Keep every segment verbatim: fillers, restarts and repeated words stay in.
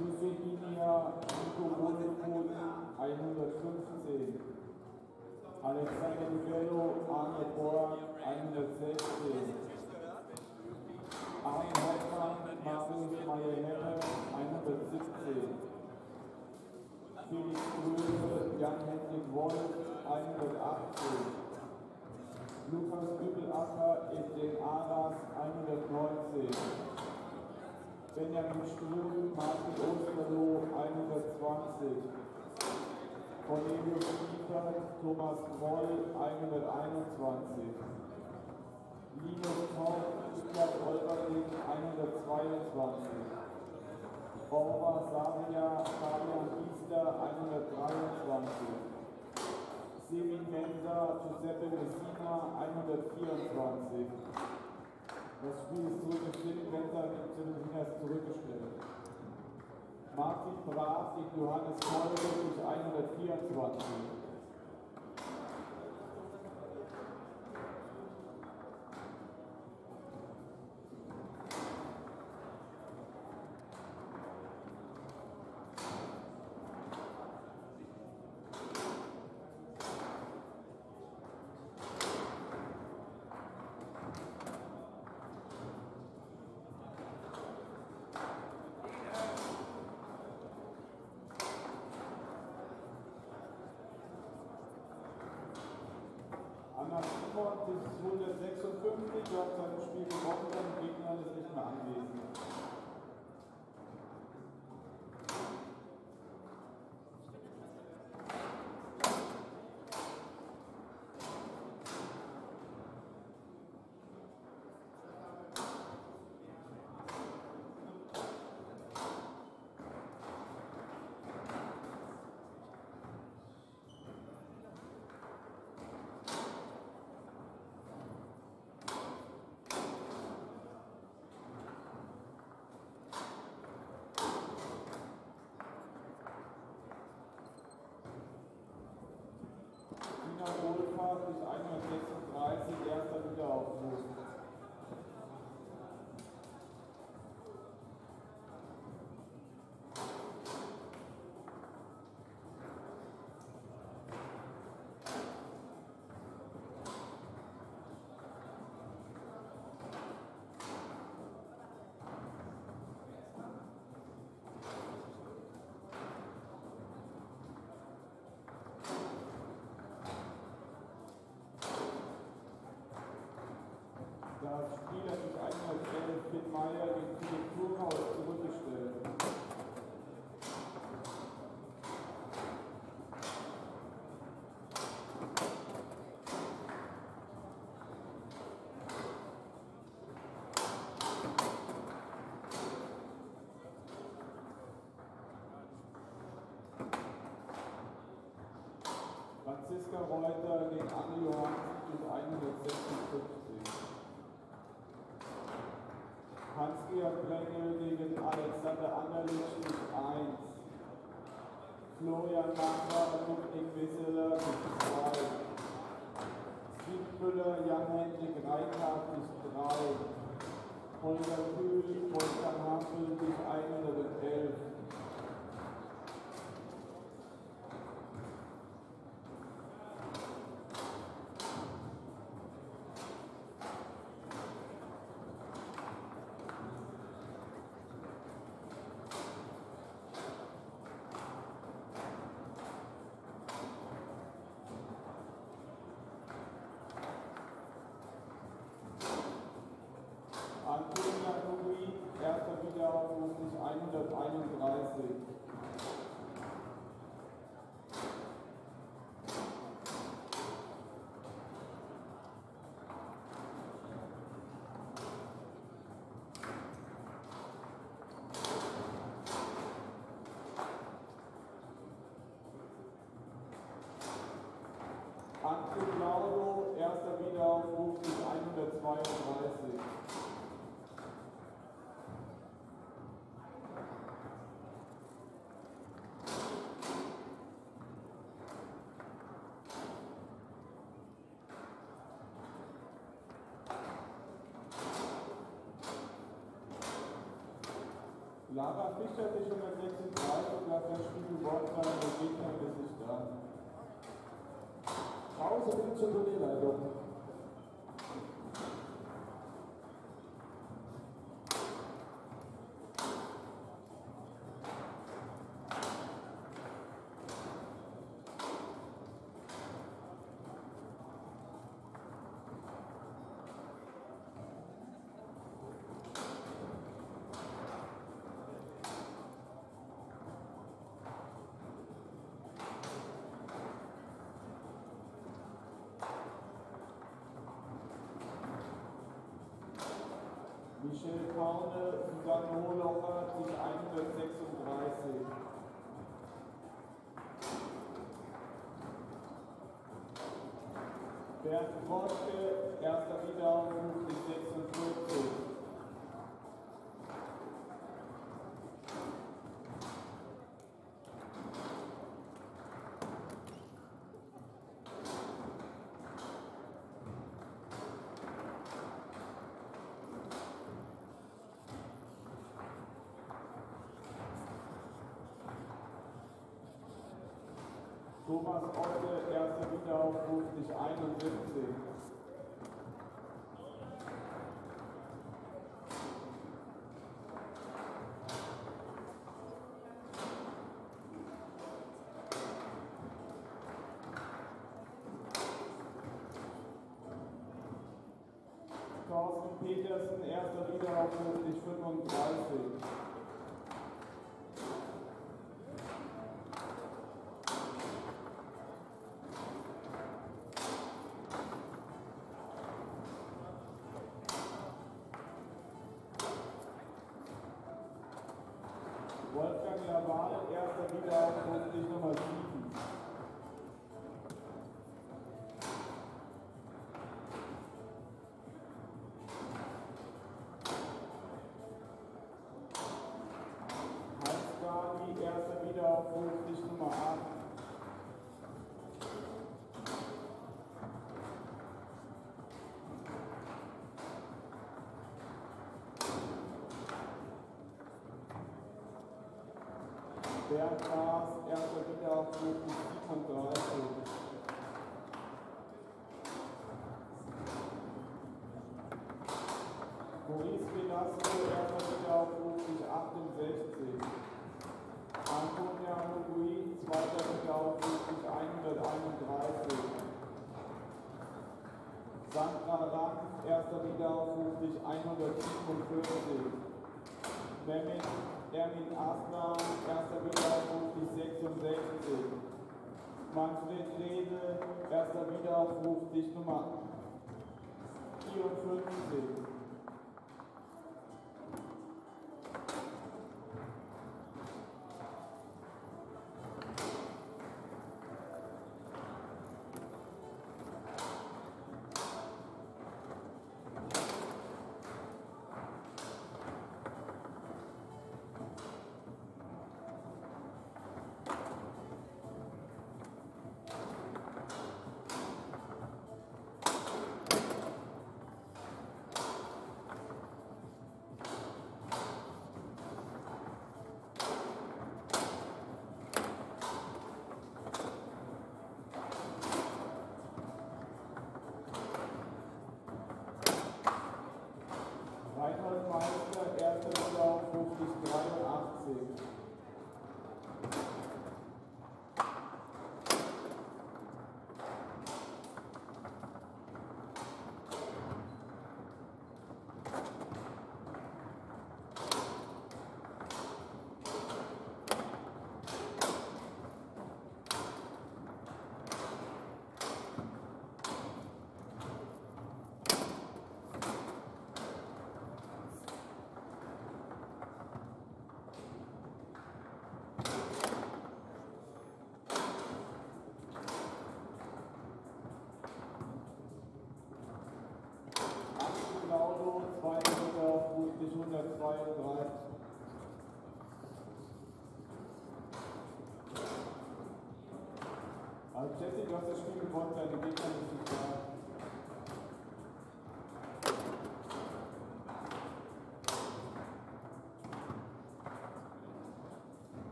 Josefina Nico hundertfünfzehn, Alexander Duvello, Arne Bohr hundertsechzehn, Arne Hoffmann, Marius Meyer-Hemme hundertsiebzehn, Felix Gröse, Jan-Hendrik Wolf hundertachtzehn, Lukas Büttelacker, Etienne Aras hundertneunzehn, Benjamin Ström, Martin Osterloh hundertzwanzig, Cornelius Liefert, Thomas Kroll hunderteinundzwanzig, Linus Koch, Niklas Olberding hundertzweiundzwanzig, Borba Saria, Fabian Biester hundertdreiundzwanzig, Semin Mensa, Giuseppe Messina hundertvierundzwanzig. Das Spiel ist zurückgestellt, Mensa gibt zu den Siegers zurückgestellt. Martin Brav gegen Johannes Kolbe durch hundertvierundzwanzig. Anna Simon ist hundertsechsundfünfzig, hat sein Spiel gewonnen, sein Gegner ist nicht mehr anwesend. Wohlfahrt bis hundertsechsunddreißig, erster Wiederaufruf. Das Spiel hat sich hundertelf Finn Meyer gegen Philipp Thurhaus zurückgestellt. Franziska Reuter gegen Anne Johansen durch hundertsechsundfünfzig. Hans-Georg Brengel gegen Alexander Anderlich durch eins. Florian Macher, Ludwig Wesseler durch zwei. Siegmüller, Jan-Hendrik Reichardt durch drei. Holger Kühl, Wolfgang Hampel durch hundertelf. Antonia Nuri, erster Lara Fischer, sechshundertsechsunddreißig, Platz Spiegel Wortmann, der Gegner ist nicht da. Pause bitte zur Turnierleitung. Michelle Kaune, Susanne Holocher, sich hundertsechsunddreißig. Bernd Koschke, erster Wiederaufruf, sich sechsundvierzig. Thomas Otte, erster Wiederaufruf, sich einundsiebzig. Thorsten Petersen, erster Wiederaufruf, sich fünfunddreißig. Wolfgang Laval, erster Wiederaufruf, sich Nummer sieben. Heinz Gabi, erster Wiederaufruf, sich Nummer acht. Bernd Maas, erster Wiederaufruf, siebenunddreißig. Maurice Velasco, erster Wiederaufruf, achtundsechzig. Antonia Mugui, zweiter Wiederaufruf, hunderteinunddreißig. Sandra Rank, erster Wiederaufruf, hundertsiebenundvierzig. Mehmet Ermin Aslan, erster Wiederaufruf, sechsundsechzig. Manfred Lehne, erster Wiederaufruf, Nummer vierundfünfzig.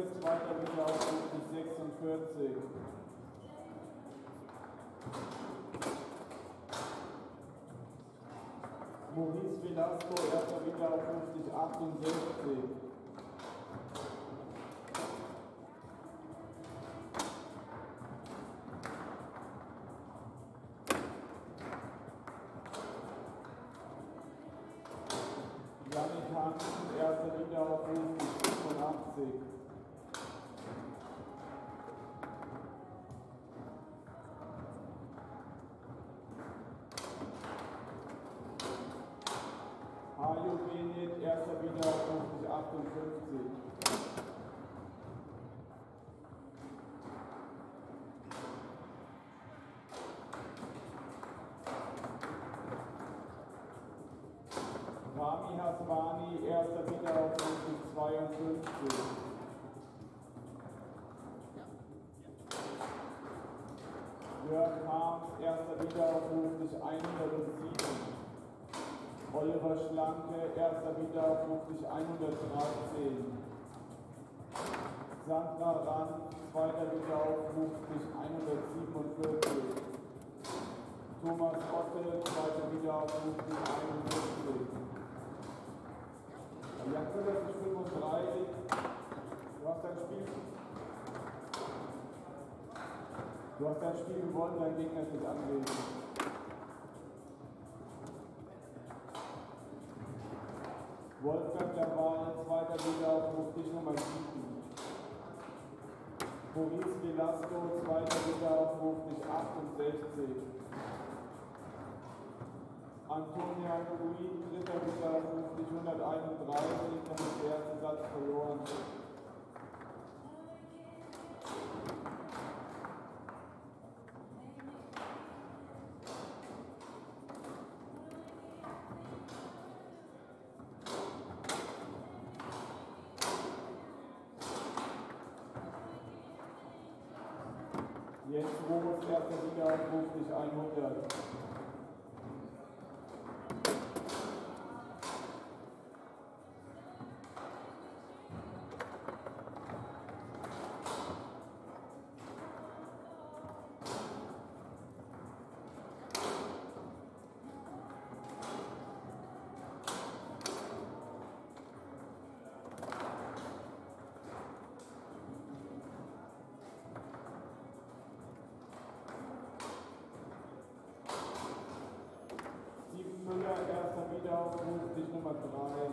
zweiter Wiederaufruf bis sechsundvierzig. Maurice Velasco, erster Wiederaufruf bis achtundsechzig. Janik Hansen, erster Wiederaufruf bis fünfundachtzig. Hajo Benit, erster Wiederaufruf bis achtundfünfzig. Rami Haswani, erster Wiederaufruf bis zweiundfünfzig. Jörg Harms, erster Wiederaufruf bis hundertsieben. Oliver Schlanke, erster Wiederaufruf bis hundertdreizehn. Sandra Rand, zweiter Wiederaufruf bis hundertsiebenundvierzig. Thomas Otte, zweiter Wiederaufruf bis einundsiebzig. Jan Köller bis fünfunddreißig. Du hast dein Spiel. Du hast dein Spiel gewonnen, dein Gegner ist nicht anwesend. Wolfgang der Wahl, zweiter Wiederaufruf, dich Nummer sieben. Maurice Velasco, zweiter Wiederaufruf, dich achtundsechzig. Antonia Ruin, dritter Wiederaufruf, dich hunderteinunddreißig, dann ist der erste Satz verloren. Jens Roos, erster Wiederaufruf, dich hundert. Müller, erster Wiederaufruf, dich Nummer drei.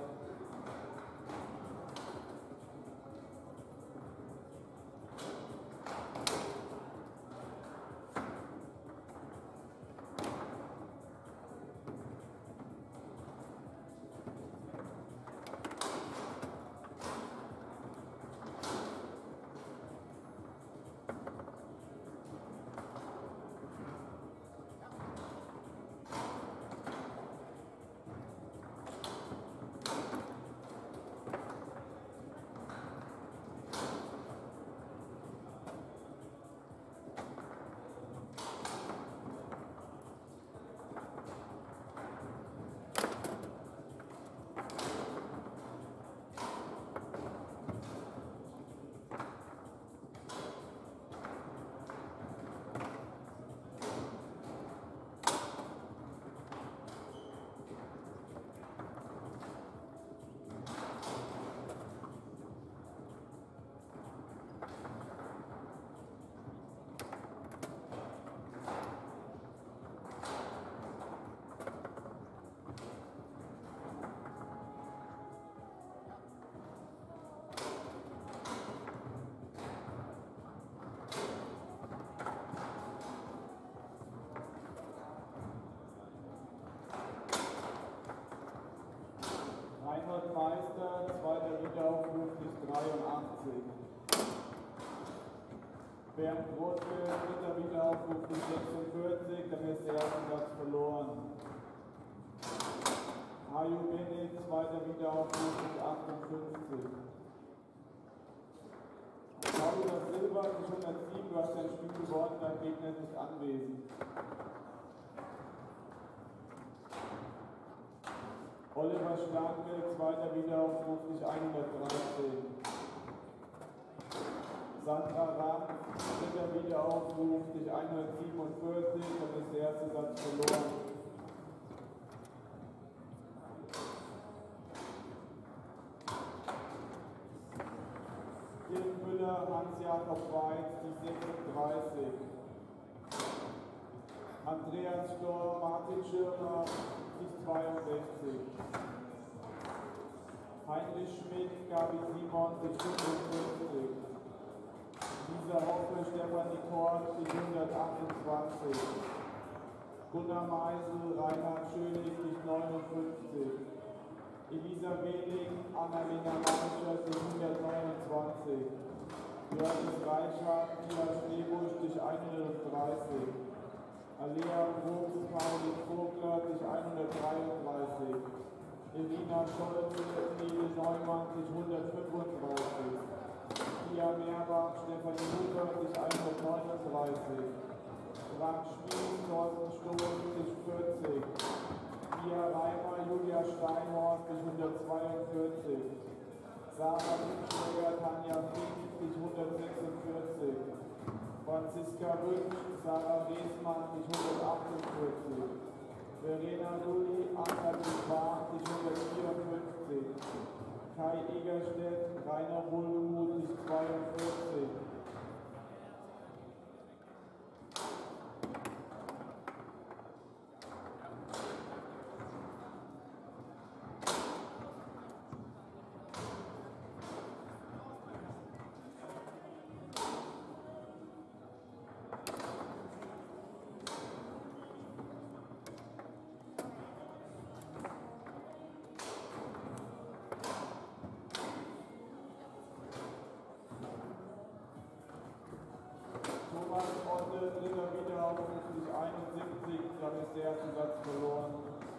Reinhold Meister, zweiter Wiederaufruf bis dreiundachtzig. Bernd Rotke, dritter Wiederaufruf bis sechsundvierzig, dann ist der erste Platz verloren. Hajo Benit, zweiter Wiederaufruf bis achtundfünfzig. Paulo da Silva bis hundertsieben, du hast dein Spiel gewonnen, dein Gegner ist nicht anwesend. Oliver Schlanke, zweiter Wiederaufruf bis hundertdreizehn. Sandra Ramm, dritter Wiederaufruf, dich hundertsiebenundvierzig, dann ist der erste Satz verloren. Dirk Müller, Hans-Jakob Weiz, die sechsunddreißig. Andreas Storr, Martin Schirmer, die zweiundsechzig. Heinrich Schmidt, Gabi Simon, die fünfundvierzig. Lisa Hoppe, Stefanie Kort, die hundertachtundzwanzig. Gunnar Meisel, Reinhard Schönig, die neunundfünfzig. Elisa Wehling, Annalena Maischer, die hundertneunundzwanzig. Jörges Reichhardt, Mila Schneebusch, die hundertdreißig. Alea Brooks, Pauli Vogler, die hundertdreiunddreißig. Irina Scholze, Nele Neumann, die hundertfünfunddreißig. Pia Meerbach, Stefanie Huber, die hundertneununddreißig. Frank Schmies, Thorsten Stoß, die vierzig. Pia Reimer, Julia Steinhorst, die hundertzweiundvierzig. Sarah Lindschläger, Tanja Fink, die hundertsechsundvierzig. Franziska Rütsch, Sarah Reesmann, die hundertachtundvierzig. Verena Lulli, Anna Bach, die hundertvierundfünfzig. Kai Egerstedt, Rainer Wohlmuth, die zweiundvierzig. Thomas Otte, dritter Wiederaufruf, die einundsiebzig, dann ist der erste Satz verloren.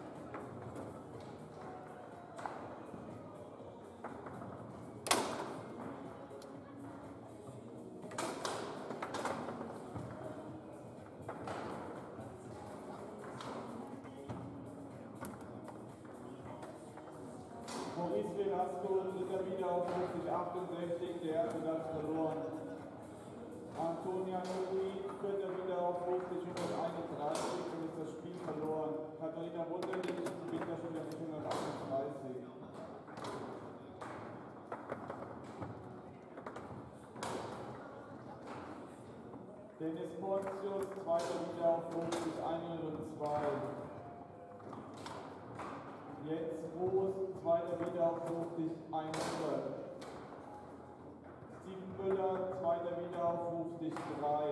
Maurice Velasco, dritter Wiederaufruf, die achtundsechzig, der erste Satz verloren. Antonia Nuri, vierter Wiederaufruf, die hunderteinunddreißig und ist das Spiel verloren. Katharina Wunderlich, Winterschüler mit hundertachtunddreißig. Dennis Pontius, zweiter Wiederaufruf, die hundertzwei. Jens Roos, zweiter Wiederaufruf, die hundert. Steven Müller, zweiter Wiederaufruf, dich drei.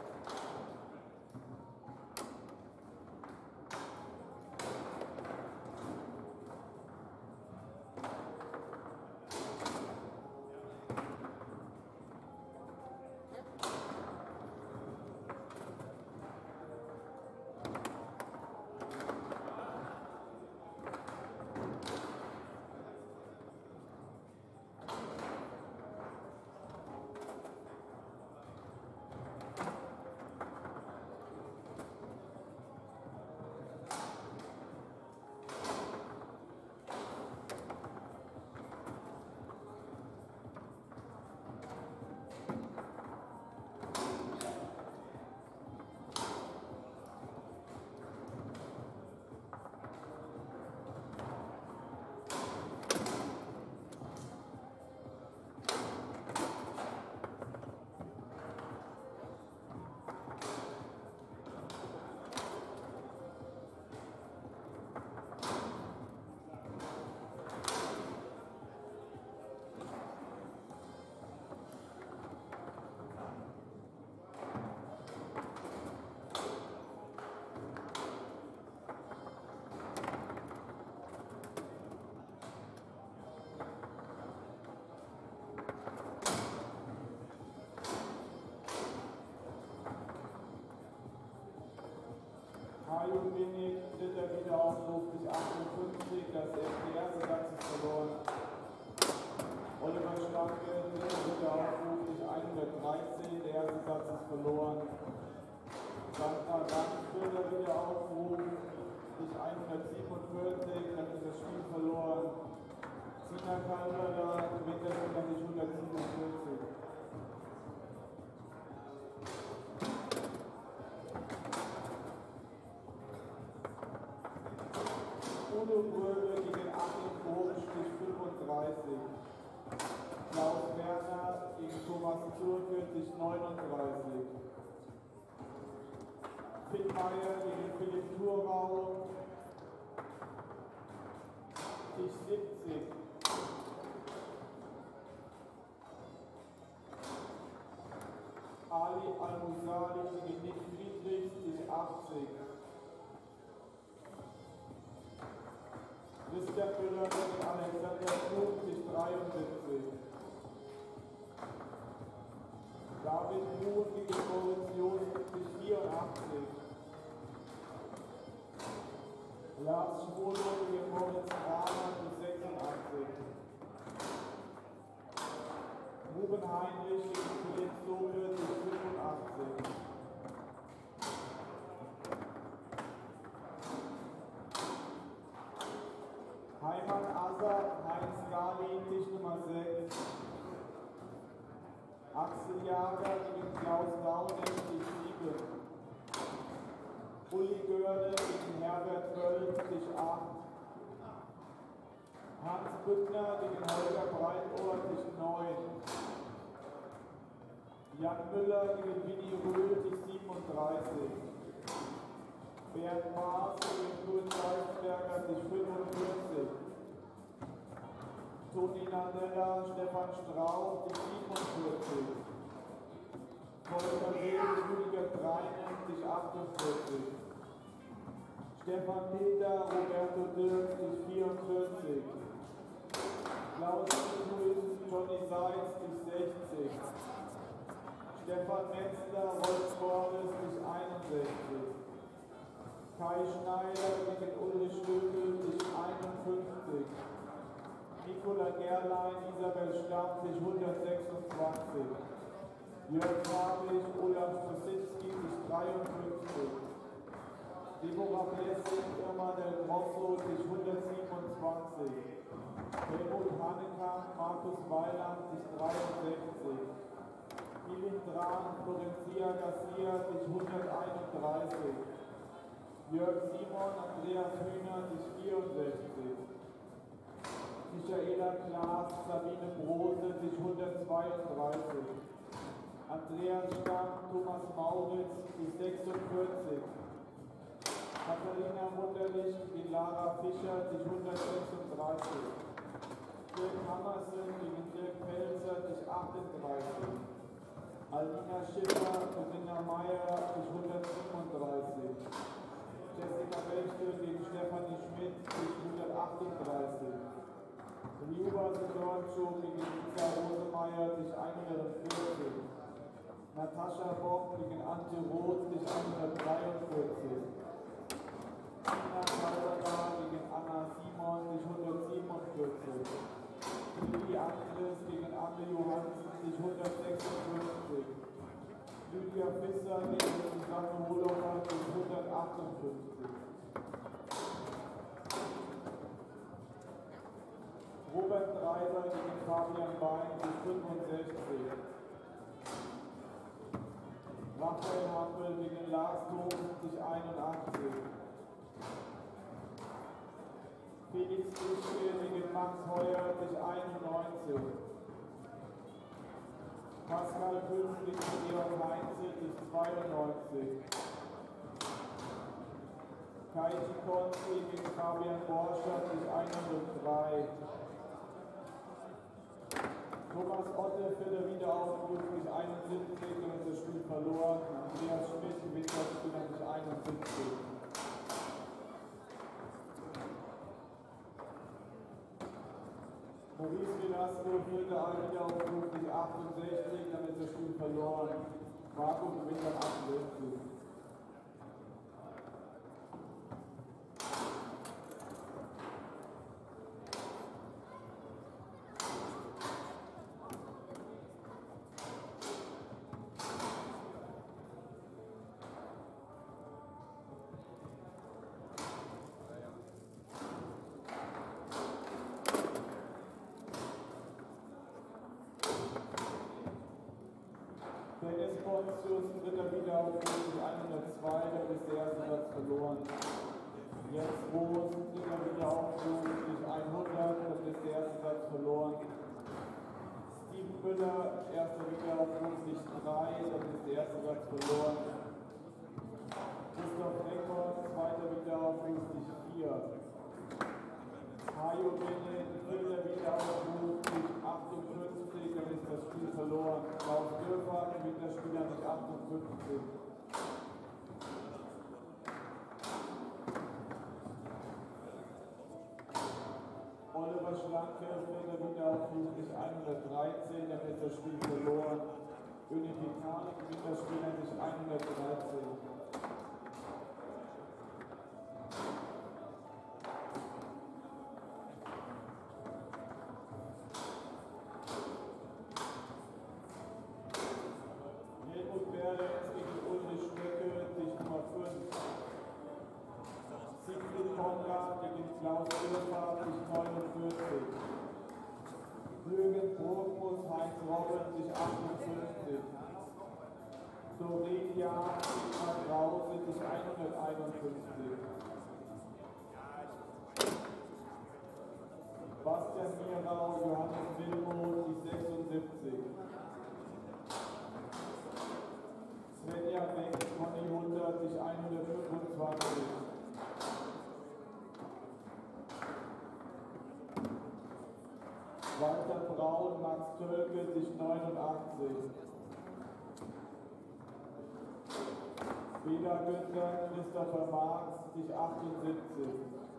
Mario Winnig, dritter Wiederaufruf, bis achtundfünfzig, das ist der erste Satz ist verloren. Oliver Stanke, dritter Wiederaufruf, bis hundertdreizehn, der erste Satz ist verloren. Sandra Ramm, vierter Wiederaufruf, bis hundertsiebenundvierzig, dann ist das Spiel verloren. Sina Kalmada, Winterschüler, bis hundertsiebenundvierzig. Arthur Bröwe gegen Achim Vogt, Stich fünfunddreißig. Klaus Werner gegen Thomas Zurke, Stich neununddreißig. Finn Meyer gegen Philipp Thurau, Stich siebzig. Ali Al-Musali gegen Nick Friedrich, Stich achtzig. Christian Müller gegen Alexander Klug, Stich dreiundsiebzig. David Kuhn gegen Moritz Joost, Stich vierundachtzig. Lars Schwolo gegen Moritz Rahmer, Stich sechsundachtzig. Ruben Heinrich gegen Philipp Sobe, Stich fünfundachtzig. Heimann Azar, Heinz Gali, Tisch Nummer sechs. Axel Jager gegen Klaus Launig, Tisch sieben. Uli Görle gegen Herbert Wöll, Tisch acht. Hans Büttner gegen Holger Breitohr, Tisch neun. Jan Müller gegen Winnie Röhl, Tisch siebenunddreißig. Bernd Maas gegen Kurt Seifenberger, Tisch fünfundvierzig. Toni Nadella, Stefan Strauch, Tisch siebenundvierzig. Volker Wild, Rüdiger Treinen, Tisch achtundvierzig. Stefan Peter, Roberto Dirk, Tisch vierundvierzig. Klaus Nikulsen, Johnny Seitz, Tisch sechzig. Stefan Metzler, Rolf Borges, Tisch einundsechzig. Kai Schneider gegen Ulrich Stöckel, Tisch einundfünfzig. Nicola Gerlein, Isabel Stamm, Tisch hundertsechsundzwanzig. Jörg Fabich, Olaf Stosinski, Tisch dreiundfünfzig. Deborah Blessing, Irma del Grosso, Tisch hundertsiebenundzwanzig. Helmut Hannekamp, Markus Weiland, Tisch dreiundsechzig. Milin Dran, Florencia Garcia, Tisch hunderteinunddreißig. Jörg Simon, Andreas Hühner, Tisch vierundsechzig. Michaela Klaas, Sabine Brose, Tisch hundertzweiunddreißig. Andreas Stamm, Thomas Mauritz, Tisch sechsundvierzig. Katharina Wunderlich gegen Lara Fischer, Tisch hundertsechsunddreißig. Dirk Hammersen gegen Dirk Pelzer, Tisch achtunddreißig. Alina Schiffer, Corinna Meyer, Tisch hundertsiebenunddreißig. Jessica Bechtel gegen Stefanie Schmidt, Tisch hundertachtunddreißig. Liuba Sedorcho gegen Lisa Rosemeyer, Tisch hundertvierzig. Natascha Bock gegen Antje Roth, Tisch hundertdreiundvierzig. Tina Kalberger gegen Anna Simon, Tisch hundertsiebenundvierzig. Lili Andres gegen Anne Johansen, Tisch hundertsechsundfünfzig. Lydia Fisser gegen Susanne Holofer, Tisch hundertachtundfünfzig. Robert Dreiser gegen Fabian Bein, Tisch fünfundsechzig. Raphael Hampel gegen Lars Thoms, Tisch einundachtzig. Felix Duschke gegen Max Heuer, Tisch einundneunzig. Pascal Pütz gegen Georg Heinze, Tisch zweiundneunzig. Kai Cikonski gegen Fabian Borscher, Tisch hundertdrei. Thomas Otte für den Wiederaufruf, Tisch einundsiebzig und das Spiel verloren. Andreas Schmidt gewinnt das Spiel an Tisch einundsiebzig. Maurice Velasco führte ein Wiederaufruf, Tisch achtundsechzig, dann ist das Spiel verloren. Marco gewinnt an achtundsechzig. Dennis Pontius, dritter Wiederaufruf, hundertzwei, dann ist der erste Platz verloren. Jetzt Groß, dritter Wiederaufruf, sich hundert, das ist der erste Satz verloren. Steven Müller, erster Wiederaufruf, sich drei, das ist der erste Satz verloren. Christoph Reckert, zweiter Wiederaufruf, sich vier. Hajo Bennett, dritter Wiederaufruf, sich achtundfünfzig, dann ist das Spiel verloren. Klaus Dörfer gewinnt das Spiel an sich achtundfünfzig. Oliver Schlanke, dritter Wiederaufruf, sich hundertdreizehn, dann ist das Spiel verloren. Unifikat gewinnt das Spiel an sich hundertdreizehn. Helmut Berlitz gegen Ulrich Stöcke, sich Nummer fünf. Siegfried Konrad gegen Klaus Dörfer, sich neunundvierzig. Jürgen Burgmus, Heinz Robben, sich achtundfünfzig. Dorelia, Sigmar Krause, sich hunderteinundfünfzig. Bastian Mierau, Johannes Wilmoth, sich sechsundsiebzig. Svenja Beck, Conny hundert, sich hundertfünfundzwanzig. Walter Braun, Max Tölke, sich neunundachtzig. Bela Günther, Christopher Marx, sich achtundsiebzig.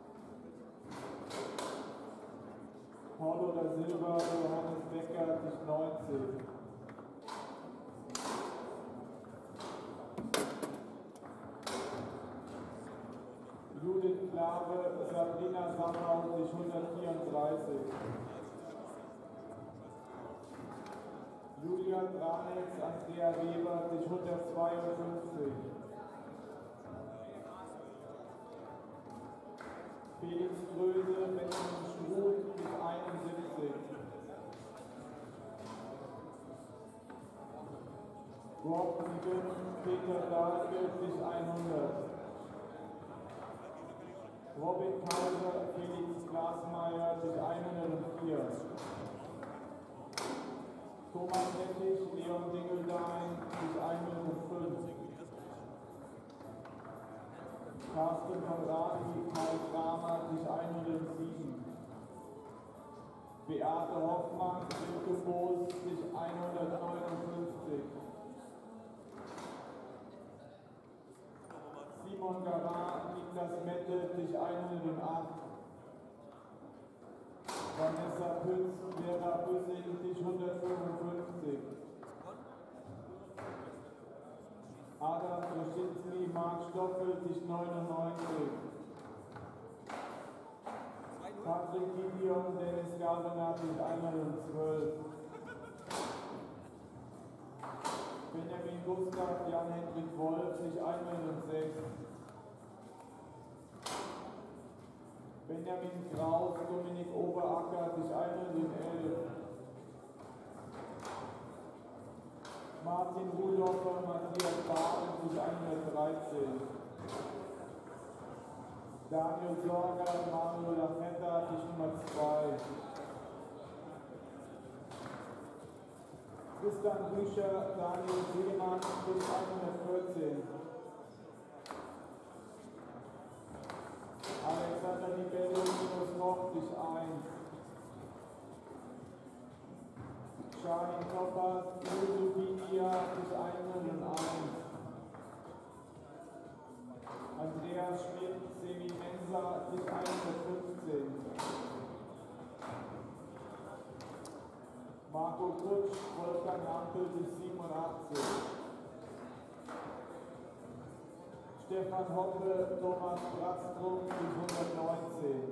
Paulo da Silva, Johannes Becker, sich neunzig. Judith Klave, Sabrina Samau, sich hundertvierunddreißig. Julian Branitz, Andrea Weber, sich hundertzweiundfünfzig. Felix Gröse, Benjamin Schruth, sich einundsiebzig. Rob Siegen, Peter Dahlke, sich hundert. Robin Kaiser, Felix Glasmeier, sich hundertvier. Thomas Hettich, Leon Dingeldein, sich hundertfünf. Carsten Konradi, Kai Kramer, sich hundertsieben. Beate Hoffmann, Silke Boos, sich hundertneunundfünfzig. Simon Garat, Niklas Mette, sich hundertacht. Vanessa Pütz, Vera Büssing, sich hundertfünfundfünfzig. Adam Krasinski, Marc Stoffel, sich neunundneunzig. Patrick Gideon, Dennis Gardenat, sich hundertzwölf. Benjamin Gustav, Jan-Hendrik Wolf, sich hundertsechs. Benjamin Kraus, Dominik Oberacker, sich hundertelf. Martin Rudolfer, Matthias Baden, sich hundertdreizehn. Daniel Sorger, Manuel Lafetta, sich Nummer zwei. Tristan Bücher, Daniel Seemann, sich hundertvierzehn. Alexander Libello, minus noch, sich eins. Shahin Koppers, Yusufinia, sich hunderteins. Andreas Schmidt, Semi Mensa, sich hundertfünfzehn. Marco Kutsch, Wolfgang Ampel, sich siebenundachtzig. Stefan Hoppe, Thomas Bratztrum, sich hundertneunzehn.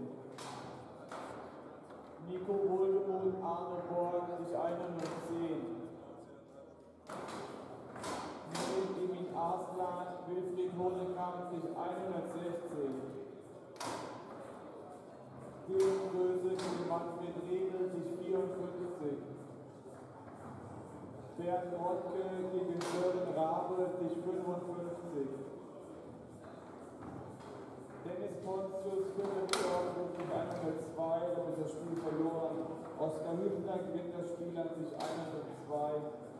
Nico Wohlgemuth, Arno Borg, sich hundertzehn. Michael Emin Arslan, Wilfried Honekamp, sich hundertsechzehn. Dirk Gröse gegen Manfred Redl, sich vierundfünfzig. Bernd Rottke gegen Sören Rabe, sich fünfundfünfzig. Dennis Pontius, vierter Wiederaufruf sich hundertzwei, damit ist das Spiel verloren. Oskar Hübner gewinnt das Spiel an sich hundertzwei.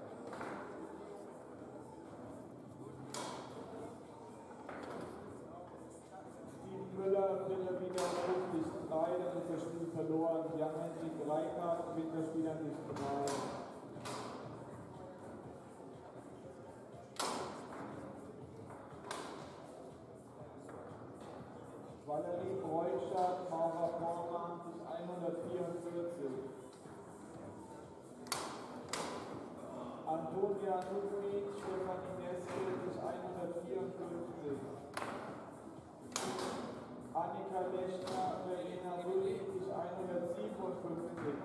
Steven Müller, vierter Wiederaufruf sich drei, dann ist das Spiel verloren. Jan-Hendrik Reikart gewinnt das Spiel an sich drei. Valerie Breutschat, Maurer Vormann, sich hundertvierundvierzig. Antonia Ludwig, Stefanie Neske, sich hundertvierundfünfzig. Annika Lechner, Verena Rulli, sich hundertsiebenundfünfzig.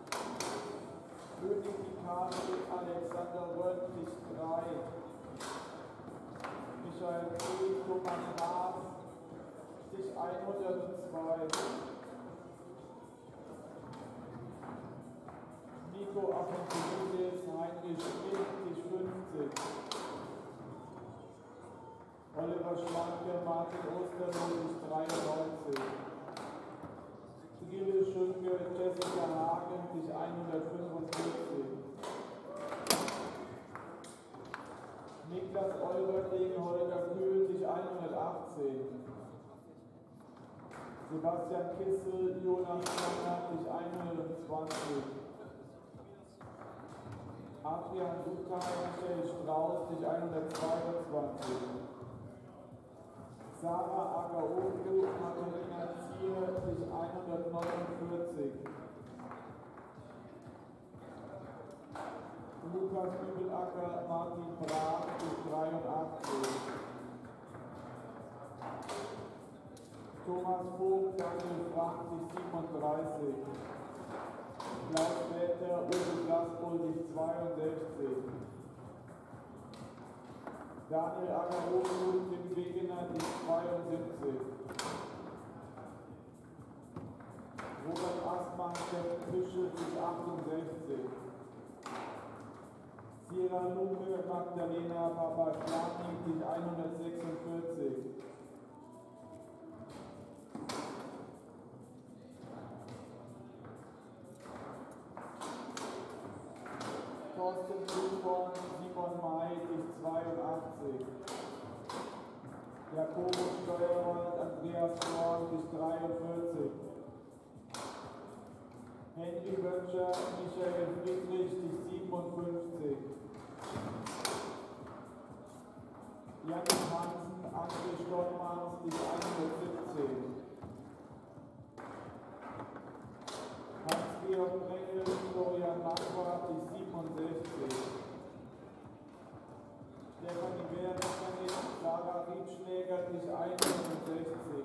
König Mikali, Alexander Röth, sich drei. Michael P., Thomas Haas, sich hundertzwei. Nico Afonsoudis, Heinrich Schmidt, sich fünfzig. Oliver Schlanke, Martin Osterloh, sich dreiundneunzig. Trille Schünke, Jessica Hagen, sich hundertfünfundvierzig. Niklas Olberting, Holger Kühl, sich hundertachtzehn. Sebastian Kissel, Jonas Schlanger, sich hundertzwanzig. Adrian Sukai, Michael Strauß, sich hundertzweiundzwanzig. Sarah Agaogu, Katharina Zier, sich hundertneunundvierzig. Lukas Übelacker, Martin Brach, sich dreiundachtzig. Thomas Vogt, Daniel Frank, sich siebenunddreißig. Klaus Wetter, Uwe Glaspol, sich zweiundsechzig. Daniel Agarogu, Tim Wegener, sich zweiundsiebzig. Robert Aßmann, Steffen Fische, sich achtundsechzig. Sierra Luke, Magdalena Papagianni, sich hundertsechsundvierzig. Thorsten Grünborn, Simon May, sich zweiundachtzig. Jakobus Steuerwald, Andreas Korn, sich dreiundvierzig. Henry Böttcher, Michael Friedrich, sich siebenundfünfzig. Janik Hansen, André Stottmanns, sich hundertsiebzehn. Hans-Georg Brengel, Florian Marquardt, sich siebenundsechzig. Stefanie Werner, Sarah Riedschläger, sich hundertsechzig.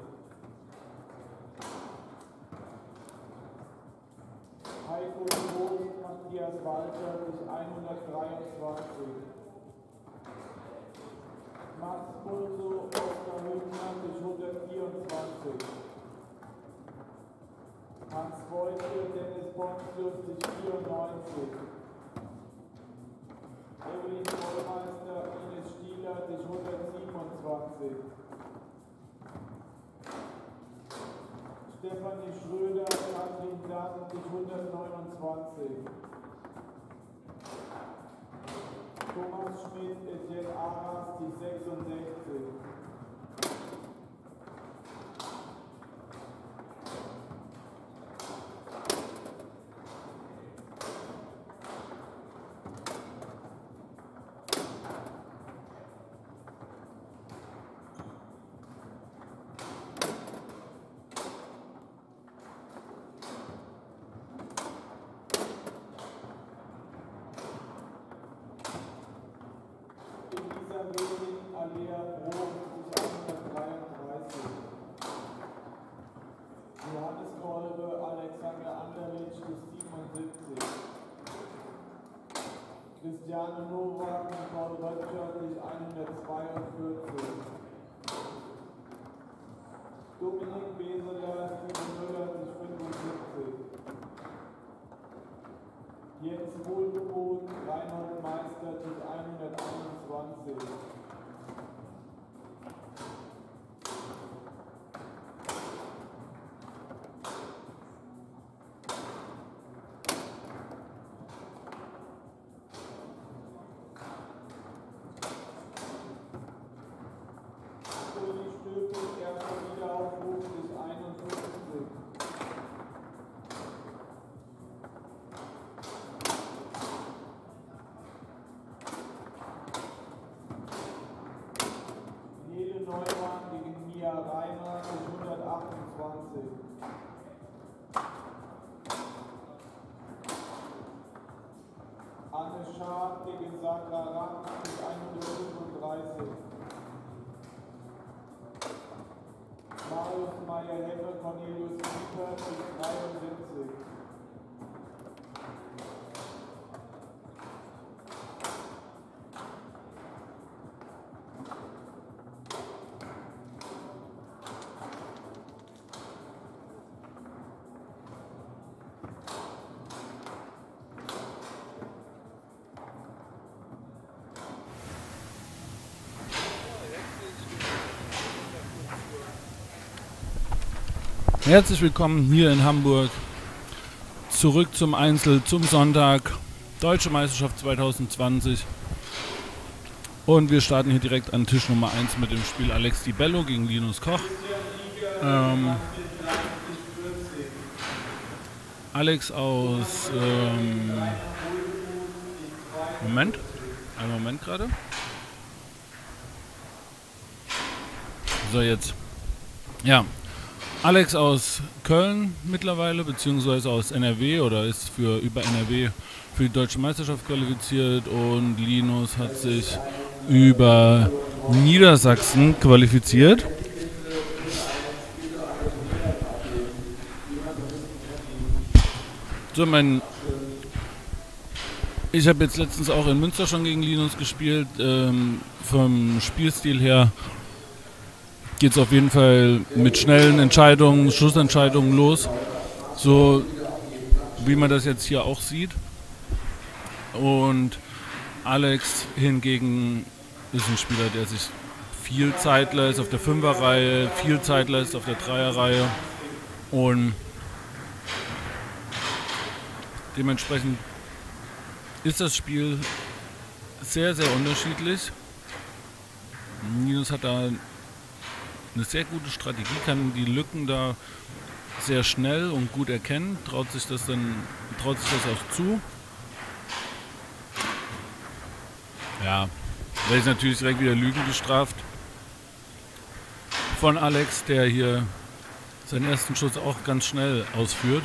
Heiko Groß, Matthias Walter, sich hundertdreiundzwanzig. Max Pulso, Oskar Hübner, sich hundertvierundzwanzig. Hans Wojte, Dennis Pontius, sich vierundneunzig. Evelyn Vollmeister, Ines Stieler, sich hundertsiebenundzwanzig. Stefanie Schröder, Katrin Damm, sich hundertneunundzwanzig. Thomas Schmidt, Etienne Aras, sich sechsundsechzig. Alea Brom, sich hundertdreiunddreißig. Johannes Kolbe, Alexander Anderlitsch, sich siebenundsiebzig. Christiane Nowak, Nicole Röttcher, sich hundertzweiundvierzig. Dominik Beseler, Steven Müller, sich fünfundsiebzig. Jens Wohlgemuth, Reinhold Meister, sich hunderteinundzwanzig. Schad gegen Sandra Rank bis hundertfünfunddreißig. Marius Meyer-Hemme, Cornelius Pieper bis dreiundsiebzig. Herzlich willkommen hier in Hamburg. Zurück zum Einzel, zum Sonntag. Deutsche Meisterschaft zwanzig zwanzig. Und wir starten hier direkt an Tisch Nummer eins mit dem Spiel Alex Di Bello gegen Linus Koch. Ähm, Alex aus... Ähm, Moment. Einen Moment gerade. So, jetzt. Ja. Alex aus Köln mittlerweile, beziehungsweise aus N R W oder ist für über N R W für die Deutsche Meisterschaft qualifiziert, und Linus hat sich über Niedersachsen qualifiziert. So, mein ich habe jetzt letztens auch in Münster schon gegen Linus gespielt. Ähm, vom Spielstil her geht es auf jeden Fall mit schnellen Entscheidungen, Schussentscheidungen los, so wie man das jetzt hier auch sieht. Und Alex hingegen ist ein Spieler, der sich viel Zeit lässt auf der Fünferreihe, viel Zeit lässt auf der Dreierreihe, und dementsprechend ist das Spiel sehr, sehr unterschiedlich. Linus hat da eine sehr gute Strategie, kann die Lücken da sehr schnell und gut erkennen, traut sich das dann, traut sich das auch zu. Ja, werde ich natürlich direkt wieder Lügen bestraft von Alex, der hier seinen ersten Schuss auch ganz schnell ausführt.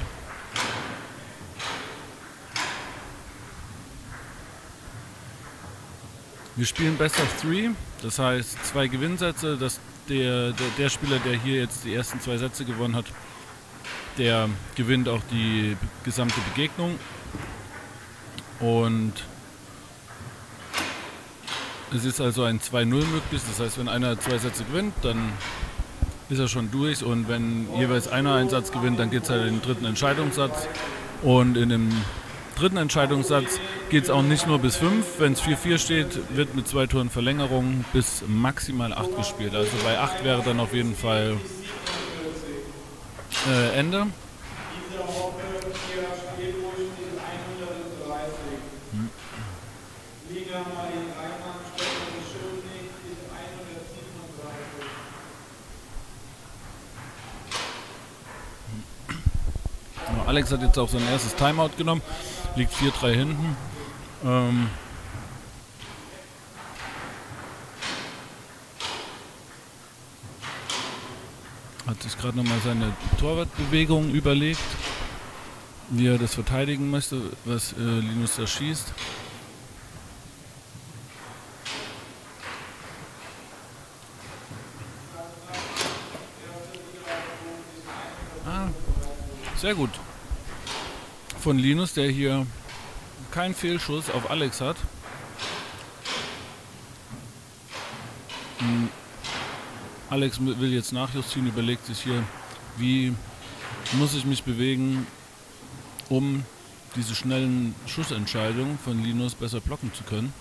Wir spielen Best of Three, das heißt zwei Gewinnsätze. Das Der, der, der Spieler, der hier jetzt die ersten zwei Sätze gewonnen hat, der gewinnt auch die gesamte Begegnung. Und es ist also ein zwei null möglich. Das heißt, wenn einer zwei Sätze gewinnt, dann ist er schon durch. Und wenn jeweils einer einen Satz gewinnt, dann geht es halt in den dritten Entscheidungssatz. Und in dem dritten Entscheidungssatz geht es auch nicht nur bis fünf. Wenn es vier vier steht, wird mit zwei Toren Verlängerung bis maximal acht gespielt. Also bei acht wäre dann auf jeden Fall äh, Ende. Hm. Alex hat jetzt auch sein erstes Timeout genommen, liegt vier drei hinten. Ähm hat sich gerade nochmal seine Torwartbewegung überlegt, wie er das verteidigen möchte, was äh, Linus da schießt. Ah, sehr gut. Von Linus, der hier keinen Fehlschuss auf Alex hat. Hm. Alex will jetzt nachjustieren, überlegt sich hier, wie muss ich mich bewegen, um diese schnellen Schussentscheidungen von Linus besser blocken zu können.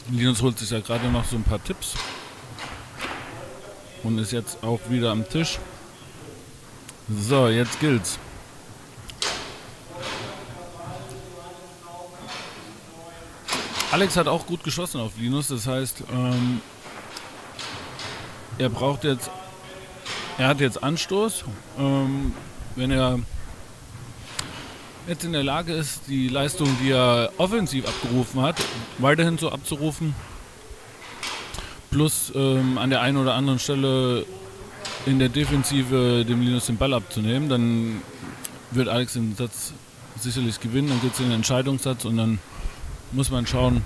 Linus holt sich ja gerade noch so ein paar Tipps und ist jetzt auch wieder am Tisch. So, jetzt gilt's. Alex hat auch gut geschossen auf Linus, das heißt, ähm, er braucht jetzt, er hat jetzt Anstoß. Ähm, wenn er jetzt in der Lage ist, die Leistung, die er offensiv abgerufen hat, weiterhin so abzurufen, plus ähm, an der einen oder anderen Stelle in der Defensive dem Linus den Ball abzunehmen, dann wird Alex den Satz sicherlich gewinnen, dann geht es in den Entscheidungssatz und dann muss man schauen,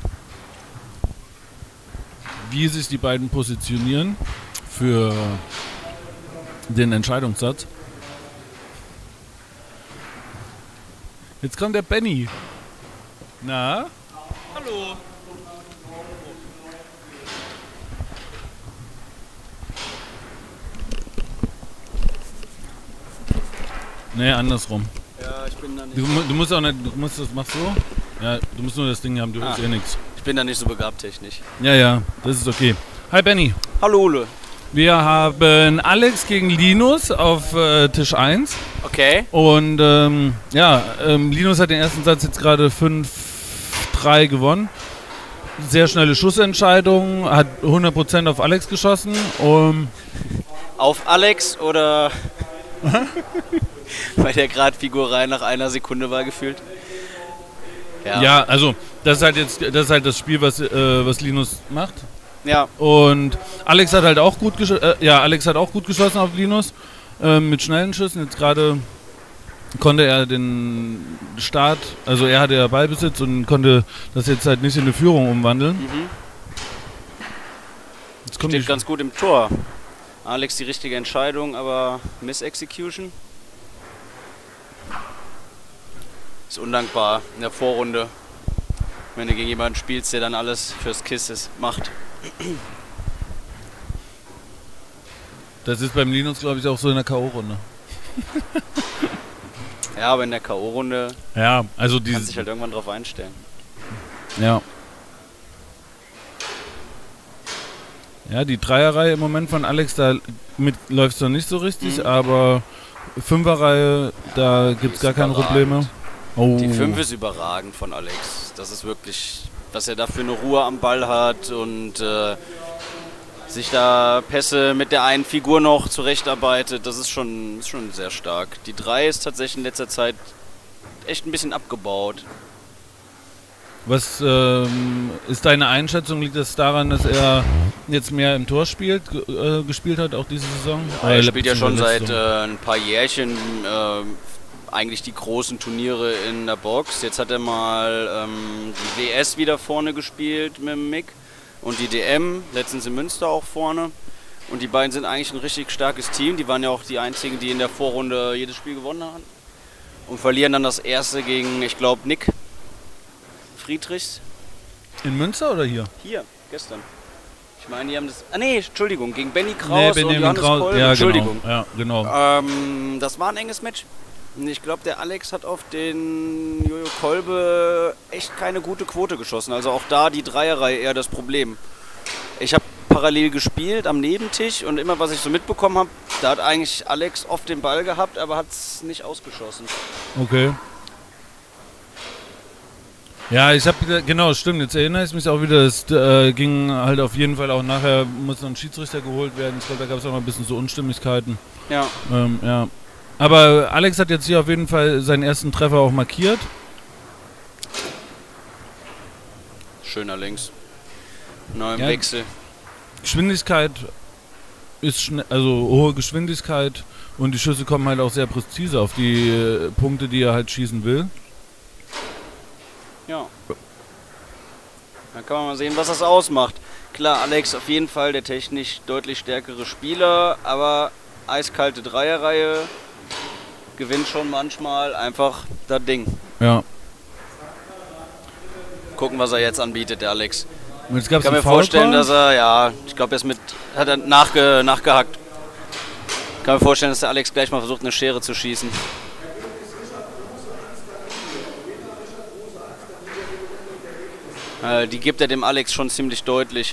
wie sich die beiden positionieren für den Entscheidungssatz. Jetzt kommt der Benny. Na? Hallo. Nee, andersrum. Ja, ich bin da nicht. Du, mu- du musst auch nicht, du musst das, mach so. Ja, du musst nur das Ding haben, du hörst Ah. eh nichts. Ich bin da nicht so begabt technisch. Ja, ja, das ist okay. Hi Benny. Hallo Ole. Wir haben Alex gegen Linus auf äh, Tisch eins. Okay. Und ähm, ja, ähm, Linus hat den ersten Satz jetzt gerade fünf drei gewonnen. Sehr schnelle Schussentscheidung, hat hundert Prozent auf Alex geschossen. Um, Auf Alex oder weil der gerade Figurei nach einer Sekunde war gefühlt? Ja. ja, also das ist halt jetzt das ist halt das Spiel, was, äh, was Linus macht. Ja. Und Alex hat halt auch gut gesch- äh, ja, Alex hat auch gut geschossen auf Linus äh, mit schnellen Schüssen. Jetzt gerade konnte er den Start, also er hatte ja Ballbesitz und konnte das jetzt halt nicht in eine Führung umwandeln. Mhm. Jetzt kommt Steht die, ganz gut im Tor. Alex die richtige Entscheidung, aber Miss-Execution. Ist undankbar in der Vorrunde, wenn du gegen jemanden spielst, der dann alles fürs Kisses macht. das ist beim Linus, glaube ich, auch so in der K O-Runde. Ja, aber in der K O-Runde Ja, also kannst du dieses. dich halt irgendwann drauf einstellen. Ja. Ja, die Dreierreihe im Moment von Alex, da mit läuft es noch nicht so richtig, Mhm. aber Fünferreihe, da gibt es ist gar keine überragend. Probleme. Oh. Die fünf ist überragend von Alex. Das ist wirklich, was er da für eine Ruhe am Ball hat und äh, sich da Pässe mit der einen Figur noch zurechtarbeitet. Das ist schon, ist schon sehr stark. Die drei ist tatsächlich in letzter Zeit echt ein bisschen abgebaut. Was ähm, ist deine Einschätzung? Liegt das daran, dass er jetzt mehr im Tor spielt, ge- äh, gespielt hat, auch diese Saison? Ja, er Oder spielt ja schon letzte seit Saison? äh, ein paar Jährchen äh, eigentlich die großen Turniere in der Box. Jetzt hat er mal ähm, die W S wieder vorne gespielt mit dem Mick und die D M, letztens in Münster auch vorne. Und die beiden sind eigentlich ein richtig starkes Team. Die waren ja auch die einzigen, die in der Vorrunde jedes Spiel gewonnen haben. Und verlieren dann das erste gegen, ich glaube, Nick Friedrichs. In Münster oder hier? Hier, gestern. Ich meine, die haben das... Ah nee, Entschuldigung, gegen Benny Kraus Nee, und Benjamin Johannes Kraus. Kolbe. Ja, Entschuldigung. genau. Ja, genau. Ähm, das war ein enges Match. Und ich glaube, der Alex hat auf den Jojo Kolbe echt keine gute Quote geschossen. Also auch da die Dreierreihe eher das Problem. Ich habe parallel gespielt am Nebentisch und immer, was ich so mitbekommen habe, da hat eigentlich Alex oft den Ball gehabt, aber hat es nicht ausgeschossen. Okay. Ja, ich habe genau, stimmt, jetzt erinnere ich mich auch wieder, es äh, ging halt auf jeden Fall auch nachher, muss noch ein Schiedsrichter geholt werden. Ich glaube, da gab es auch noch ein bisschen so Unstimmigkeiten. Ja. Ähm, ja. Aber Alex hat jetzt hier auf jeden Fall seinen ersten Treffer auch markiert. Schöner Links. Neuem Ja. Wechsel. Geschwindigkeit ist schnell, also hohe Geschwindigkeit und die Schüsse kommen halt auch sehr präzise auf die äh, Punkte, die er halt schießen will. Ja. Dann kann man mal sehen, was das ausmacht. Klar, Alex auf jeden Fall der technisch deutlich stärkere Spieler, aber eiskalte Dreierreihe gewinnt schon manchmal einfach das Ding. Ja. Gucken, was er jetzt anbietet, der Alex. Und jetzt Ich gab's kann mir einen vorstellen, Foulcall. dass er, ja, ich glaube, er ist mit, hat er nachge, nachgehackt. Ich kann mir vorstellen, dass der Alex gleich mal versucht, eine Schere zu schießen. Äh, die gibt er dem Alex schon ziemlich deutlich.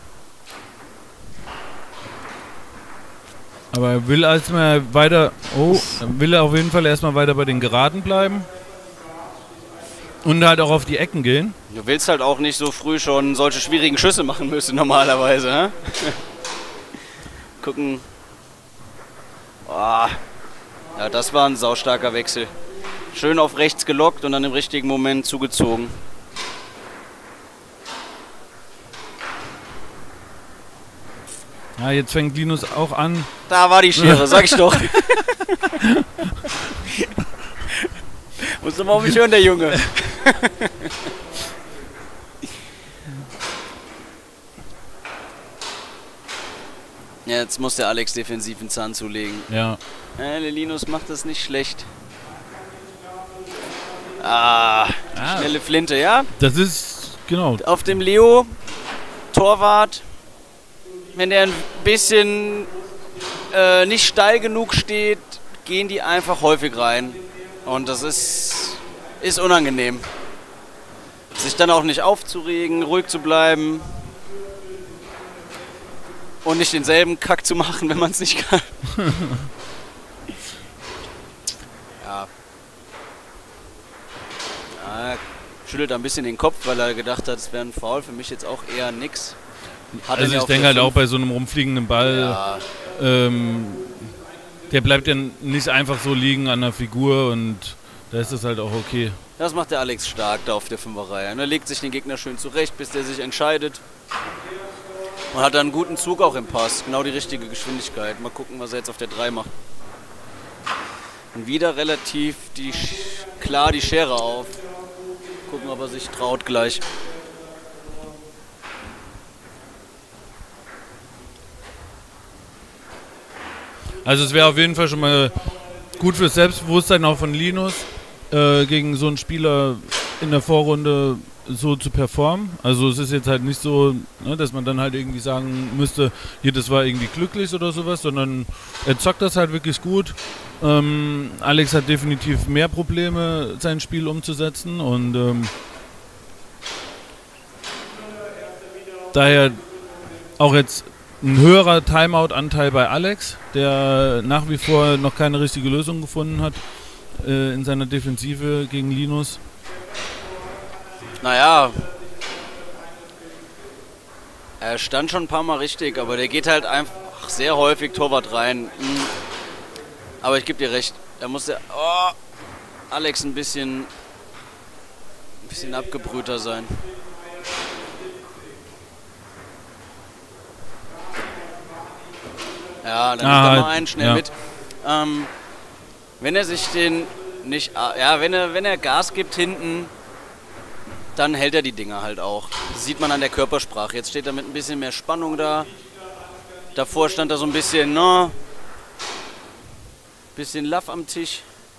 Aber er will erstmal weiter. Oh, er will auf jeden Fall erstmal weiter bei den Geraden bleiben. Und halt auch auf die Ecken gehen. Du willst halt auch nicht so früh schon solche schwierigen Schüsse machen müssen normalerweise, ne? Gucken. Oh. Ja, das war ein saustarker Wechsel. Schön auf rechts gelockt und dann im richtigen Moment zugezogen. Ja, jetzt fängt Linus auch an. Da war die Schere, sag ich doch. Musst du mal auf mich hören, der Junge. Ja, jetzt muss der Alex defensiv einen Zahn zulegen. Ja. Ja, der Linus macht das nicht schlecht. Ah, Ah. schnelle Flinte, ja? Das ist, genau. Auf dem Leo, Torwart, wenn der ein bisschen äh, nicht steil genug steht, gehen die einfach häufig rein. Und das ist, ist unangenehm. Sich dann auch nicht aufzuregen, ruhig zu bleiben. Und nicht denselben Kack zu machen, wenn man es nicht kann. Ja. Ja, schüttelt ein bisschen den Kopf, weil er gedacht hat, es wäre ein Foul. Für mich jetzt auch eher nix. Hat er Also ja ich auf denke der halt auch fünf. bei so einem rumfliegenden Ball, Ja, ähm, der bleibt ja nicht einfach so liegen an der Figur und da ist das halt auch okay. das macht der Alex stark da auf der Fünferreihe. Und er legt sich den Gegner schön zurecht, bis der sich entscheidet. Und hat dann einen guten Zug auch im Pass. Genau die richtige Geschwindigkeit. Mal gucken, was er jetzt auf der drei macht. Und wieder relativ die, Sch- klar die Schere auf. Gucken, ob er sich traut gleich. Also es wäre auf jeden Fall schon mal gut fürs Selbstbewusstsein auch von Linus, äh, gegen so einen Spieler in der Vorrunde so zu performen. Also es ist jetzt halt nicht so, ne, dass man dann halt irgendwie sagen müsste, hier, das war irgendwie glücklich oder sowas, sondern er zockt das halt wirklich gut. Ähm, Alex hat definitiv mehr Probleme, sein Spiel umzusetzen und ähm, daher auch jetzt ein höherer Timeout-Anteil bei Alex, der nach wie vor noch keine richtige Lösung gefunden hat äh, in seiner Defensive gegen Linus. Naja. Er stand schon ein paar Mal richtig, aber der geht halt einfach sehr häufig Torwart rein. Mhm. Aber ich gebe dir recht, da muss der oh, Alex ein bisschen, ein bisschen abgebrühter sein. Ja, dann Ah, nimmt er mal einen schnell ja. mit. Ähm, wenn er sich den nicht, ja, wenn er, wenn er Gas gibt hinten, dann hält er die Dinger halt auch. Das sieht man an der Körpersprache. Jetzt steht er mit ein bisschen mehr Spannung da. Davor stand er so ein bisschen, no, bisschen Laff am Tisch.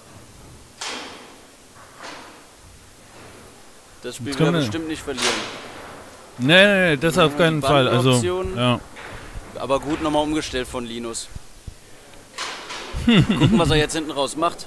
Das Spiel Jetzt will er kommt er. bestimmt nicht verlieren. Nee, nee, nee, das auf Ja, keinen die Fall. Also, Bandenoption. ja. Aber gut nochmal umgestellt von Linus. Gucken, was er jetzt hinten raus macht.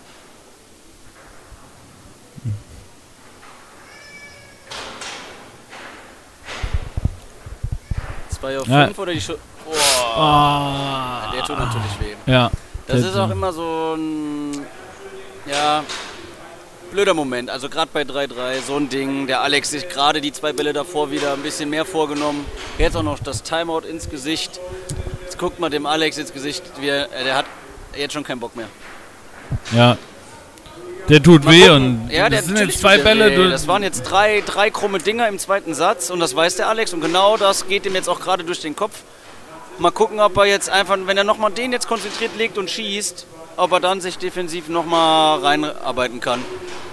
zwei auf Ja. fünf oder die Schu Boah, Ah, der tut natürlich weh. ja. Das der- ist auch immer so ein, ja, blöder Moment. Also gerade bei drei drei, so ein Ding. Der Alex sich gerade die zwei Bälle davor wieder ein bisschen mehr vorgenommen. Jetzt auch noch das Timeout ins Gesicht. Jetzt guckt mal dem Alex ins Gesicht. Wie er, der hat jetzt schon keinen Bock mehr. Ja. Der tut Mal weh gucken. und Ja, der das sind natürlich jetzt zwei tut der Bälle. weh. Du, Das waren jetzt drei, drei krumme Dinger im zweiten Satz und das weiß der Alex und genau das geht ihm jetzt auch gerade durch den Kopf. Mal gucken, ob er jetzt einfach, wenn er nochmal den jetzt konzentriert legt und schießt, ob er dann sich defensiv nochmal reinarbeiten kann.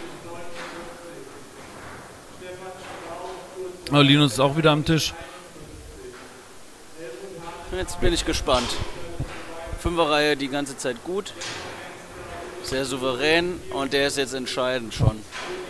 oh, Linus ist auch wieder am Tisch. Jetzt bin ich gespannt. Fünferreihe die ganze Zeit gut. Sehr souverän und der ist jetzt entscheidend schon.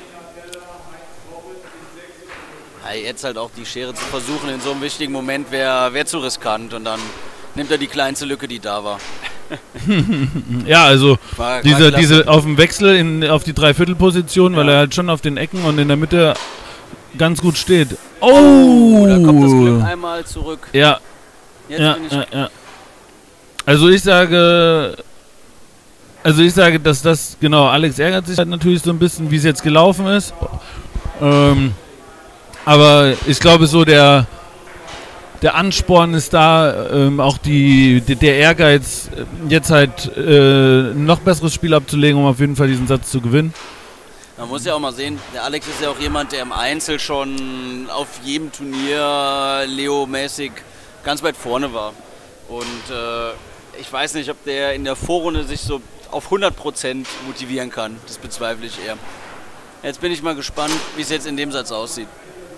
Ja, jetzt halt auch die Schere zu versuchen in so einem wichtigen Moment wäre wär zu riskant und dann nimmt er die kleinste Lücke, die da war. Ja, also War- war diese, klasse. diese auf dem Wechsel in, auf die Dreiviertelposition, weil Ja. er halt schon auf den Ecken und in der Mitte ganz gut steht. Oh, Oh! da kommt das Glück einmal zurück. Ja, Jetzt ja, bin ich ja, ja. Also ich sage, also ich sage, dass das, genau, Alex ärgert sich halt natürlich so ein bisschen, wie es jetzt gelaufen ist. Ähm, aber ich glaube so, der, der Ansporn ist da, ähm, auch die, die, der Ehrgeiz, jetzt halt äh, ein noch besseres Spiel abzulegen, um auf jeden Fall diesen Satz zu gewinnen. Man muss ja auch mal sehen, der Alex ist ja auch jemand, der im Einzel schon auf jedem Turnier Leo-mäßig ganz weit vorne war. Und äh, ich weiß nicht, ob der in der Vorrunde sich so auf hundert Prozent motivieren kann. Das bezweifle ich eher. Jetzt bin ich mal gespannt, wie es jetzt in dem Satz aussieht.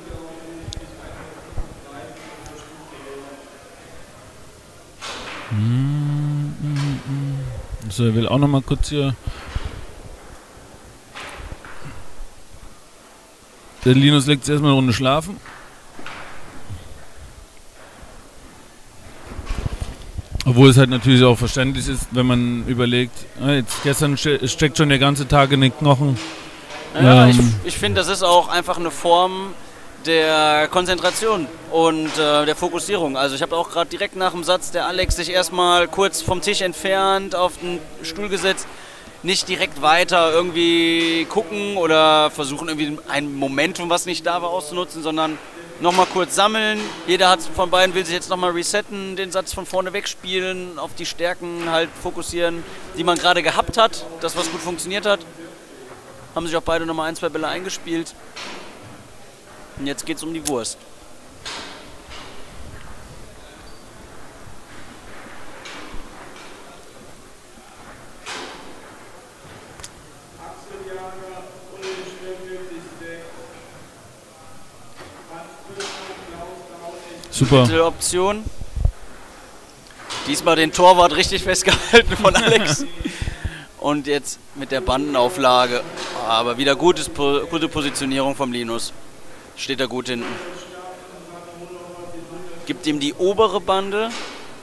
So, er will auch noch mal kurz hier. Der Linus legt sich erstmal eine Runde schlafen. Obwohl es halt natürlich auch verständlich ist, wenn man überlegt, ah, jetzt gestern ste- steckt schon der ganze Tag in den Knochen. Ja, Ähm. ich, ich finde, das ist auch einfach eine Form der Konzentration und äh, der Fokussierung. Also ich habe auch gerade direkt nach dem Satz der Alex sich erstmal kurz vom Tisch entfernt, auf den Stuhl gesetzt, nicht direkt weiter irgendwie gucken oder versuchen irgendwie ein Momentum, was nicht da war, auszunutzen, sondern nochmal kurz sammeln. Jeder hat von beiden will sich jetzt nochmal resetten, den Satz von vorne wegspielen, auf die Stärken halt fokussieren, die man gerade gehabt hat, das was gut funktioniert hat. Haben sich auch beide nochmal ein, zwei Bälle eingespielt. Und jetzt geht's um die Wurst. Super. Mitteloption. Diesmal den Torwart richtig festgehalten von Alex. Und jetzt mit der Bandenauflage. Aber wieder gutes, gute Positionierung vom Linus. Steht da gut hinten. Gibt ihm die obere Bande.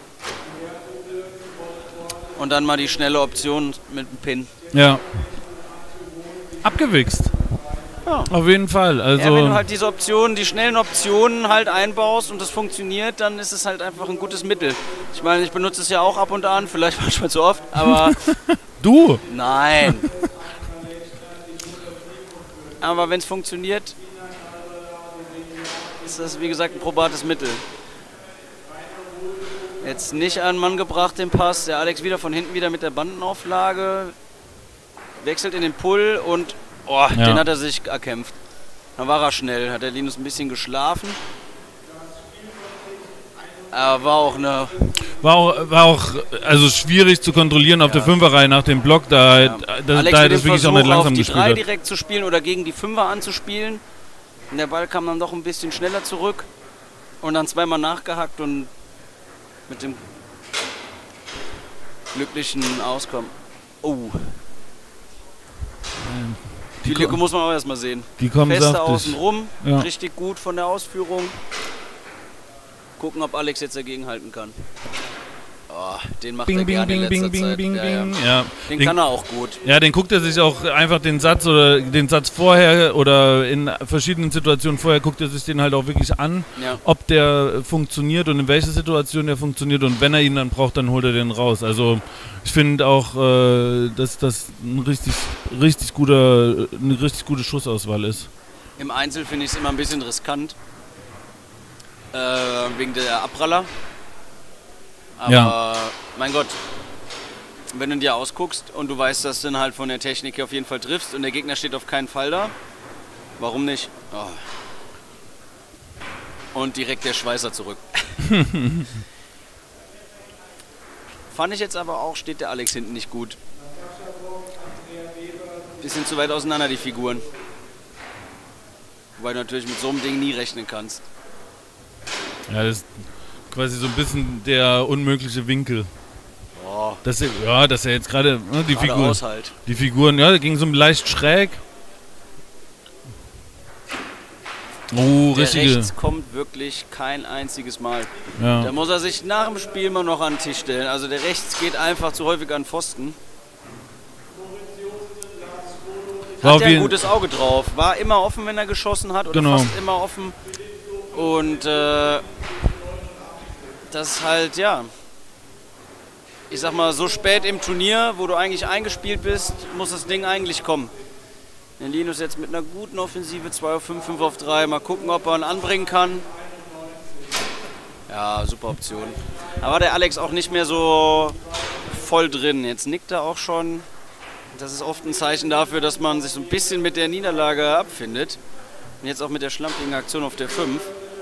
Und dann mal die schnelle Option mit dem Pin. Ja. Abgewichst. Ja. Auf jeden Fall. Also Ja, wenn du halt diese Optionen, die schnellen Optionen halt einbaust und das funktioniert, dann ist es halt einfach ein gutes Mittel. Ich meine, ich benutze es ja auch ab und an, vielleicht manchmal zu oft, aber du. nein. Aber wenn es funktioniert, ist das wie gesagt ein probates Mittel. Jetzt nicht an den Mann gebracht, den Pass. Der Alex wieder von hinten wieder mit der Bandenauflage. Wechselt in den Pull und oh, Ja. den hat er sich erkämpft. Dann war er schnell, hat der Linus ein bisschen geschlafen. Aber war auch eine... War auch, war auch also schwierig zu kontrollieren auf der Fünferreihe nach dem Block. Da, Ja. da, Alex da mit das dem wirklich auch Versuch, nicht langsam auf die gespielt drei hat. direkt zu spielen oder gegen die Fünfer anzuspielen. Und der Ball kam dann doch ein bisschen schneller zurück. Und dann zweimal nachgehackt und mit dem glücklichen Auskommen. Oh. Die ko- Lücke muss man auch erstmal sehen. Die kommen Feste saftig. außen rum, Ja. richtig gut von der Ausführung. Gucken, ob Alex jetzt dagegen halten kann. Oh, den macht Bing, er bing, gerne in bing, letzter bing, bing, Zeit. bing, ja, bing. Ja. Ja. Den, Den- kann er auch gut. Ja, den guckt er sich auch einfach den Satz oder den Satz vorher oder in verschiedenen Situationen vorher guckt er sich den halt auch wirklich an, Ja. ob der funktioniert und in welcher Situation der funktioniert und wenn er ihn dann braucht, dann holt er den raus. Also ich finde auch, äh, dass das ein richtig, richtig guter, eine richtig gute Schussauswahl ist. Im Einzel finde ich es immer ein bisschen riskant. Äh, wegen der Abpraller. Aber Ja. mein Gott, wenn du dir ausguckst und du weißt, dass du dann halt von der Technik her auf jeden Fall triffst und der Gegner steht auf keinen Fall da, warum nicht? Oh. Und direkt der Schweißer zurück. Fand ich jetzt aber auch, steht der Alex hinten nicht gut. Bisschen zu weit auseinander die Figuren. Wobei du natürlich mit so einem Ding nie rechnen kannst. Ja, das ist quasi so ein bisschen der unmögliche Winkel. Oh, Dass er, ja, dass er jetzt gerade ne, die, Figur, geradeaus halt. die Figuren, ja, der ging so leicht schräg. Oh, Der richtige. rechts kommt wirklich kein einziges Mal. Ja. Da muss er sich nach dem Spiel mal noch an den Tisch stellen. Also der rechts geht einfach zu häufig an den Pfosten. War Hat auf ja ein jeden- gutes Auge drauf. War immer offen, wenn er geschossen hat. Oder Genau. fast immer offen. Und äh, das ist halt, ja... Ich sag mal, so spät im Turnier, wo du eigentlich eingespielt bist, muss das Ding eigentlich kommen. Der Linus jetzt mit einer guten Offensive, zwei auf fünf, fünf auf drei. Mal gucken, ob er ihn anbringen kann. Ja, super Option. Da war der Alex auch nicht mehr so voll drin. Jetzt nickt er auch schon. Das ist oft ein Zeichen dafür, dass man sich so ein bisschen mit der Niederlage abfindet. Und jetzt auch mit der schlampigen Aktion auf der fünf.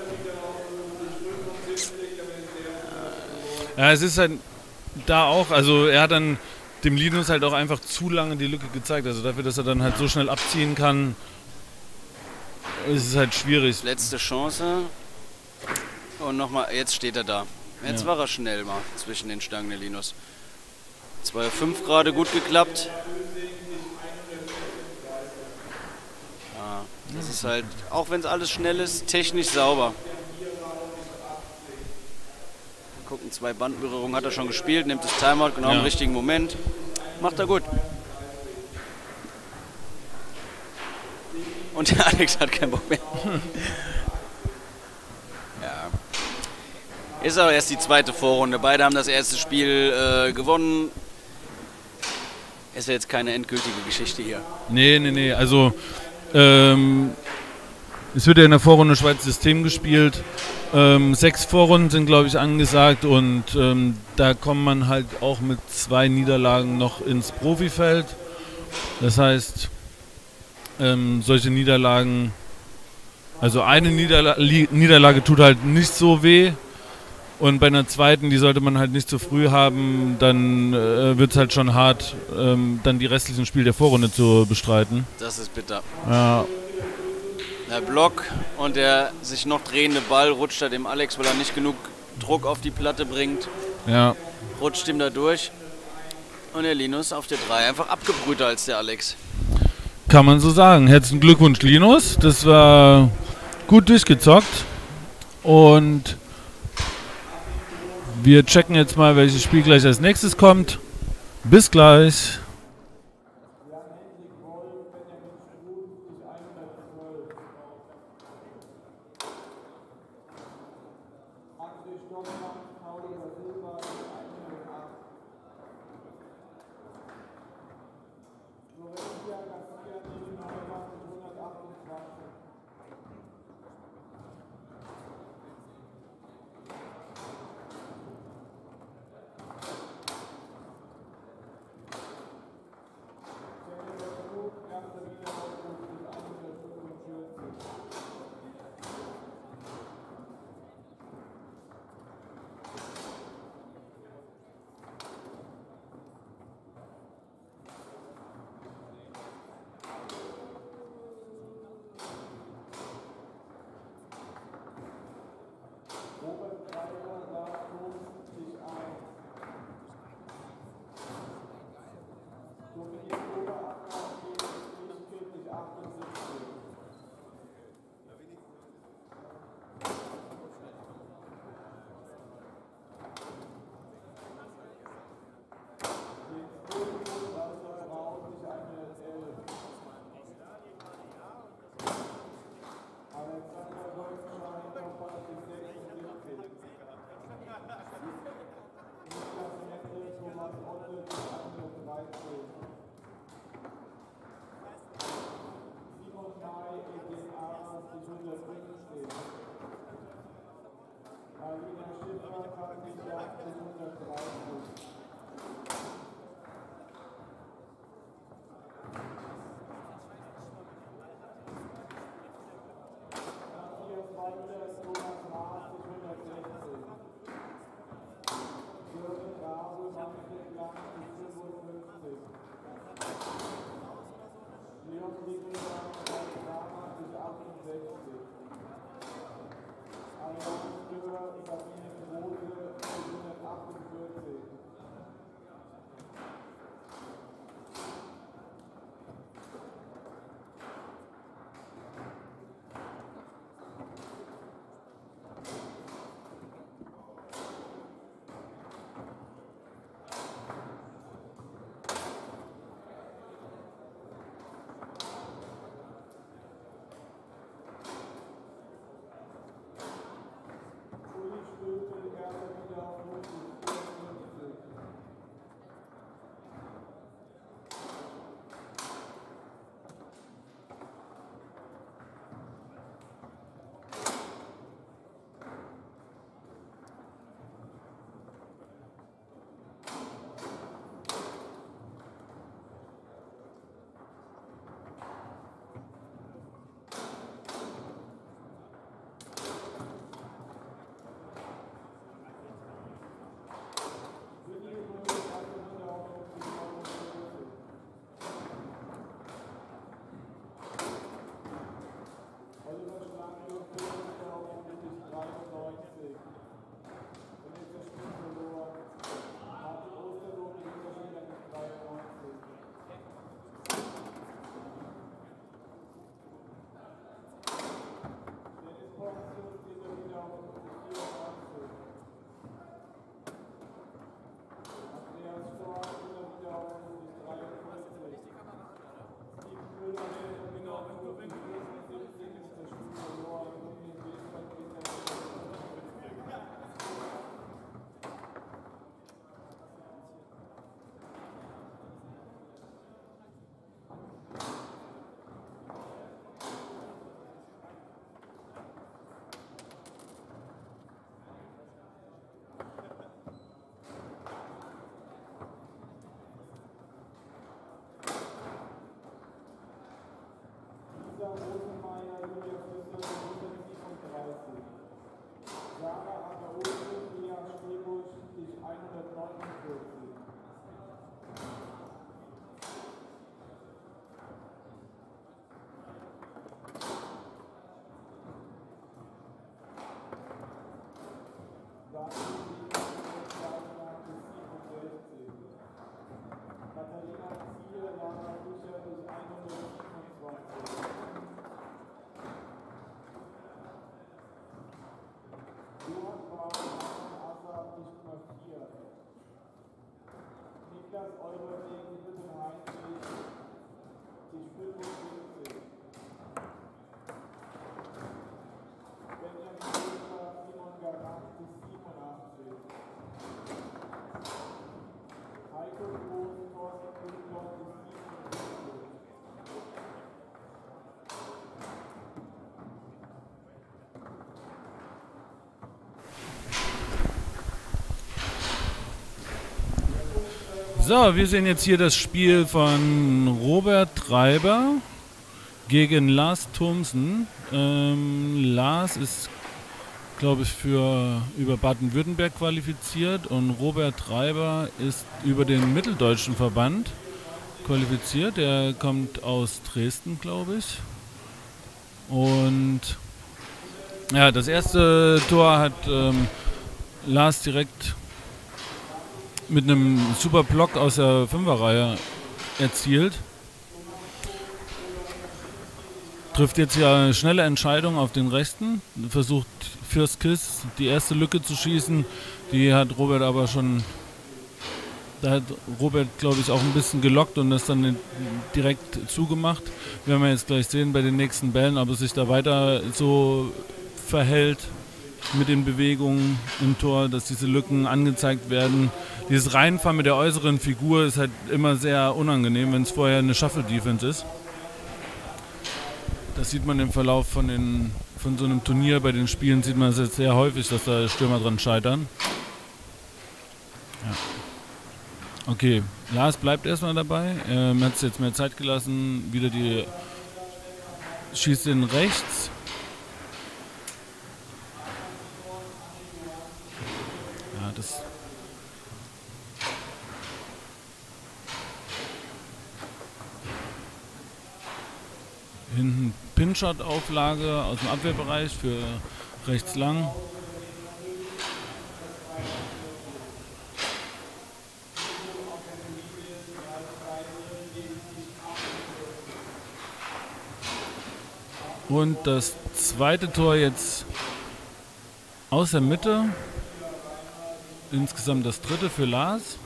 Ja, es ist halt da auch, also er hat dann dem Linus halt auch einfach zu lange die Lücke gezeigt. Also dafür, dass er dann halt so schnell abziehen kann, ist es halt schwierig. Letzte Chance. Und nochmal, jetzt steht er da. Jetzt Ja. war er schnell mal zwischen den Stangen, der Linus. zwei auf fünf gerade gut geklappt. Ja, das ist halt, auch wenn es alles schnell ist, technisch sauber. Gucken, zwei Bandberührungen hat er schon gespielt, nimmt das Timeout genau Ja. im richtigen Moment. Macht er gut. Und der Alex hat keinen Bock mehr. Ja. Ist aber erst die zweite Vorrunde. Beide haben das erste Spiel äh, gewonnen. Ist ja jetzt keine endgültige Geschichte hier. Nee, nee, nee, also ähm, es wird ja in der Vorrunde Schweiz System gespielt. Ähm, sechs Vorrunden sind, glaube ich, angesagt und ähm, da kommt man halt auch mit zwei Niederlagen noch ins Profifeld. Das heißt, ähm, solche Niederlagen, also eine Niederla Li Niederlage tut halt nicht so weh und bei einer zweiten, die sollte man halt nicht zu früh haben, dann äh, wird es halt schon hart, ähm, dann die restlichen Spiele der Vorrunde zu bestreiten. Das ist bitter. Ja, Der Block und der sich noch drehende Ball rutscht da dem Alex, weil er nicht genug Druck auf die Platte bringt. ja. Rutscht ihm da durch. Und der Linus auf der drei einfach abgebrühter als der Alex. Kann man so sagen. Herzlichen Glückwunsch, Linus. Das war gut durchgezockt. Und wir checken jetzt mal, welches Spiel gleich als nächstes kommt. Bis gleich. führt Osterlohn offensichtlich dreiundneunzig. Und jetzt das Spiel verloren. Hat die Osterlohn die Unterschiede mit dreiundneunzig. Dennis Pontius steht er wieder auf vierundneunzig. Andreas Storm steht er wieder auf dreiundvierzig. Steve Müller hält er wieder auf fünfundsiebzig, ist das Spiel verloren. Und den Westfeld geht er wieder. Lisa Rosenmeier, Julia Flüssel, hundertsiebenunddreißig. Sarah Agaosi, Lea Stebusch, dich hundertneunundvierzig. Daniel siebenundsechzig. Katharina Ziel, Lara Fischer, dich hundertsiebenundzwanzig. Johann Braun, Assad, dich Nummer vier. Niklas Eurerding, Hütten Heinrich, dich fünfundsiebzig. Benjamin Schäfer, Simon Garant, dich siebenundachtzig. Heiko Groß, Thorsten Rüdlund, dich siebenundsiebzig. So, wir sehen jetzt hier das Spiel von Robert Treiber gegen Lars Thomsen. Ähm, Lars ist, glaube ich, für über Baden-Württemberg qualifiziert und Robert Treiber ist über den Mitteldeutschen Verband qualifiziert. Der kommt aus Dresden, glaube ich. Und ja, das erste Tor hat ähm, Lars direkt mit einem super Block aus der Fünferreihe erzielt. Trifft jetzt ja eine schnelle Entscheidung auf den Rechten. Versucht fürs Kiss die erste Lücke zu schießen. Die hat Robert aber schon, da hat Robert, glaube ich, auch ein bisschen gelockt und das dann direkt zugemacht. Wir werden jetzt gleich sehen bei den nächsten Bällen, ob es sich da weiter so verhält mit den Bewegungen im Tor, dass diese Lücken angezeigt werden. Dieses Reinfahren mit der äußeren Figur ist halt immer sehr unangenehm, wenn es vorher eine Shuffle-Defense ist. Das sieht man im Verlauf von, den, von so einem Turnier, bei den Spielen sieht man es jetzt sehr häufig, dass da Stürmer dran scheitern. Ja. Okay, Lars bleibt erstmal dabei. Ähm, hat es jetzt mehr Zeit gelassen, wieder die schießt in rechts. Ja, das hinten Pinshot-Auflage aus dem Abwehrbereich für rechts lang. Und das zweite Tor jetzt aus der Mitte. Insgesamt das dritte für Lars.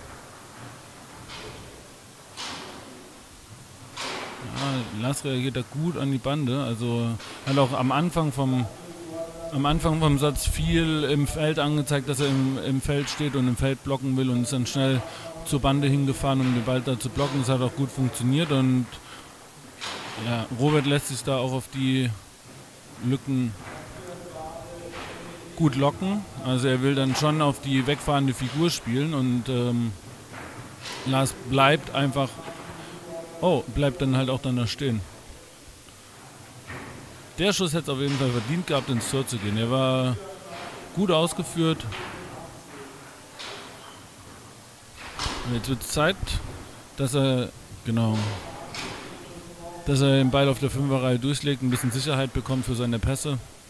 Ja, Lars reagiert da gut an die Bande. Also hat auch am Anfang vom, am Anfang vom Satz viel im Feld angezeigt, dass er im, im Feld steht und im Feld blocken will und ist dann schnell zur Bande hingefahren, um den Ball da zu blocken. Das hat auch gut funktioniert und ja, Robert lässt sich da auch auf die Lücken gut locken. Also er will dann schon auf die wegfahrende Figur spielen und ähm, Lars bleibt einfach, oh, bleibt dann halt auch dann da stehen. Der Schuss hätte es auf jeden Fall verdient gehabt, ins Tor zu gehen. Er war gut ausgeführt. Und jetzt wird es Zeit, dass er, genau, dass er den Ball auf der Fünferreihe durchlegt, ein bisschen Sicherheit bekommt für seine Pässe.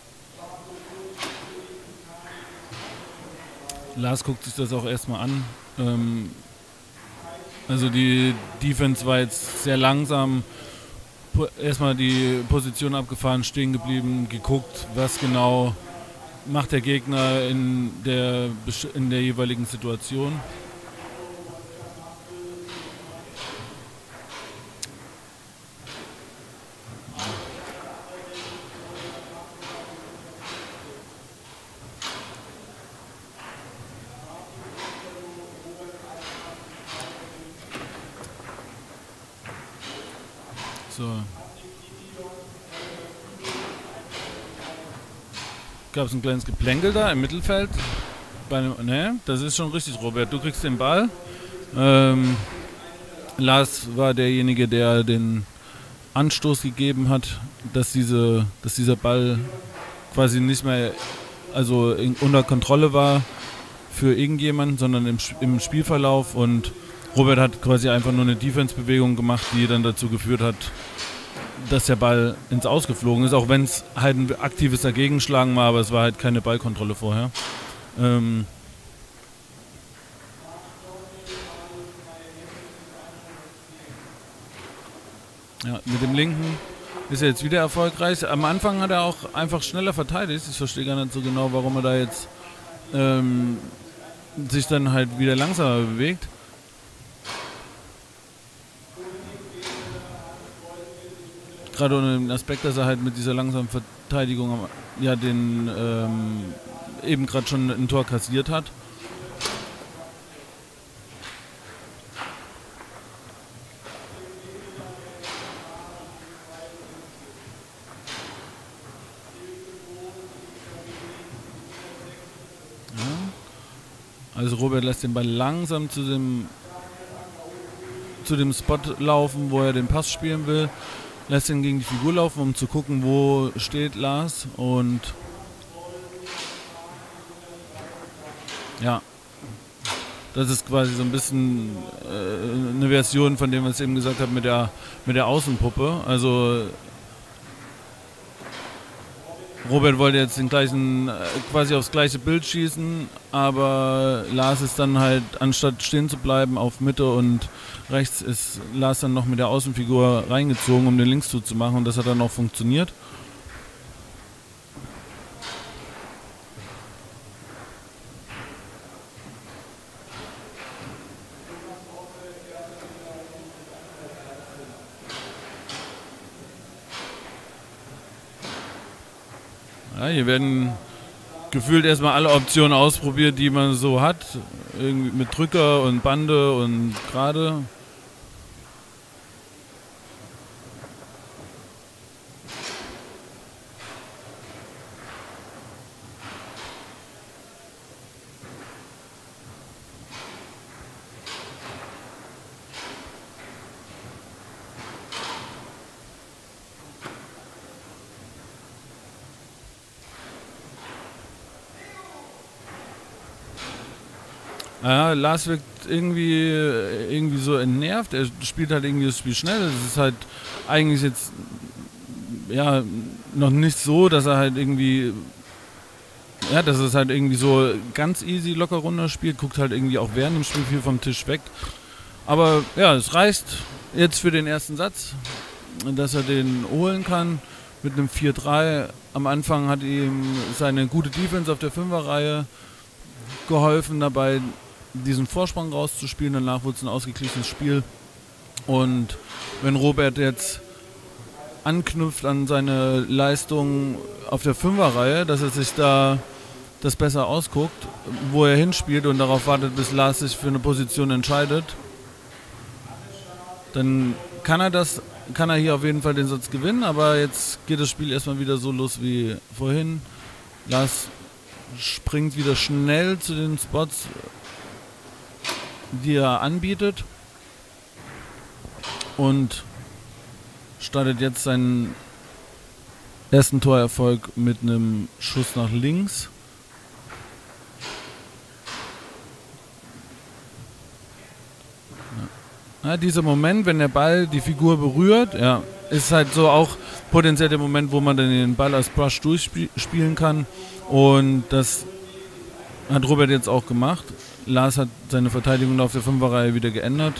Lars guckt sich das auch erstmal an. Ähm, also die Defense war jetzt sehr langsam. Po- erstmal die Position abgefahren, stehen geblieben, geguckt, was genau macht der Gegner in der, besch- in der jeweiligen Situation. So. Gab es ein kleines Geplänkel da im Mittelfeld? Bei einem, ne, das ist schon richtig, Robert. Du kriegst den Ball. Ähm, Lars war derjenige, der den Anstoß gegeben hat, dass, diese, dass dieser Ball quasi nicht mehr also in, unter Kontrolle war für irgendjemanden, sondern im, im Spielverlauf. Und Robert hat quasi einfach nur eine Defense-Bewegung gemacht, die dann dazu geführt hat, dass der Ball ins Ausgeflogen ist, auch wenn es halt ein aktives Dagegenschlagen war, aber es war halt keine Ballkontrolle vorher. Ähm ja, mit dem Linken ist er jetzt wieder erfolgreich. Am Anfang hat er auch einfach schneller verteidigt. Ich verstehe gar nicht so genau, warum er da jetzt ähm, sich dann halt wieder langsamer bewegt. Gerade unter dem Aspekt, dass er halt mit dieser langsamen Verteidigung ja den ähm, eben gerade schon ein Tor kassiert hat. Ja. Also Robert lässt den Ball langsam zu dem zu dem Spot laufen, wo er den Pass spielen will. Lässt ihn gegen die Figur laufen, um zu gucken, wo steht Lars. Und ja, das ist quasi so ein bisschen äh, eine Version von dem, was ich eben gesagt habe mit der, mit der Außenpuppe. Also Robert wollte jetzt den gleichen, äh, quasi aufs gleiche Bild schießen, aber Lars ist dann halt, anstatt stehen zu bleiben, auf Mitte und rechts ist Lars dann noch mit der Außenfigur reingezogen, um den Linkszug zu machen, und das hat dann auch funktioniert. Ja, hier werden gefühlt erstmal alle Optionen ausprobiert, die man so hat. Irgendwie mit Drücker und Bande und gerade. Ja, Lars wirkt irgendwie, irgendwie so entnervt. Er spielt halt irgendwie das Spiel schnell. Es ist halt eigentlich jetzt ja noch nicht so, dass er halt irgendwie, ja, dass es halt irgendwie so ganz easy locker runter spielt. Guckt halt irgendwie auch während dem Spiel viel vom Tisch weg. Aber ja, es reicht jetzt für den ersten Satz, dass er den holen kann mit einem vier drei. Am Anfang hat ihm seine gute Defense auf der Fünferreihe geholfen dabei, diesen Vorsprung rauszuspielen. Danach wurde es ein ausgeglichenes Spiel. Und wenn Robert jetzt anknüpft an seine Leistung auf der Fünferreihe, dass er sich da das besser ausguckt, wo er hinspielt und darauf wartet, bis Lars sich für eine Position entscheidet, dann kann er das, kann er hier auf jeden Fall den Satz gewinnen. Aber jetzt geht das Spiel erstmal wieder so los wie vorhin. Lars springt wieder schnell zu den Spots, die er anbietet, und startet jetzt seinen ersten Torerfolg mit einem Schuss nach links. Ja. Ja, dieser Moment, wenn der Ball die Figur berührt, ja, ist halt so auch potenziell der Moment, wo man dann den Ball als Brush durchspielen kann, und das hat Robert jetzt auch gemacht. Lars hat seine Verteidigung auf der Fünferreihe wieder geändert.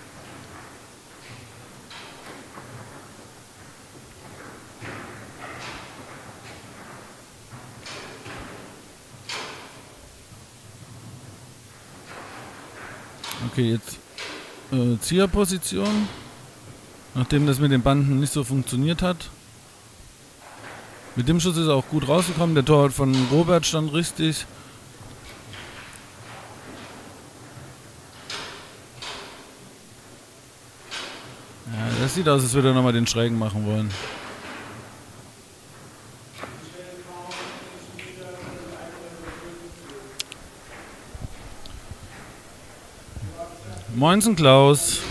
Okay, jetzt äh, Zieherposition. Nachdem das mit den Banden nicht so funktioniert hat. Mit dem Schuss ist er auch gut rausgekommen. Der Torwart von Robert stand richtig. Ja, das sieht aus, als würde er nochmal den Schrägen machen wollen. Moinsen Klaus.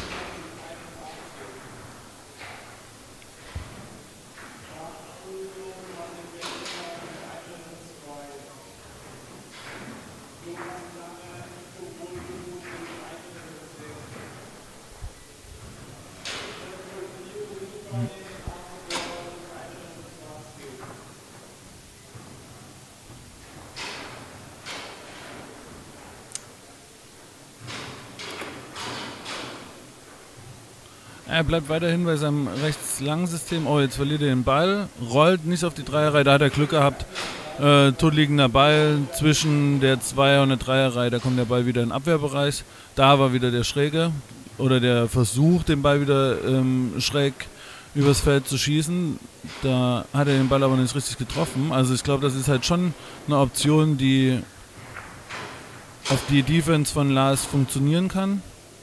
Er bleibt weiterhin bei seinem Rechts-Lang-System. Oh, jetzt verliert er den Ball. Rollt nicht auf die Dreierreihe. Da hat er Glück gehabt. Äh, totliegender Ball zwischen der Zweier- und der Dreierreihe. Da kommt der Ball wieder in den Abwehrbereich. Da war wieder der Schräge. Oder der Versuch, den Ball wieder ähm, schräg übers Feld zu schießen. Da hat er den Ball aber nicht richtig getroffen. Also ich glaube, das ist halt schon eine Option, die auf die Defense von Lars funktionieren kann.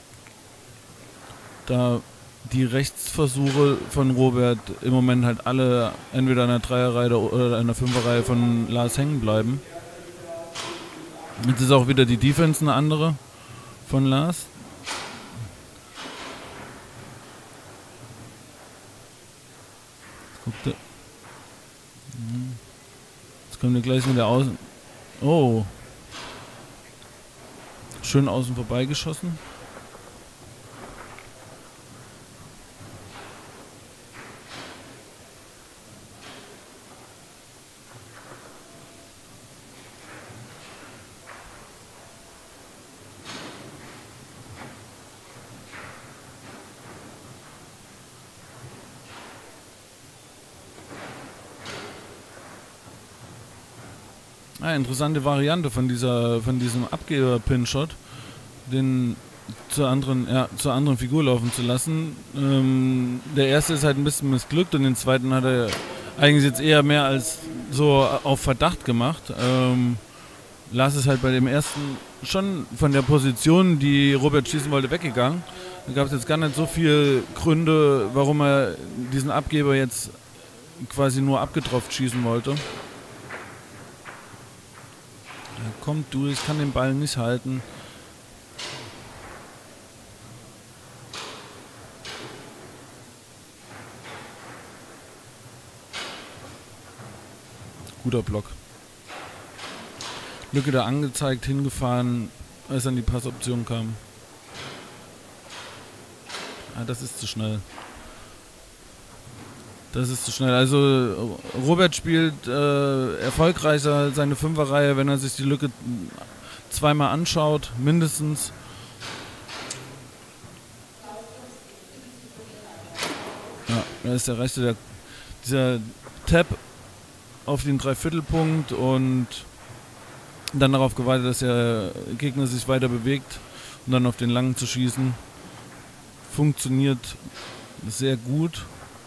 Da die Rechtsversuche von Robert im Moment halt alle entweder an der Dreierreihe oder an der Fünferreihe von Lars hängen bleiben. Jetzt ist auch wieder die Defense eine andere von Lars. Jetzt, guckt er. Jetzt kommt er gleich mit der Außen. Oh. Schön außen vorbeigeschossen. Ah, interessante Variante von dieser, von diesem Abgeber-Pinshot, den zur anderen, ja, zur anderen Figur laufen zu lassen. Ähm, der erste ist halt ein bisschen missglückt und den zweiten hat er eigentlich jetzt eher mehr als so auf Verdacht gemacht. Ähm, Lars ist halt bei dem ersten schon von der Position, die Robert schießen wollte, weggegangen. Da gab es jetzt gar nicht so viele Gründe, warum er diesen Abgeber jetzt quasi nur abgetropft schießen wollte. Er kommt durch, kann den Ball nicht halten. Guter Block. Lücke da angezeigt, hingefahren, als an die Passoption kam. Ah, das ist zu schnell. Das ist zu schnell. Also Robert spielt äh, erfolgreicher seine Fünferreihe, wenn er sich die Lücke zweimal anschaut, mindestens. Ja, da ist der rechte, der, dieser Tap auf den Dreiviertelpunkt und dann darauf gewartet, dass der Gegner sich weiter bewegt und dann auf den langen zu schießen. Funktioniert sehr gut.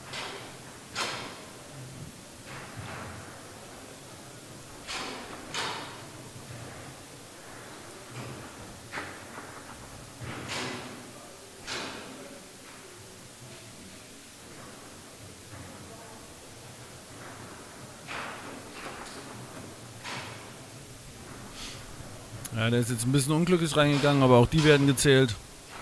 Ja, der ist jetzt ein bisschen unglücklich reingegangen, aber auch die werden gezählt.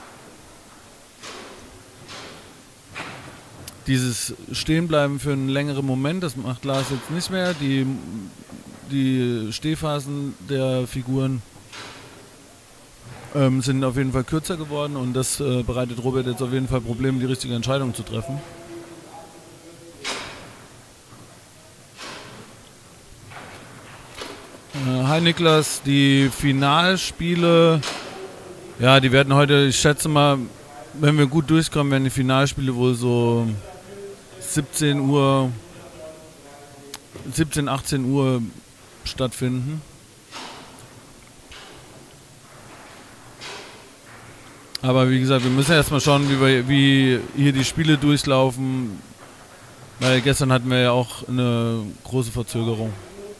Dieses Stehenbleiben für einen längeren Moment, das macht Lars jetzt nicht mehr. Die, die Stehphasen der Figuren ähm, sind auf jeden Fall kürzer geworden und das äh, bereitet Robert jetzt auf jeden Fall Probleme, die richtige Entscheidung zu treffen. Äh, hi Niklas, die Finalspiele, ja, die werden heute, ich schätze mal, wenn wir gut durchkommen, werden die Finalspiele wohl so siebzehn Uhr, siebzehn, achtzehn Uhr stattfinden. Aber wie gesagt, wir müssen erstmal schauen, wie, wir, wie hier die Spiele durchlaufen, weil gestern hatten wir ja auch eine große Verzögerung.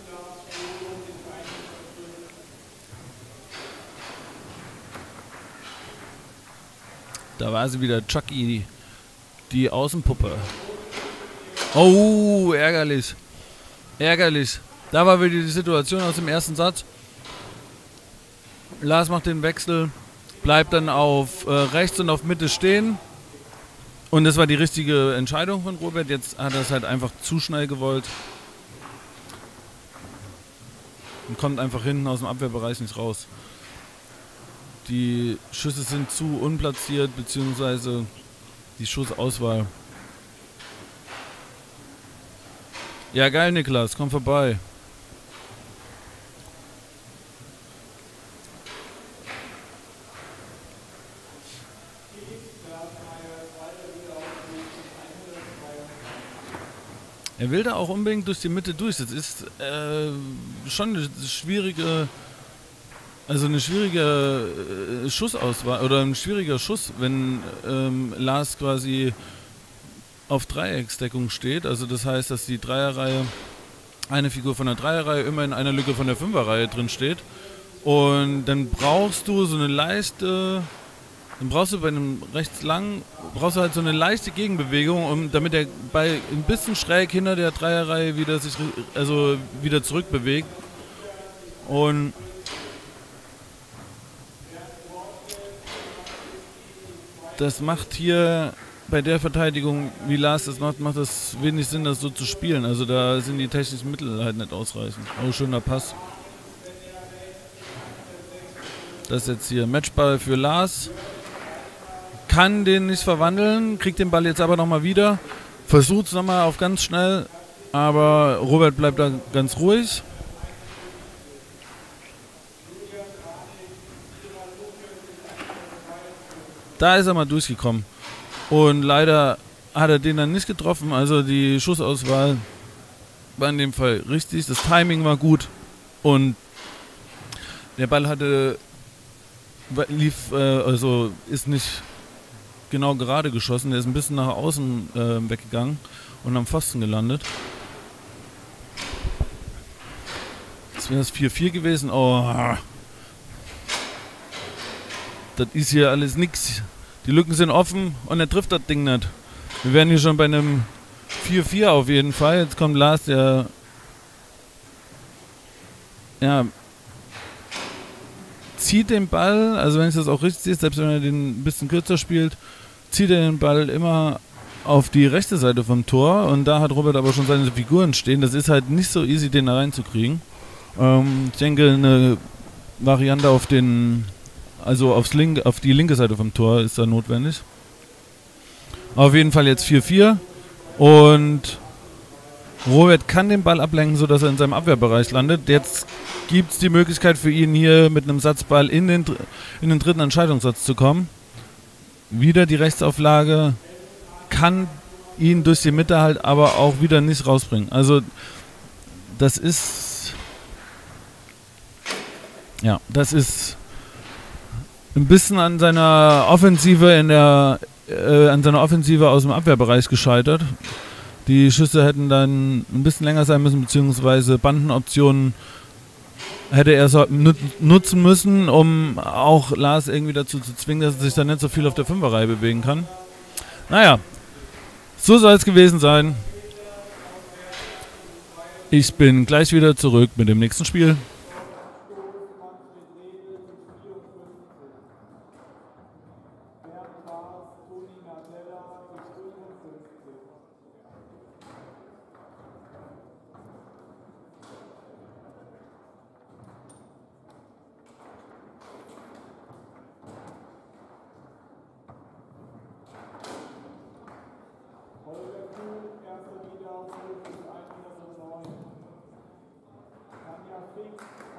Da war sie wieder, Chucky, die Außenpuppe. Oh, ärgerlich. Ärgerlich. Da war wieder die Situation aus dem ersten Satz. Lars macht den Wechsel, bleibt dann auf äh, rechts und auf Mitte stehen. Und das war die richtige Entscheidung von Robert. Jetzt hat er es halt einfach zu schnell gewollt. Und kommt einfach hinten aus dem Abwehrbereich nicht raus. Die Schüsse sind zu unplatziert, beziehungsweise die Schussauswahl. Ja, geil, Niklas, komm vorbei. Er will da auch unbedingt durch die Mitte durch. Das ist äh, schon eine schwierige, also eine schwierige äh, Schussauswahl oder ein schwieriger Schuss, wenn ähm, Lars quasi auf Dreiecksdeckung steht. Also das heißt, dass die Dreierreihe, eine Figur von der Dreierreihe immer in einer Lücke von der Fünferreihe drin steht. Und dann brauchst du so eine leichte, dann brauchst du bei einem rechts lang, brauchst du halt so eine leichte Gegenbewegung, um, damit der Ball ein bisschen schräg hinter der Dreierreihe wieder sich, also wieder zurückbewegt. Und das macht hier bei der Verteidigung, wie Lars das macht, macht das wenig Sinn, das so zu spielen. Also da sind die technischen Mittel halt nicht ausreichend. Oh, schöner Pass. Das ist jetzt hier Matchball für Lars. Kann den nicht verwandeln, kriegt den Ball jetzt aber nochmal wieder. Versucht es nochmal auf ganz schnell, aber Robert bleibt da ganz ruhig. Da ist er mal durchgekommen. Und leider hat er den dann nicht getroffen. Also die Schussauswahl war in dem Fall richtig. Das Timing war gut. Und der Ball hatte, lief, äh, also ist nicht genau gerade geschossen. Der ist ein bisschen nach außen äh, weggegangen und am Pfosten gelandet. Das wäre das vier vier gewesen. Oh. Das ist hier alles nix. Die Lücken sind offen und er trifft das Ding nicht. Wir wären hier schon bei einem vier vier auf jeden Fall. Jetzt kommt Lars, der ja, zieht den Ball, also wenn ich das auch richtig sehe, selbst wenn er den ein bisschen kürzer spielt, zieht er den Ball immer auf die rechte Seite vom Tor und da hat Robert aber schon seine Figuren stehen. Das ist halt nicht so easy, den da reinzukriegen. Ähm, ich denke, eine Variante auf den Also aufs Link, auf die linke Seite vom Tor ist da notwendig. Auf jeden Fall jetzt vier vier. Und Robert kann den Ball ablenken, sodass er in seinem Abwehrbereich landet. Jetzt gibt es die Möglichkeit für ihn hier mit einem Satzball in den, in den dritten Entscheidungssatz zu kommen. Wieder die Rechtsauflage. Kann ihn durch die Mitte halt aber auch wieder nicht rausbringen. Also das ist... Ja, das ist... ein bisschen an seiner Offensive in der äh, an seiner Offensive aus dem Abwehrbereich gescheitert. Die Schüsse hätten dann ein bisschen länger sein müssen, beziehungsweise Bandenoptionen hätte er so nutzen müssen, um auch Lars irgendwie dazu zu zwingen, dass er sich dann nicht so viel auf der Fünferreihe bewegen kann. Naja, so soll es gewesen sein. Ich bin gleich wieder zurück mit dem nächsten Spiel. Erster Wiederaufruf ist hundertneun. Tanja Fink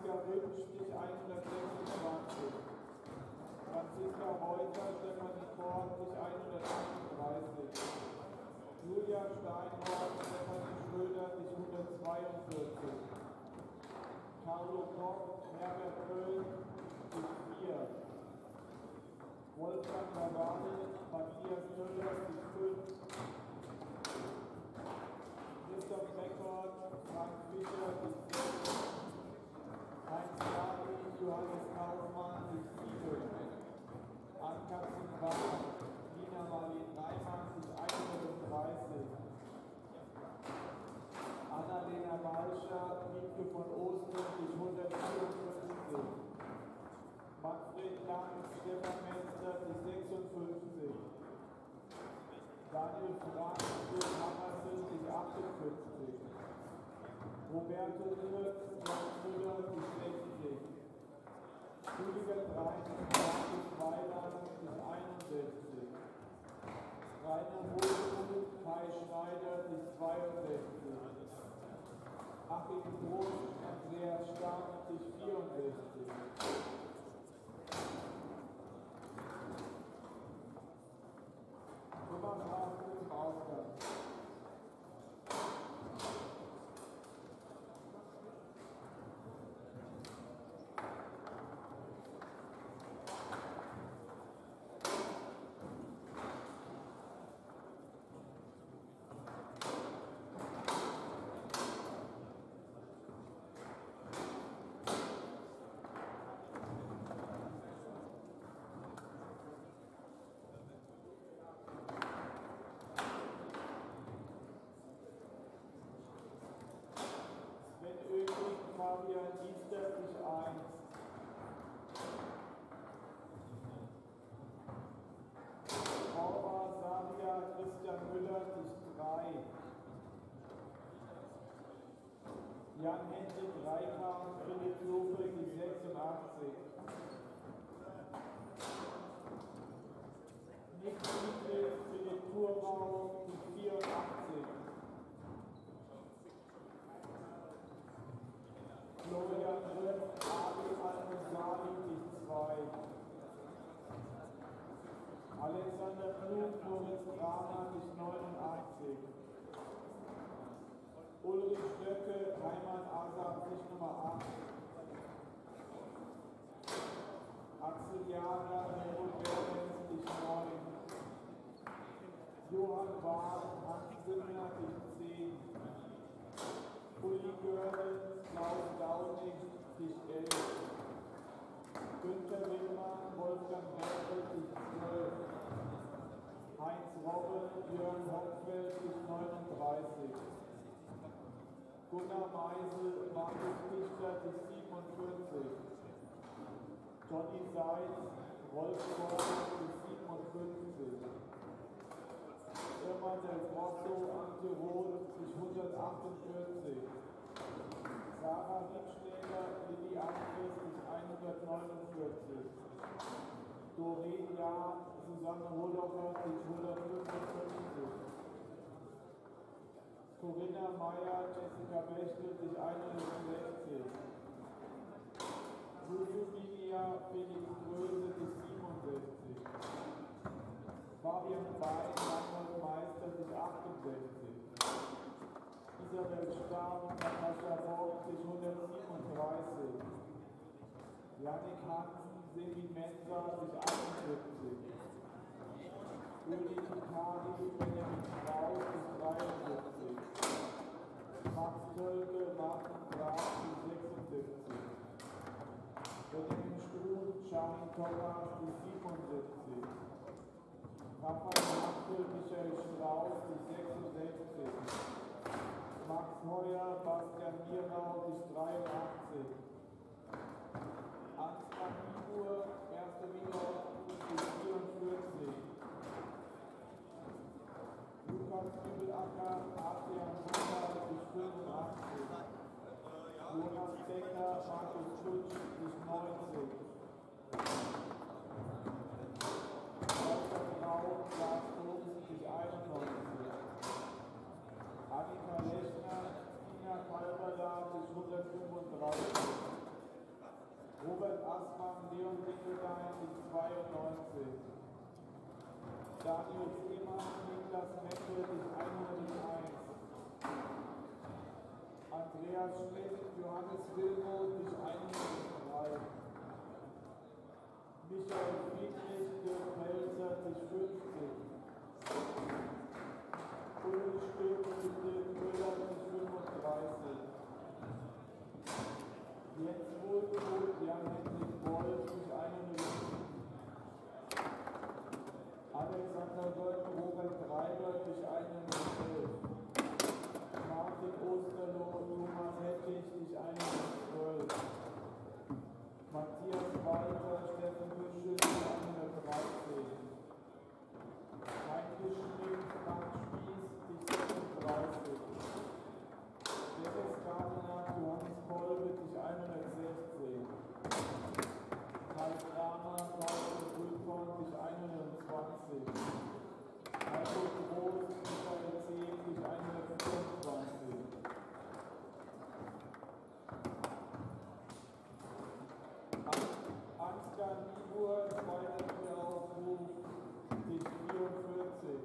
Franziska Rübsch, dich hundertsechsundzwanzig. Franziska Reuter, Stefanie Korn, dich hundertachtunddreißig. Julia Steinhorn, Stefanie Schröder, dich hundertzweiundvierzig. Carlo Koch, Herbert Köln, dich vier. Wolfgang Lavade, Matthias Müller, dich fünf. Christoph Beckert, Frank Fischer, dich sechs. Heinz Jari, Johannes Kaufmann, dich sieben. Ann-Kathrin Bach, Nina Marlene Reimann, dich hundertdreißig. Annalena Walscher, Wiebke von Osten, dich hundertvierundfünfzig. Manfred Lang, Stefan Menster, dich sechsundfünfzig. Daniel Frank, Jürgen Hammersen, dich achtundfünfzig. Roberto Wirtz, Jan Müller, dich sechzig. Rüdiger Dreinen, Markus Weiland, dich einundsechzig. Rainer Wohlmuth, Kai Schneider, dich zweiundsechzig. Achim Groß, Andreas Stamm, dich vierundsechzig. Nummerstrafen zum Ausgang. Fabian Dienster, dich eins. Orba Saria Christian Müller, dich drei. Jan-Hendrik Reikam, Philipp Lope, dich sechsundachtzig. Nick Friedrich, Philipp Thurmau, dich vierundachtzig. Florian Röff, Ali Al-Musali, dich zwei. Alexander Klug, Moritz Kramer, dich neunundachtzig. Ulrich Stöcke, Heimann Asaf, dich Nummer acht. Axel Jara, Helmut Behrens, dich neun. Johann Wahn, Hans Zimmer, dich zehn. Uli Görlitz, Klaus Daunig, dich elf. Günther Willmann, Wolfgang Merkel, dich zwölf. Heinz Robben, Jörn Hockfeld, dich neununddreißig. Gunnar Meisel, Markus Dichter, dich siebenundvierzig. Johnny Seitz, Rolf Korn, dich siebenundfünfzig. Irma del Grosso, Ante Roth, dich hundertachtundvierzig. Sarah Wittschneider, Lilly Andres, dich hundertneunundvierzig. Doreen Jahr, Susanne Hohlhofer, dich hundertfünfundfünfzig. Corinna Meyer, Jessica Bechtel, dich hundertsechzig. Yusuf Linia, Felix Gröse, dich siebenundsechzig. Fabian Bein, Reinhold Meister, dich achtundsechzig. Isabel Stamm, Natascha Borg, dich hundertsiebenunddreißig. Yannick Hansen, Semi Mensa, dich einundsiebzig. Uli Tikari, Benjamin Strauß, dich dreiundsiebzig. Max Tölke, Martin Graf, dich sechsundsiebzig. Benjamin Struhn, Charlie Thomas, dich siebenundsiebzig. Raphael Hanke, Michael Strauß, dich sechsundsechzig. Max Heuer, Bastian Mierau, dich dreiundachtzig. Ansgar Niebuhr, erster Minor, dich vierundvierzig. Lukas Kübelacker, Adrian Hunger, dich fünfundachtzig. Jonas Becker, Markus Schutz, dich neunzig. Walter Grau, Lars Thoms, dich einundneunzig. Annika Lechner, Tina Kalberla, dich hundertfünfunddreißig. Assmann, Leon Nickelstein, die zweiundneunzig. Daniel Ziemann, Niklas Mecke, die hunderteins. Andreas Schmidt, Johannes Wilmo, die hundertdrei. Michael Friedrich, Dirk Melzer, die fünfzig. Ulrich Stück, Dirk Müller, die fünfunddreißig. Jens Wohlgemuth, Jan-Hendrik Wolf, die einundneunzig. Alexander Gold, Robert Dreiber, die hundertzwölf. Martin Osterloh, Thomas Hettich, die hundertzwölf. Matthias Walter, Steffen Büschel, die hundertdreizehn. Heinrich Schmidt, Frank Spieß, die sechsunddreißig. Dennis Gardner, Johannes Kolbe, die hundertsechzehn. Kai Kramer, Paul Grünkorn, die hundertzwanzig. Heiko Groß, Michael zehn, die hundertvierundzwanzig. Ansgar Niebuhr, zweiter Wiederaufruf, die vierundvierzig.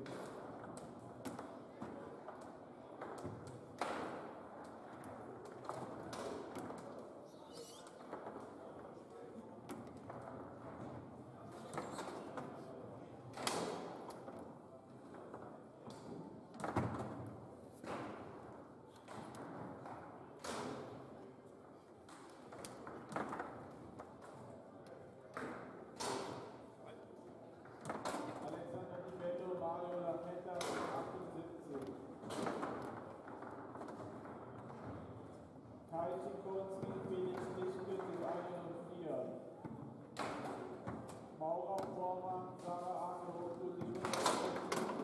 Alexander Di Bello, Mario Lapetta, achtundsiebzig. Kai Sikorski, Felix Lischke, die hundertvier. Maurer Vormann, Sarah Arnehoff, die hundertfünfundfünfzig.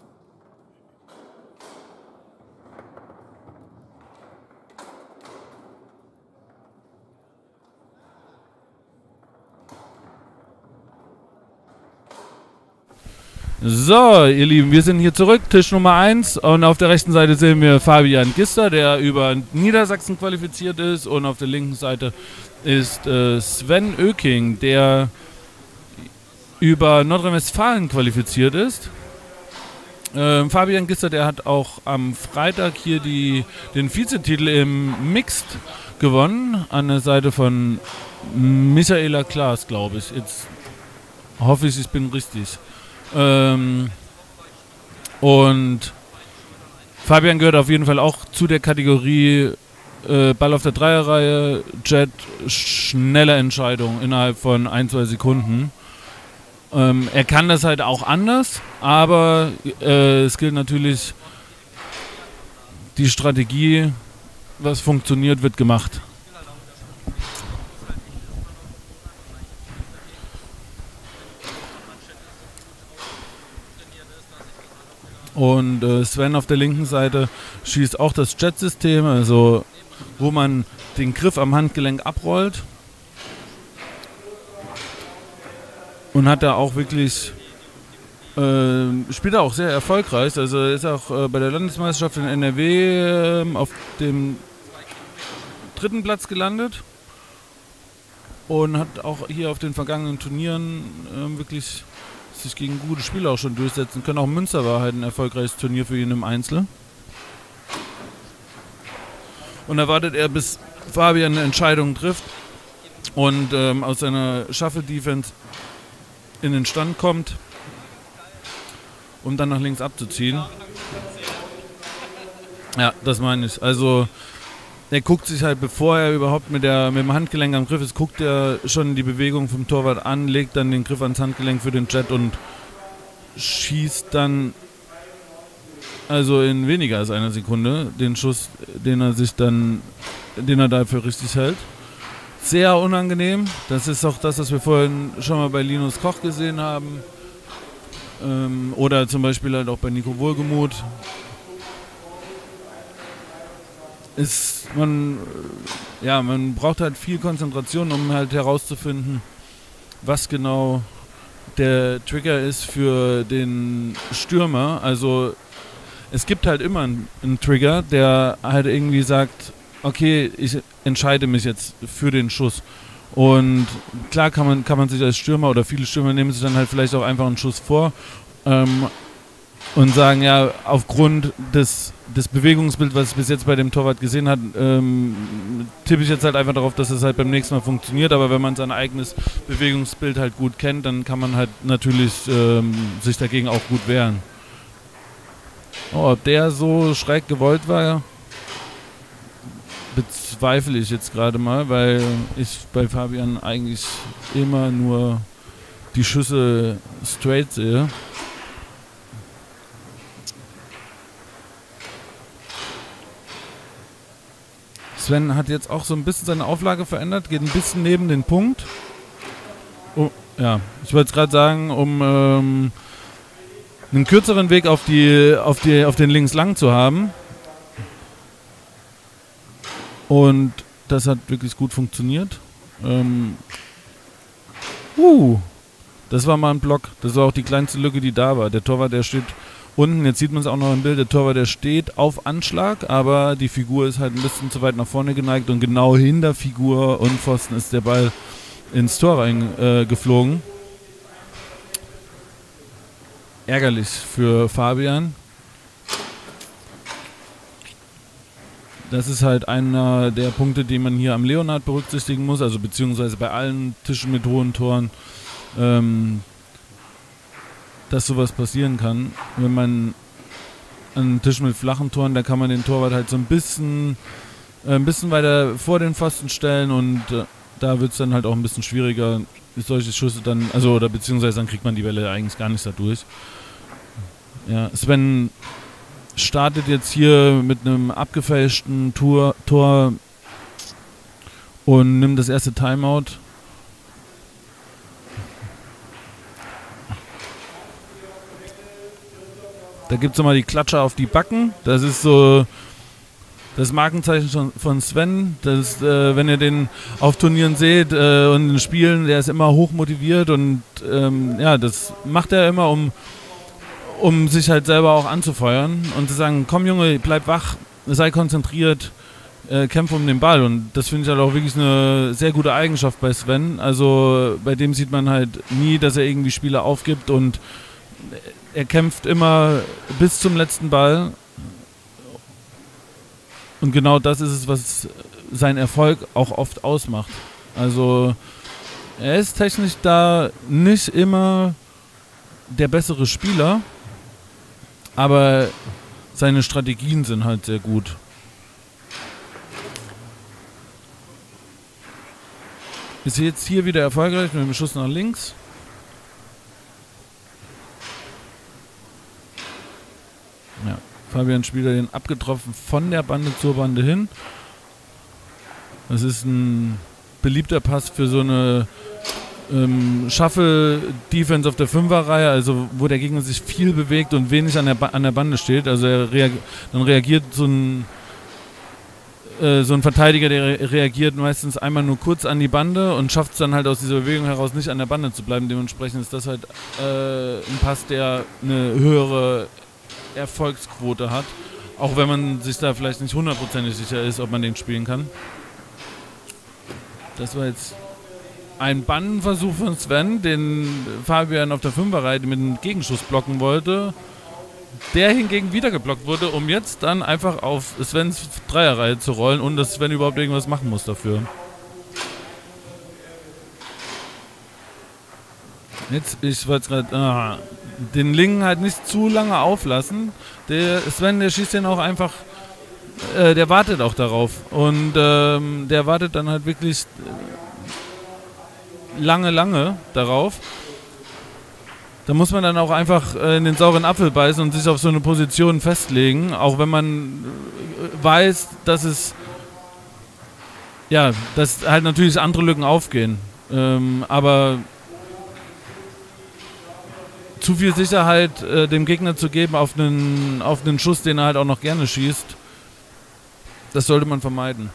So, ihr Lieben, wir sind hier zurück, Tisch Nummer eins, und auf der rechten Seite sehen wir Fabian Gister, der über Niedersachsen qualifiziert ist, und auf der linken Seite ist äh, Sven Oeking, der über Nordrhein-Westfalen qualifiziert ist. Ähm, Fabian Gister, der hat auch am Freitag hier die, den Vizetitel im Mixed gewonnen, an der Seite von Michaela Klaas, glaube ich. Jetzt hoffe ich, ich bin richtig. Ähm, und Fabian gehört auf jeden Fall auch zu der Kategorie äh, Ball auf der Dreierreihe, Jet, schnelle Entscheidung innerhalb von ein, zwei Sekunden. Ähm, er kann das halt auch anders, aber äh, es gilt natürlich, die Strategie, was funktioniert, wird gemacht. Und äh, Sven auf der linken Seite schießt auch das Jet-System, also wo man den Griff am Handgelenk abrollt. Und hat da auch wirklich, äh, spielt er auch sehr erfolgreich. Also er ist auch äh, bei der Landesmeisterschaft in N R W äh, auf dem dritten Platz gelandet. Und hat auch hier auf den vergangenen Turnieren äh, wirklich sich gegen gute Spieler auch schon durchsetzen können. Auch Münster war halt ein erfolgreiches Turnier für ihn im Einzel. Und da wartet er, bis Fabian eine Entscheidung trifft und ähm, aus seiner Shuffle-Defense in den Stand kommt, um dann nach links abzuziehen. Ja, das meine ich. Also er guckt sich halt, bevor er überhaupt mit, der, mit dem Handgelenk am Griff ist, guckt er schon die Bewegung vom Torwart an, legt dann den Griff ans Handgelenk für den Jet und schießt dann also in weniger als einer Sekunde den Schuss, den er sich dann, den er dafür richtig hält. Sehr unangenehm. Das ist auch das, was wir vorhin schon mal bei Linus Koch gesehen haben. Ähm, oder zum Beispiel halt auch bei Nico Wohlgemuth. Ist man, ja, man braucht halt viel Konzentration, um halt herauszufinden, was genau der Trigger ist für den Stürmer. Also es gibt halt immer einen, einen Trigger, der halt irgendwie sagt, okay, ich entscheide mich jetzt für den Schuss. Und klar kann man, kann man sich als Stürmer oder viele Stürmer nehmen sich dann halt vielleicht auch einfach einen Schuss vor ähm, und sagen, ja, aufgrund des, des Bewegungsbilds, was ich bis jetzt bei dem Torwart gesehen habe, ähm, tippe ich jetzt halt einfach darauf, dass es halt beim nächsten Mal funktioniert. Aber wenn man sein eigenes Bewegungsbild halt gut kennt, dann kann man halt natürlich ähm, sich dagegen auch gut wehren. Oh, ob der so schräg gewollt war, bezweifle ich jetzt gerade mal, weil ich bei Fabian eigentlich immer nur die Schüsse straight sehe. Sven hat jetzt auch so ein bisschen seine Auflage verändert, geht ein bisschen neben den Punkt. Oh, ja, ich wollte es gerade sagen, um ähm, einen kürzeren Weg auf, die, auf, die, auf den links lang zu haben. Und das hat wirklich gut funktioniert. Ähm, uh, das war mal ein Block. Das war auch die kleinste Lücke, die da war. Der Torwart, der steht unten, jetzt sieht man es auch noch im Bild, der Torwart, der steht auf Anschlag, aber die Figur ist halt ein bisschen zu weit nach vorne geneigt und genau hinter Figur und Pfosten ist der Ball ins Tor reingeflogen. Äh, Ärgerlich für Fabian. Das ist halt einer der Punkte, die man hier am Leonhard berücksichtigen muss, also beziehungsweise bei allen Tischen mit hohen Toren, ähm, dass sowas passieren kann. Wenn man einen Tisch mit flachen Toren, da kann man den Torwart halt so ein bisschen, äh, ein bisschen weiter vor den Pfosten stellen und äh, da wird es dann halt auch ein bisschen schwieriger, solche Schüsse dann, also oder beziehungsweise dann kriegt man die Bälle eigentlich gar nicht da durch. Ja, Sven startet jetzt hier mit einem abgefälschten Tor, Tor und nimmt das erste Timeout. Da gibt es nochmal die Klatscher auf die Backen. Das ist so das Markenzeichen von Sven. Das ist, äh, wenn ihr den auf Turnieren seht äh, und in den Spielen, der ist immer hoch motiviert und ähm, ja, das macht er immer, um um sich halt selber auch anzufeuern und zu sagen, komm Junge, bleib wach, sei konzentriert, äh, kämpfe um den Ball. Und das finde ich halt auch wirklich eine sehr gute Eigenschaft bei Sven. Also bei dem sieht man halt nie, dass er irgendwie Spiele aufgibt und er kämpft immer bis zum letzten Ball. Und genau das ist es, was seinen Erfolg auch oft ausmacht. Also er ist technisch da nicht immer der bessere Spieler, aber seine Strategien sind halt sehr gut. Ist jetzt hier wieder erfolgreich mit dem Schuss nach links. Ja, Fabian spielt den abgetroffen von der Bande zur Bande hin. Das ist ein beliebter Pass für so eine Ähm, Shuffle-Defense auf der Fünferreihe, also wo der Gegner sich viel bewegt und wenig an der, ba- an der Bande steht. Also er reag- dann reagiert so ein, äh, so ein Verteidiger, der re- reagiert meistens einmal nur kurz an die Bande und schafft es dann halt aus dieser Bewegung heraus nicht an der Bande zu bleiben. Dementsprechend ist das halt äh, ein Pass, der eine höhere Erfolgsquote hat. Auch wenn man sich da vielleicht nicht hundertprozentig sicher ist, ob man den spielen kann. Das war jetzt ein Bandenversuch von Sven, den Fabian auf der Fünferreihe mit einem Gegenschuss blocken wollte. Der hingegen wieder geblockt wurde, um jetzt dann einfach auf Svens Dreierreihe zu rollen, ohne dass Sven überhaupt irgendwas machen muss dafür. Jetzt, ich wollte gerade, ah, den Lingen halt nicht zu lange auflassen. Der Sven, der schießt den auch einfach, äh, der wartet auch darauf. Und ähm, der wartet dann halt wirklich lange, lange darauf. Da muss man dann auch einfach äh, in den sauren Apfel beißen und sich auf so eine Position festlegen, auch wenn man äh, weiß, dass es, ja, dass halt natürlich andere Lücken aufgehen. Ähm, aber zu viel Sicherheit äh, dem Gegner zu geben auf einen, auf einen Schuss, den er halt auch noch gerne schießt, das sollte man vermeiden.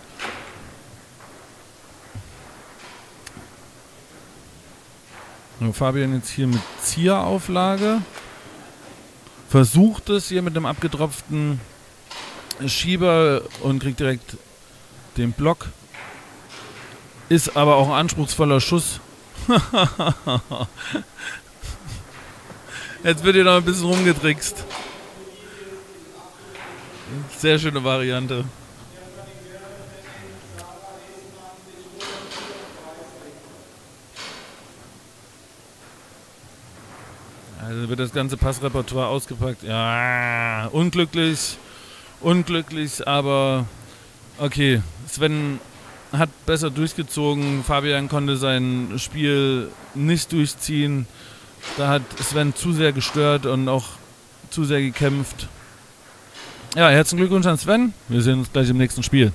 Fabian jetzt hier mit Zierauflage. Versucht es hier mit dem abgetropften Schieber und kriegt direkt den Block. ist aber auch ein anspruchsvoller Schuss. Jetzt wird hier noch ein bisschen rumgetrickst. Sehr schöne Variante. Also wird das ganze Passrepertoire ausgepackt. Ja, unglücklich. Unglücklich, aber okay. Sven hat besser durchgezogen. Fabian konnte sein Spiel nicht durchziehen. Da hat Sven zu sehr gestört und auch zu sehr gekämpft. Ja, herzlichen Glückwunsch an Sven. Wir sehen uns gleich im nächsten Spiel.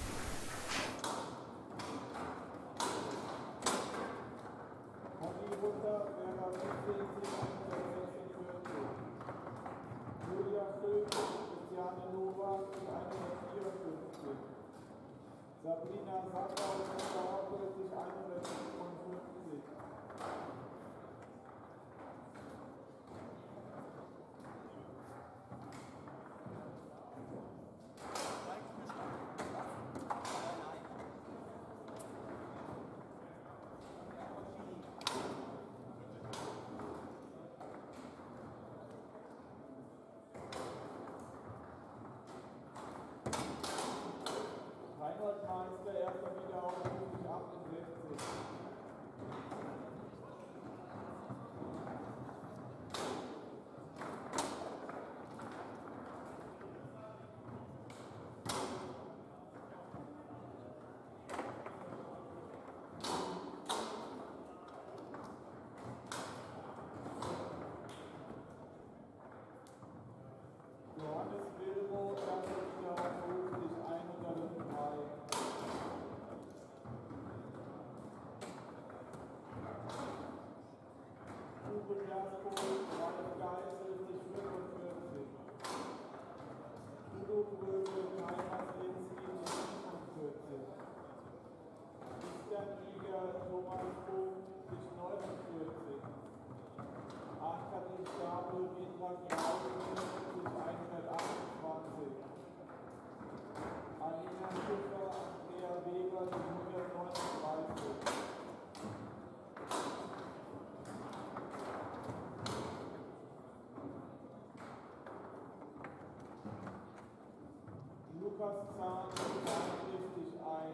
Lukas Zahn richtig ein.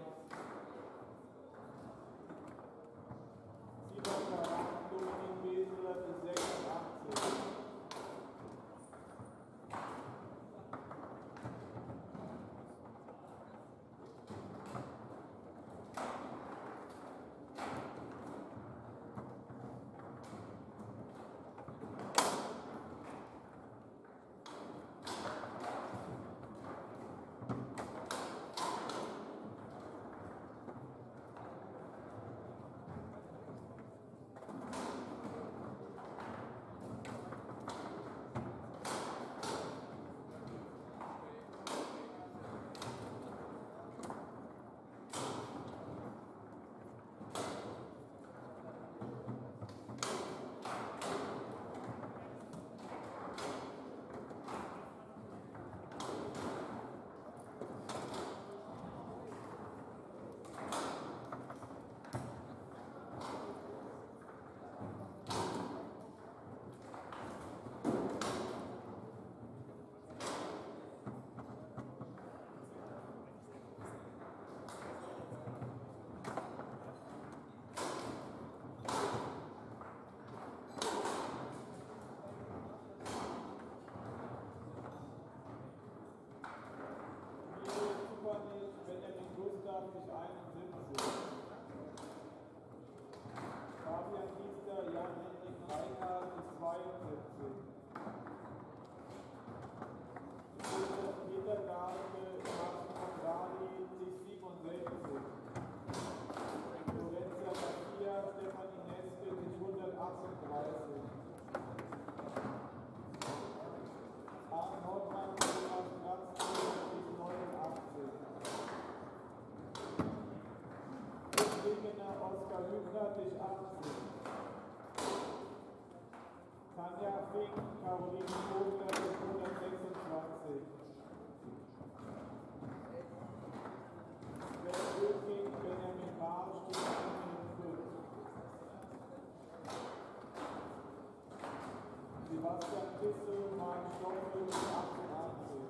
Simon Karan, Dominik Beseler ist sechsundachtzig. Caroline Vogler ist hundertsechsundzwanzig. Sven Ludwig, Benjamin Barr steht Sebastian Kissel, Marc Stoffel, achtundachtzig.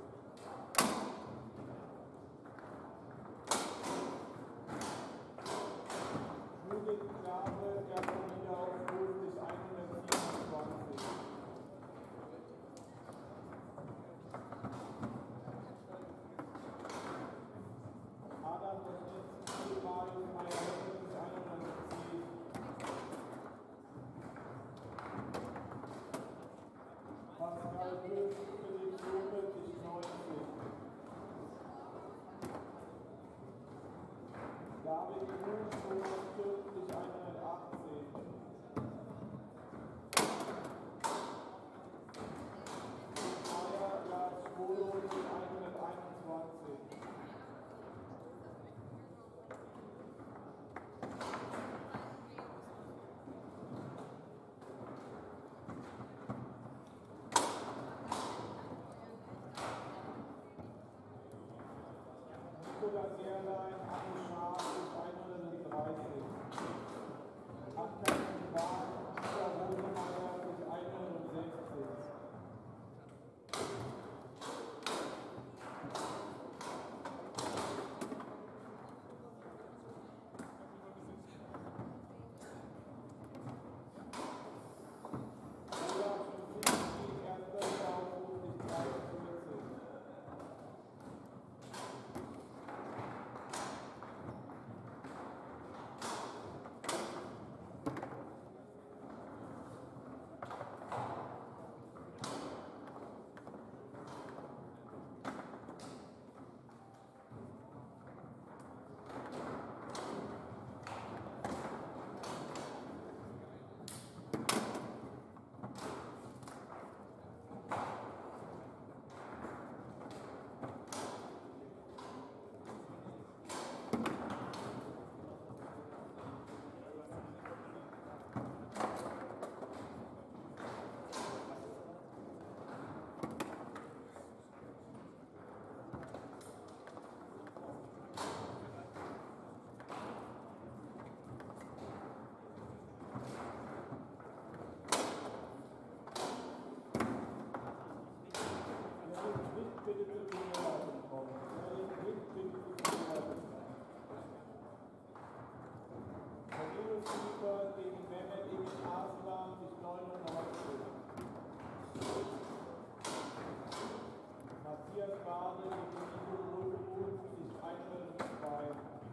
Judith Knabe, erster Wiederaufruf bis hundertsiebenundzwanzig. Adam Rosnitzki, Marius Meyer-Henne bis hundertsiebzig. Pascal Püsch, Philipp Suche bis neunzig. David Kuhn, hundertfünfzig, hundertachtzig. Meier, Lars Schwolo bis hunderteinundzwanzig. Nicola Gerlein, Anne Schaaf bis hundertdreißig. Anton Bahn, Peter Rosemeyer bis hundertsechzig. Olaf Schmidt, erster Wiederaufruf bis dreiundvierzig. Bitte zu Bühne kommen. Bitte zu Bühne. Cornelius Lieber gegen Mehmet Emin Arslan bis neunundneunzig. Matthias Bade gegen Nico Wohlgemuth bis hundertzwei.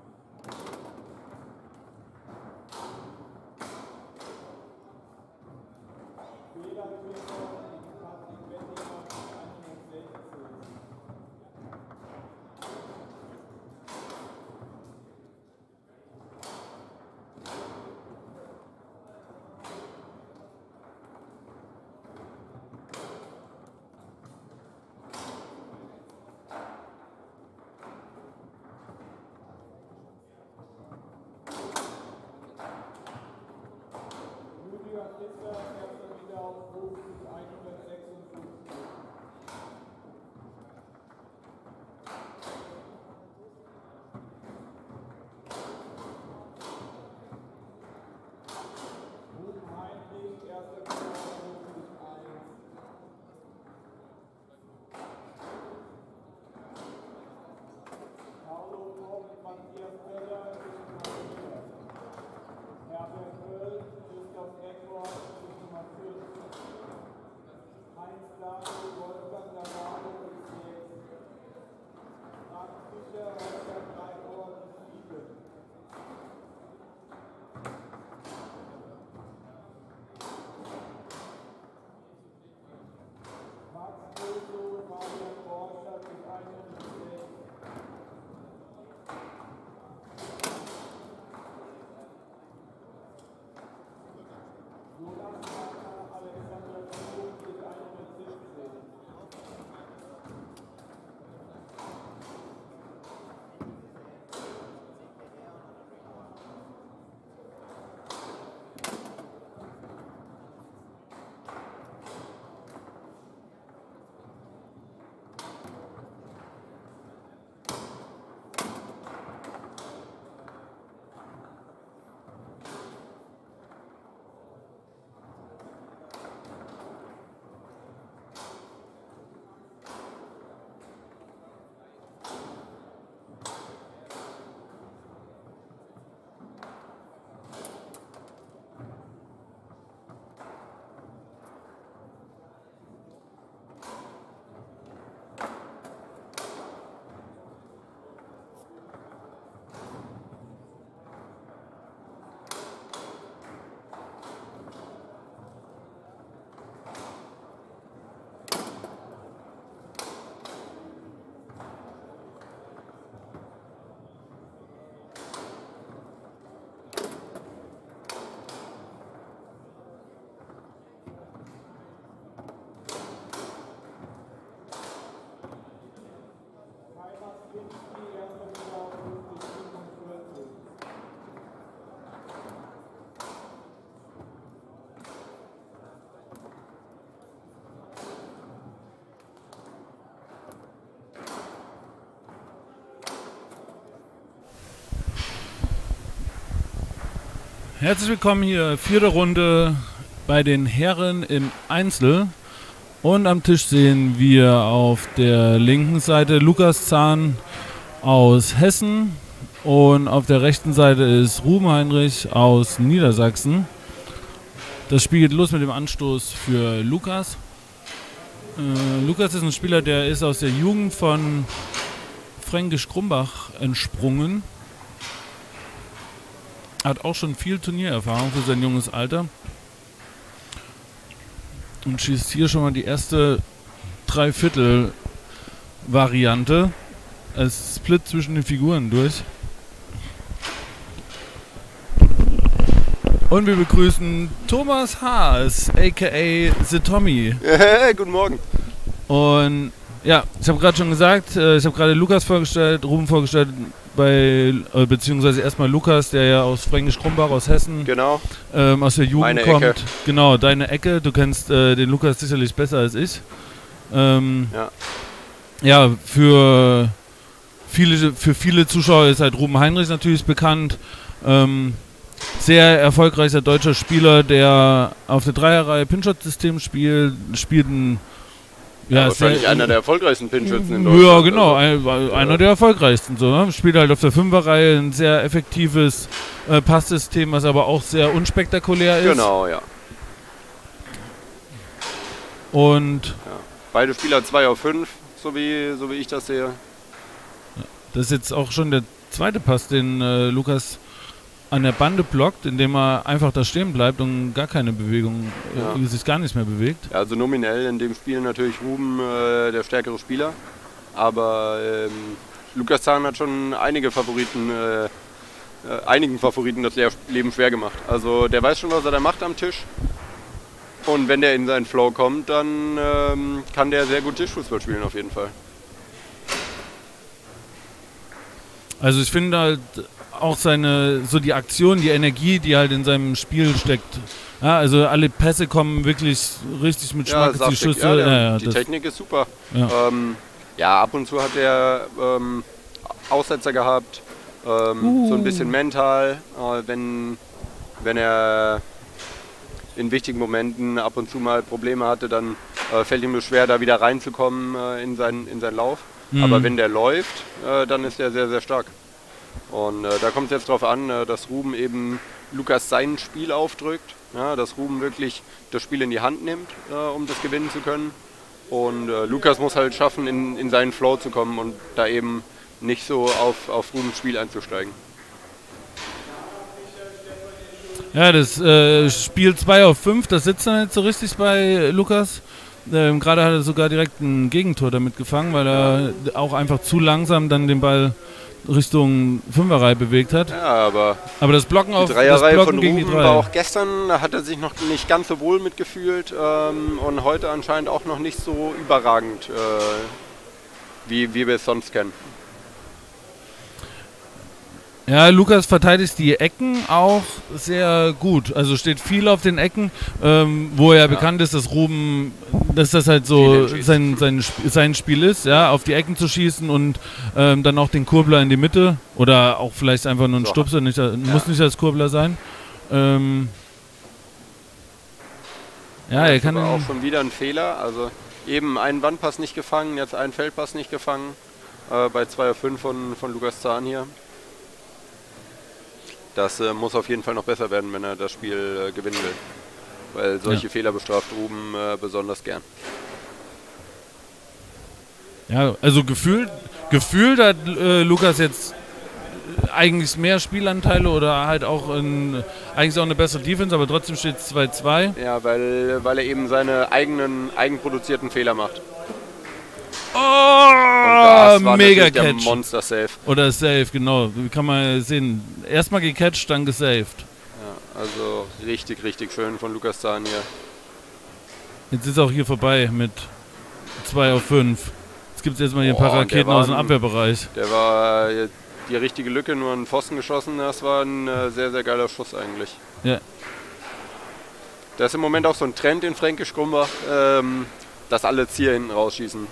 Bela Twitter gegen Patrick Wettinger bis hundertsechzig. Rüdiger Kissler, erster Wiederaufruf bis hundertsechsundfünfzig. Ruben Heinrich, erster Wiederaufruf bis eins. Paulo Koch, Matthias Möller bis vier. Herbert Höll, Christoph Eckhoff bis Nummer vierzig. Herzlich willkommen hier, vierte Runde bei den Herren im Einzel. Und am Tisch sehen wir auf der linken Seite Lukas Zahn aus Hessen und auf der rechten Seite ist Ruben Heinrich aus Niedersachsen. Das Spiel geht los mit dem Anstoß für Lukas. Äh, Lukas ist ein Spieler, der ist aus der Jugend von Fränkisch Krumbach entsprungen. Hat auch schon viel Turniererfahrung für sein junges Alter. Und schießt hier schon mal die erste Dreiviertel-Variante als Split zwischen den Figuren durch. Und wir begrüßen Thomas Haas, aka The Tommy. Hey, guten Morgen. Und ja, ich habe gerade schon gesagt, äh, ich habe gerade Lukas vorgestellt, Ruben vorgestellt, bei, äh, beziehungsweise erstmal Lukas, der ja aus Fränkisch Krumbach, aus Hessen, Genau. ähm, aus der Jugend Meine kommt. Ecke. Genau, deine Ecke. Du kennst äh, den Lukas sicherlich besser als ich. Ähm, Ja. ja, für viele, für viele Zuschauer ist halt Ruben Heinrich natürlich bekannt. Ähm, sehr erfolgreicher deutscher Spieler, der auf der Dreierreihe Pinshot-System spielt, spielt ein Ja, ja, wahrscheinlich sehr, einer der erfolgreichsten Pinschützen in Deutschland. ja, genau, Also, ein, einer der erfolgreichsten. So, ne? Spielt halt auf der Fünferreihe ein sehr effektives äh, Passsystem, was aber auch sehr unspektakulär ist. genau, ja. Und ja. Beide Spieler zwei auf fünf, so wie, so wie ich das sehe. das ist jetzt auch schon der zweite Pass, den äh, Lukas an der Bande blockt, indem er einfach da stehen bleibt und gar keine Bewegung, äh, Ja. sich gar nicht mehr bewegt. Ja, also nominell in dem Spiel natürlich Ruben äh, der stärkere Spieler. Aber ähm, Lukas Zahn hat schon einige Favoriten, äh, äh, einigen Favoriten das Leben schwer gemacht. Also der weiß schon, was er da macht am Tisch. Und wenn der in seinen Flow kommt, dann ähm, kann der sehr gut Tischfußball spielen auf jeden Fall. Also ich finde halt auch seine, so die Aktion, die Energie, die halt in seinem Spiel steckt. Ja, also alle Pässe kommen wirklich richtig mit Schmackes, die saftig. Schüsse. Ja, der, ja, ja, die das, Technik ist super. Ja. Ähm, ja, ab und zu hat er ähm, Aussetzer gehabt, ähm, Uh. so ein bisschen mental, äh, wenn, wenn er in wichtigen Momenten ab und zu mal Probleme hatte, dann äh, fällt ihm es schwer, da wieder reinzukommen äh, in, seinen, in seinen Lauf. Mhm. Aber wenn der läuft, äh, dann ist er sehr, sehr stark. Und äh, da kommt es jetzt darauf an, äh, dass Ruben eben Lukas sein Spiel aufdrückt, ja, dass Ruben wirklich das Spiel in die Hand nimmt, äh, um das gewinnen zu können. Und äh, Lukas muss halt schaffen, in, in seinen Flow zu kommen und da eben nicht so auf, auf Rubens Spiel einzusteigen. ja, das äh, Spiel zwei auf fünf, das sitzt dann jetzt so richtig bei Lukas. Ähm, Gerade hat er sogar direkt ein Gegentor damit gefangen, weil er auch einfach zu langsam dann den Ball Richtung Fünferreihe bewegt hat. Ja, aber Aber das Blocken auf die das Dreierreihe Blocken von gegen die Ruben Dreier. war auch gestern, da hat er sich noch nicht ganz so wohl mitgefühlt ähm, und heute anscheinend auch noch nicht so überragend, äh, wie, wie wir es sonst kennen. Ja, Lukas verteidigt die Ecken auch sehr gut. Also steht viel auf den Ecken, ähm, wo er ja bekannt ist, dass Ruben, dass das halt so Viel sein, sein, Sp- sein Spiel ist, ja, auf die Ecken zu schießen und ähm, dann auch den Kurbler in die Mitte oder auch vielleicht einfach nur ein So. Stupser, nicht, muss nicht als Kurbler sein. Ähm, ja, er Das kann war auch den, schon wieder ein Fehler. Also eben einen Wandpass nicht gefangen, jetzt einen Feldpass nicht gefangen. Äh, bei zwei auf fünf von, von Lukas Zahn hier. Das äh, muss auf jeden Fall noch besser werden, wenn er das Spiel äh, gewinnen will. Weil solche Ja. Fehler bestraft Ruben äh, besonders gern. ja, also gefühlt, gefühlt hat äh, Lukas jetzt eigentlich mehr Spielanteile oder halt auch in, eigentlich auch eine bessere Defense, aber trotzdem steht es zwei zwei. Ja, weil, weil er eben seine eigenen, eigenproduzierten Fehler macht. Oh, das war mega natürlich der Catch. Monster Save. Oder Save, genau. Wie kann man sehen? Erstmal gecatcht, dann gesaved. Ja, also richtig, richtig schön von Lukas Zahn hier. Jetzt ist auch hier vorbei mit zwei auf fünf. Jetzt gibt es erstmal hier ein paar Boah, und der Raketen war aus dem ein- Abwehrbereich. Der war äh, die richtige Lücke, nur einen Pfosten geschossen. Das war ein äh, sehr, sehr geiler Schuss eigentlich. Ja. Da ist im Moment auch so ein Trend in Fränkisch Krumbach, ähm, dass alle jetzt hier hinten rausschießen.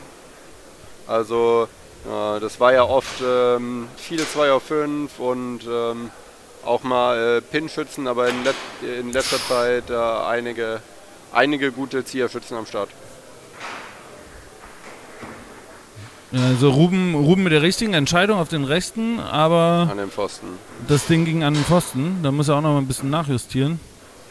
Also äh, das war ja oft ähm, viele zwei auf fünf und ähm, auch mal äh, Pin-Schützen, aber in, let in letzter Zeit äh, einige, einige gute Zieherschützen am Start. Also Ruben, Ruben mit der richtigen Entscheidung auf den rechten, aber An den Pfosten. das Ding ging an den Pfosten. Da muss er auch noch mal ein bisschen nachjustieren.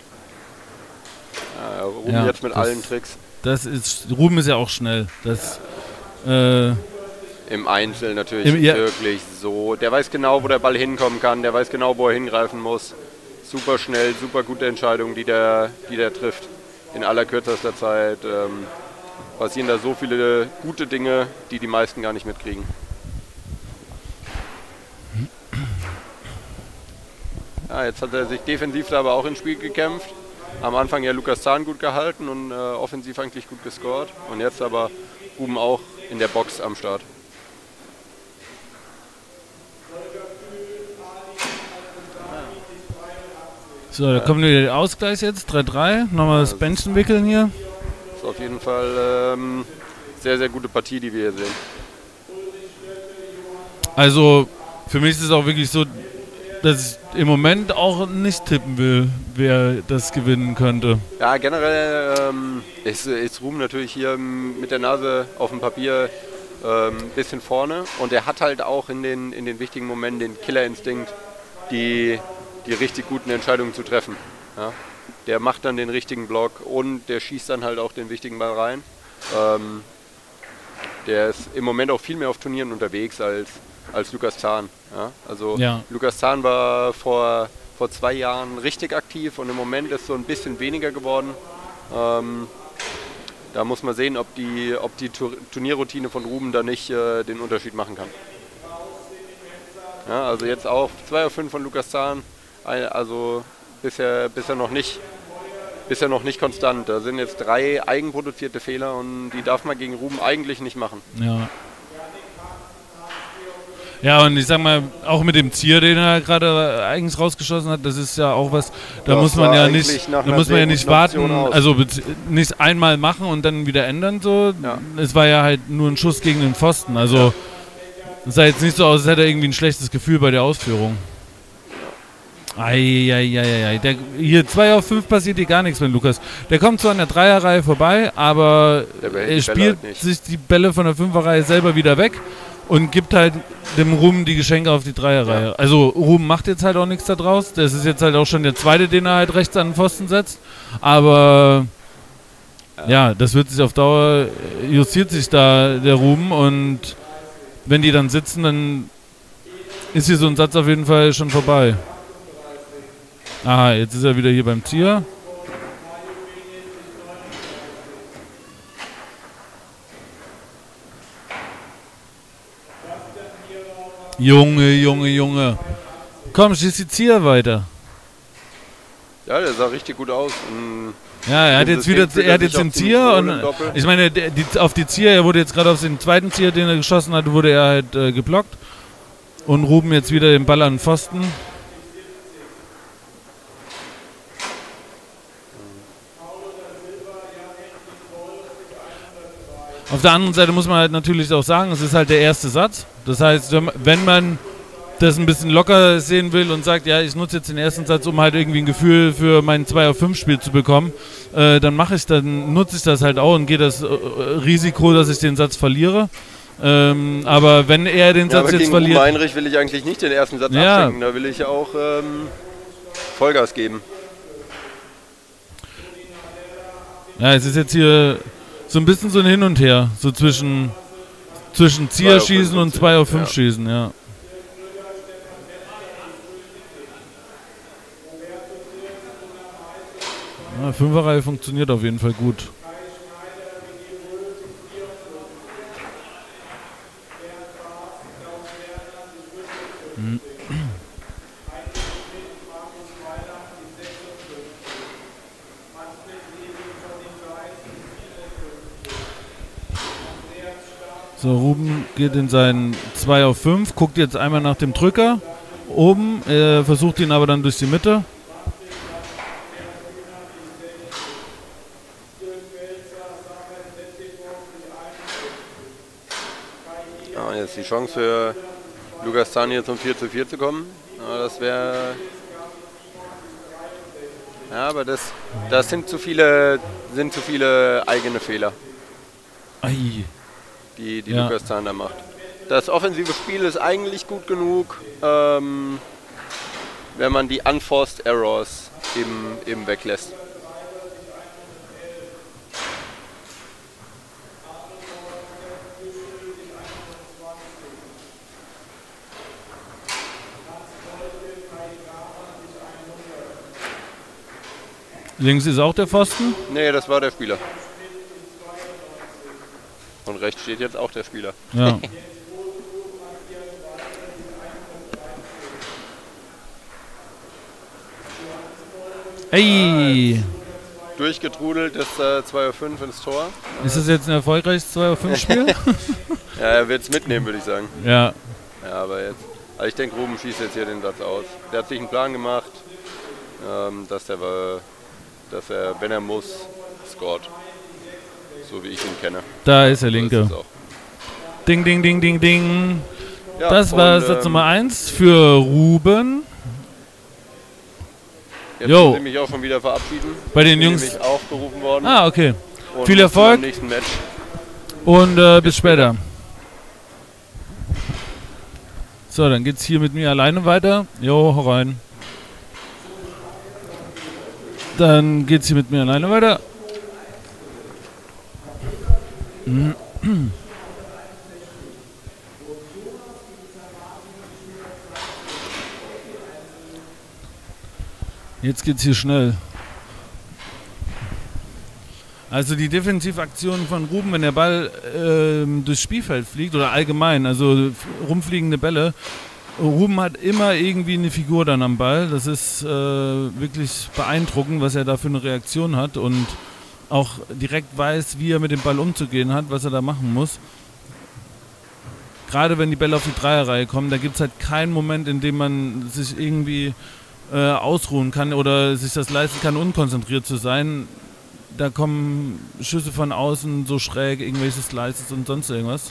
Ja, Ruben Ja, jetzt mit das- allen Tricks. Das ist, Ruben ist ja auch schnell. Das, äh, Im Einzel natürlich Im- ja. wirklich so. Der weiß genau, wo der Ball hinkommen kann. Der weiß genau, wo er hingreifen muss. Super schnell, super gute Entscheidung, die der, die der trifft. In allerkürzester Zeit ähm, passieren da so viele gute Dinge, die die meisten gar nicht mitkriegen. Ja, jetzt hat er sich defensiv da aber auch ins Spiel gekämpft. Am Anfang ja Lukas Zahn gut gehalten und äh, offensiv eigentlich gut gescored. Und jetzt aber Ruben auch in der Box am Start. so, da kommt wieder der Ausgleich jetzt. drei drei. Nochmal das Bändchen wickeln hier. Das ist auf jeden Fall ähm, sehr, sehr gute Partie, die wir hier sehen. Also für mich ist es auch wirklich so, dass ich im Moment auch nicht tippen will, wer das gewinnen könnte. Ja, generell ähm, ist, ist Ruben natürlich hier mit der Nase auf dem Papier ein ähm, bisschen vorne. Und er hat halt auch in den, in den wichtigen Momenten den Killerinstinkt, die, die richtig guten Entscheidungen zu treffen. Ja? Der macht dann den richtigen Block und der schießt dann halt auch den wichtigen Ball rein. Ähm, der ist im Moment auch viel mehr auf Turnieren unterwegs als, als Lukas Zahn. Ja? Also Ja. Lukas Zahn war vor, vor zwei Jahren richtig aktiv und im Moment ist so ein bisschen weniger geworden. Ähm, da muss man sehen, ob die, ob die Tur Turnierroutine von Ruben da nicht äh, den Unterschied machen kann. Ja, also jetzt auch zwei auf fünf von Lukas Zahn, also bisher, bisher, noch nicht, bisher noch nicht konstant. Da sind jetzt drei eigenproduzierte Fehler und die darf man gegen Ruben eigentlich nicht machen. Ja. Ja, und ich sag mal, auch mit dem Zier, den er gerade eigens rausgeschossen hat, das ist ja auch was, da Das muss man sah ja eigentlich nicht, nach da einer muss man sehr ja nicht guten Option warten, aus. also bez- nicht einmal machen und dann wieder ändern so. Ja. Es war ja halt nur ein Schuss gegen den Pfosten, also es sah jetzt nicht so aus, als hätte er irgendwie ein schlechtes Gefühl bei der Ausführung. Eieieiei, der, hier zwei auf fünf passiert hier gar nichts mit Lukas. Der kommt zwar an der Dreierreihe vorbei, aber Der behält er die Bälle spielt halt nicht. sich die Bälle von der Fünferreihe selber wieder weg und gibt halt dem Ruben die Geschenke auf die Dreierreihe. Ja. Also Ruben macht jetzt halt auch nichts da draus. Das ist jetzt halt auch schon der zweite, den er halt rechts an den Pfosten setzt. Aber ja, das wird sich auf Dauer, justiert sich da der Ruben und wenn die dann sitzen, dann ist hier so ein Satz auf jeden Fall schon vorbei. Aha, jetzt ist er wieder hier beim Tier. Junge, Junge, Junge. Komm, schieß die Zier weiter. Ja, der sah richtig gut aus. Und Ja, er hat Im jetzt wieder, System er hat fühlt jetzt er den sich auch Zier ziemlich und wohl im Doppel. ich meine, der, die, auf die Zier, er wurde jetzt gerade auf den zweiten Zier, den er geschossen hat, wurde er halt äh, geblockt. Und Ruben jetzt wieder den Ball an den Pfosten. Auf der anderen Seite muss man halt natürlich auch sagen, es ist halt der erste Satz. Das heißt, wenn man- wenn man das ein bisschen locker sehen will und sagt, ja, ich nutze jetzt den ersten Satz, um halt irgendwie ein Gefühl für mein zwei auf fünf Spiel zu bekommen, äh, dann mache ich dann nutze ich das halt auch und gehe das äh, Risiko, dass ich den Satz verliere. Ähm, aber wenn er den ja, Satz aber jetzt gegen Ruben verliert, Heinrich will ich eigentlich nicht den ersten Satz Ja. abschenken. Da will ich auch ähm, Vollgas geben. ja, es ist jetzt hier so ein bisschen so ein Hin und Her, so zwischen zwischen zwei auf fünf Zierschießen und und zwei auf fünf ja. schießen, ja. Ja, Fünferreihe funktioniert auf jeden Fall gut. Hm. So, Ruben geht in seinen zwei auf fünf, guckt jetzt einmal nach dem Drücker oben, er versucht ihn aber dann durch die Mitte. Ja, jetzt die Chance für Lukas Zahn hier zum vier zu vier zu kommen. Ja, das wäre Ja, aber das, das sind zu viele, sind zu viele eigene Fehler, Ei. die, die Ja. Lukas Zahn da macht. Das offensive Spiel ist eigentlich gut genug, ähm, wenn man die Unforced Errors eben, eben weglässt. Links ist auch der Pfosten. Nee, das war der Spieler. Und rechts steht jetzt auch der Spieler. Ja. Ey, Durchgetrudelt ist äh, zwei Uhr fünf ins Tor. ist das jetzt ein erfolgreiches zwei Uhr fünf Spiel? Ja, er wird es mitnehmen, würde ich sagen. Ja. Ja, aber jetzt. Also ich denke, Ruben schießt jetzt hier den Satz aus. Der hat sich einen Plan gemacht, ähm, dass, der, war- dass er, wenn er muss, scoret. So wie ich ihn kenne. Da ist der So ist Linke. es auch. Ding, ding, ding, ding, ding. Ja, Das war und, Satz ähm, Nummer eins für Ruben. Jetzt Jo. müssen Sie mich auch schon wieder verabschieden. Bei den Ich bin Jungs- nämlich aufgerufen worden. Ah, okay. Und viel bis Erfolg. zum nächsten Match. Und äh, bis später. So, dann geht's hier mit mir alleine weiter. Jo, hau rein. Dann geht's hier mit mir alleine weiter. Jetzt geht's hier schnell. Also die Defensivaktionen von Ruben, wenn der Ball ähm, durchs Spielfeld fliegt oder allgemein, also f- rumfliegende Bälle. Ruben hat immer irgendwie eine Figur dann am Ball. Das ist äh, wirklich beeindruckend, was er da für eine Reaktion hat und auch direkt weiß, wie er mit dem Ball umzugehen hat, was er da machen muss. Gerade wenn die Bälle auf die Dreierreihe kommen, da gibt es halt keinen Moment, in dem man sich irgendwie äh, ausruhen kann oder sich das leisten kann, unkonzentriert zu sein. Da kommen Schüsse von außen so schräg, irgendwelche Slices und sonst irgendwas.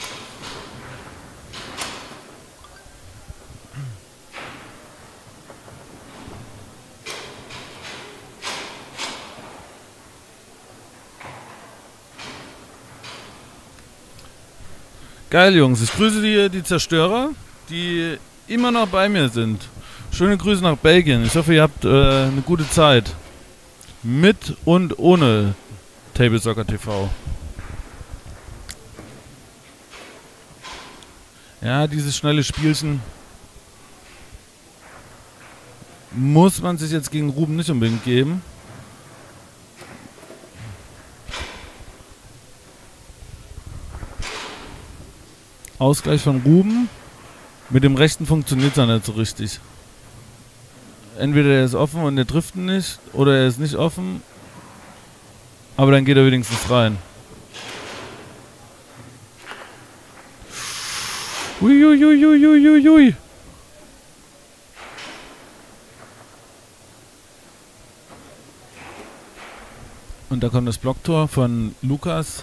Geil, Jungs. Ich grüße die, die Zerstörer, die immer noch bei mir sind. Schöne Grüße nach Belgien. Ich hoffe, ihr habt äh, eine gute Zeit. Mit und ohne Table Soccer T V. Ja, dieses schnelle Spielchen muss man sich jetzt gegen Ruben nicht unbedingt geben. Ausgleich von Ruben. Mit dem rechten funktioniert es dann nicht so richtig. Entweder er ist offen und er trifft ihn nicht, oder er ist nicht offen. Aber dann geht er wenigstens rein. Uiuiuiuiuiui. Und da kommt das Blocktor von Lukas.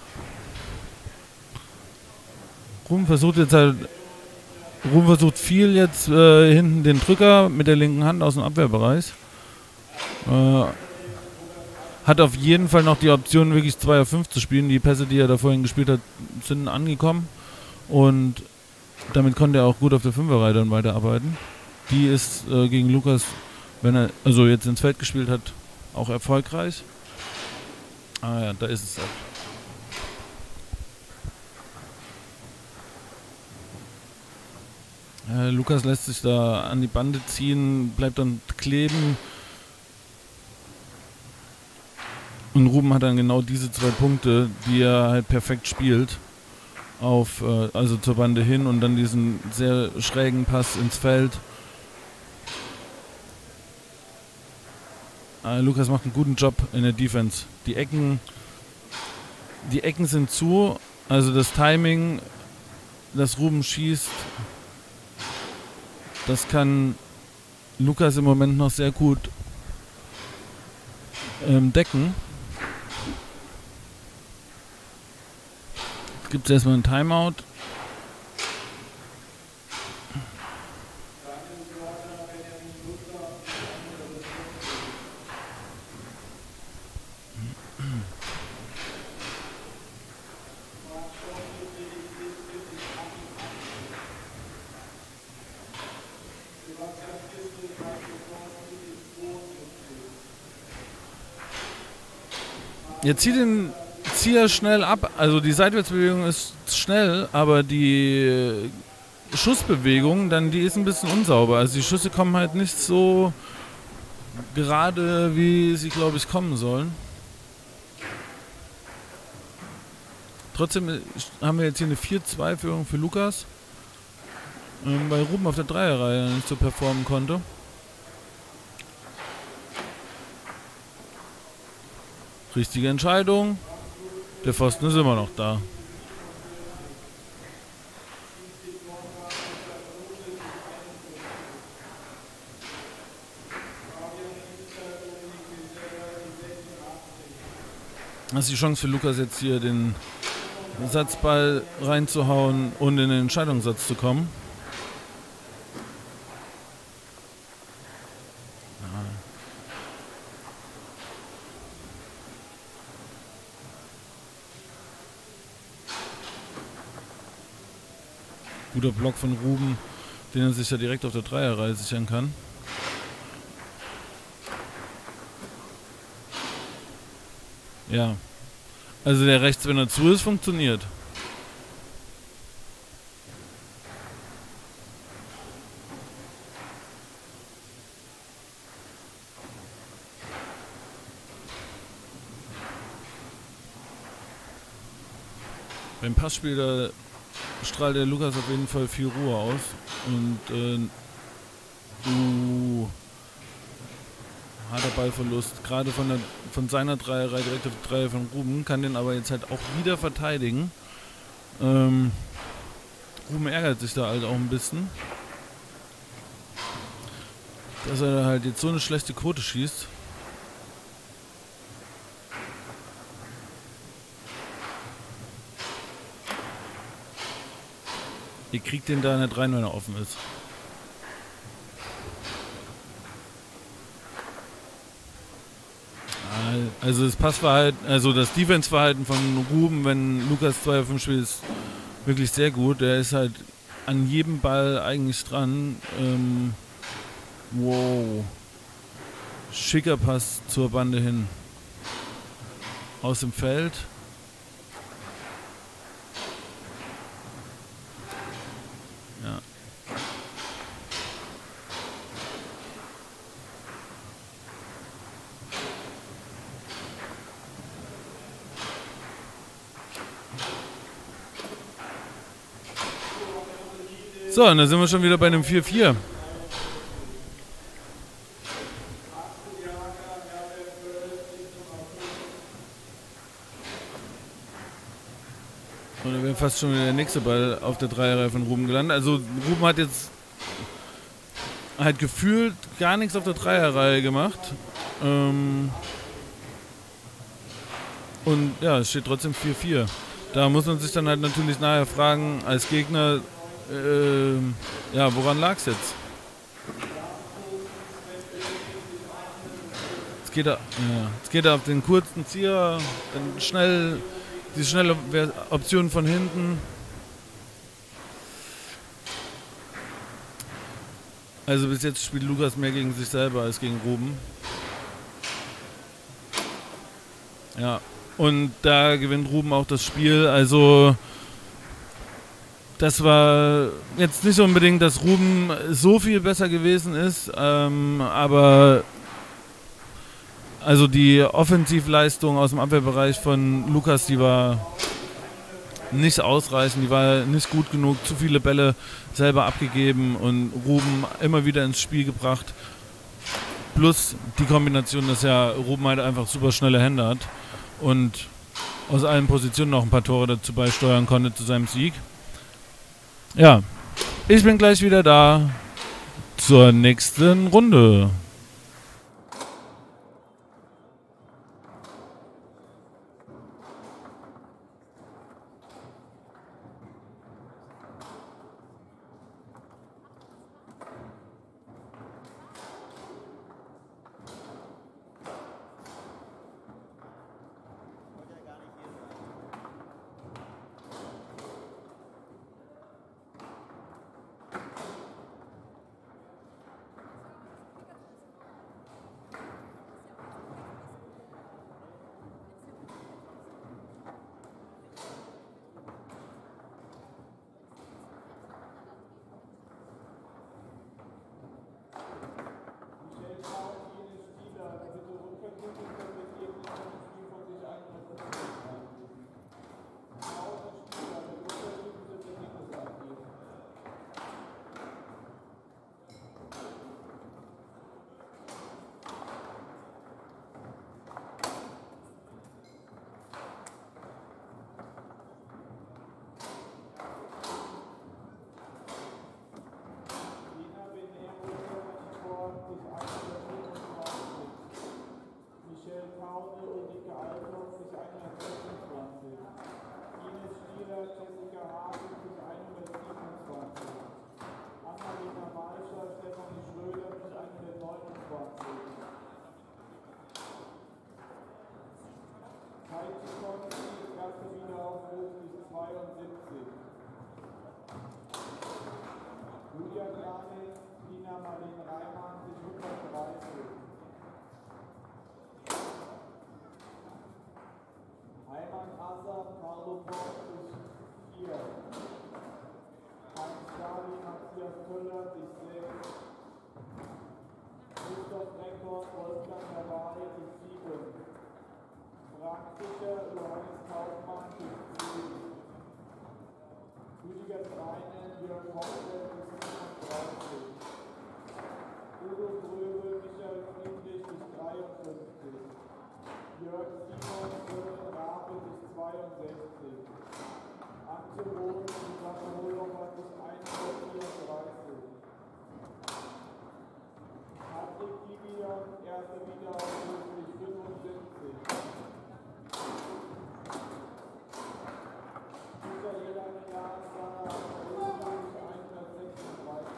Ruben versucht jetzt halt. Ruben versucht viel jetzt äh, hinten den Drücker mit der linken Hand aus dem Abwehrbereich. Äh, hat auf jeden Fall noch die Option, wirklich zwei auf fünf zu spielen. Die Pässe, die er da vorhin gespielt hat, sind angekommen. Und damit konnte er auch gut auf der Fünferreihe dann weiterarbeiten. Die ist äh, gegen Lukas, wenn er also jetzt ins Feld gespielt hat, auch erfolgreich. Ah ja, da ist es halt. Äh, Lukas lässt sich da an die Bande ziehen, bleibt dann kleben. Und Ruben hat dann genau diese zwei Punkte, die er halt perfekt spielt. Auf, äh, also zur Bande hin und dann diesen sehr schrägen Pass ins Feld. Äh, Lukas macht einen guten Job in der Defense. Die Ecken, die Ecken sind zu, also das Timing, das Ruben schießt, das kann Lukas im Moment noch sehr gut ähm, decken. Jetzt gibt es erstmal einen Timeout. Jetzt zieht den Zieher schnell ab. Also die Seitwärtsbewegung ist schnell, aber die Schussbewegung, dann die ist ein bisschen unsauber. Also die Schüsse kommen halt nicht so gerade, wie sie, glaube ich, kommen sollen. Trotzdem haben wir jetzt hier eine vier zwei Führung für Lukas, ähm, weil Ruben auf der Dreierreihe nicht so performen konnte. Richtige Entscheidung. Der Pfosten ist immer noch da. Das ist die Chance für Lukas jetzt hier den Satzball reinzuhauen und in den Entscheidungssatz zu kommen. Guter Block von Ruben, den er sich ja direkt auf der Dreierreihe sichern kann. Ja, also der rechts, wenn er zu ist, funktioniert. Beim Passspiel da strahlt der Lukas auf jeden Fall viel Ruhe aus. Und äh, uh, harter Ballverlust, gerade von, der, von seiner Dreierreihe direkt auf die Dreier von Ruben, kann den aber jetzt halt auch wieder verteidigen. Ähm, Ruben ärgert sich da halt auch ein bisschen, dass er halt jetzt so eine schlechte Quote schießt. Ihr kriegt den da nicht rein, wenn er offen ist. Also das Passverhalten, also das Defense-Verhalten von Ruben, wenn Lukas zwei auf fünf spielt, ist wirklich sehr gut. Der ist halt an jedem Ball eigentlich dran. Ähm, wow. Schicker Pass zur Bande hin. Aus dem Feld. Ja. So, und da sind wir schon wieder bei einem vier vier. Und da wäre fast schon wieder der nächste Ball auf der Dreierreihe von Ruben gelandet. Also Ruben hat jetzt halt gefühlt gar nichts auf der Dreierreihe gemacht. Ähm und ja, es steht trotzdem vier vier. Da muss man sich dann halt natürlich nachher fragen, als Gegner, äh, ja, woran lag es jetzt? Jetzt geht, er, ja, jetzt geht er auf den kurzen Zieher, dann schnell, die schnelle Option von hinten. Also bis jetzt spielt Lukas mehr gegen sich selber als gegen Ruben. Ja, und da gewinnt Ruben auch das Spiel. Also das war jetzt nicht unbedingt, dass Ruben so viel besser gewesen ist, ähm, aber also die Offensivleistung aus dem Abwehrbereich von Lukas, die war nicht ausreichend, die war nicht gut genug, zu viele Bälle selber abgegeben und Ruben immer wieder ins Spiel gebracht. Plus die Kombination, dass ja Ruben halt einfach super schnelle Hände hat und aus allen Positionen noch ein paar Tore dazu beisteuern konnte zu seinem Sieg. Ja, ich bin gleich wieder da zur nächsten Runde. Tor Wolfgang Navari bis sieben. Frank Fischer, Johannes Kaufmann bis zehn. Rüdiger Treinen, Jörg Hoffmann bis siebenunddreißig. Udo Gröbel, Michael Friedrich bis dreiundfünfzig. Jörg Simon, Sören Rabe bis zweiundsechzig. Antje Roth, Susanne Hohlhofer bis hundertvierunddreißig. Patrick Gibion, erster Wiederaufruf bis fünfundsiebzig. Michaela Milan, Sarah Röhl bis hundertsechsunddreißig.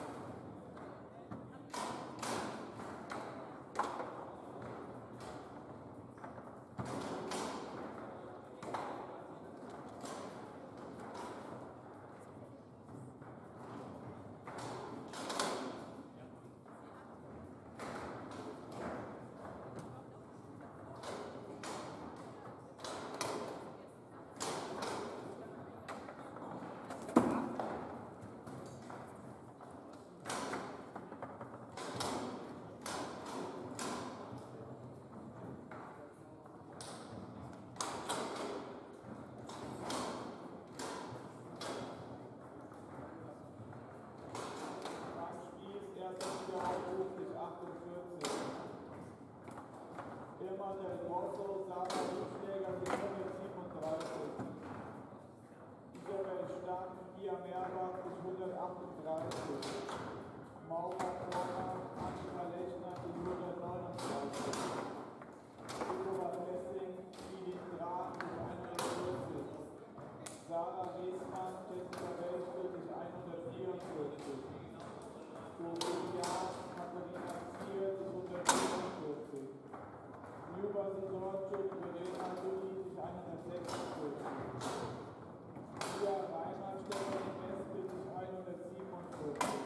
Irma del Grosso, Sarah Rückschläger bis hundertsiebenunddreißig. Isabel Stamm, Pia Meerbach bis hundertachtunddreißig. Maura Korner, Angela Lechner bis hundertneununddreißig. Nicola Lessing, Edith Graf bis hundertvierzig. Sarah Riesmann, Jessica Welske bis hundertvierundvierzig. Dorothea Katharina Zier bis hundertvierundvierzig. Juba Sidorczyk, Verena Lulli bis hundertsechsundvierzig. Pia Reimann, Stefanie Meske bis hundertsiebenundvierzig.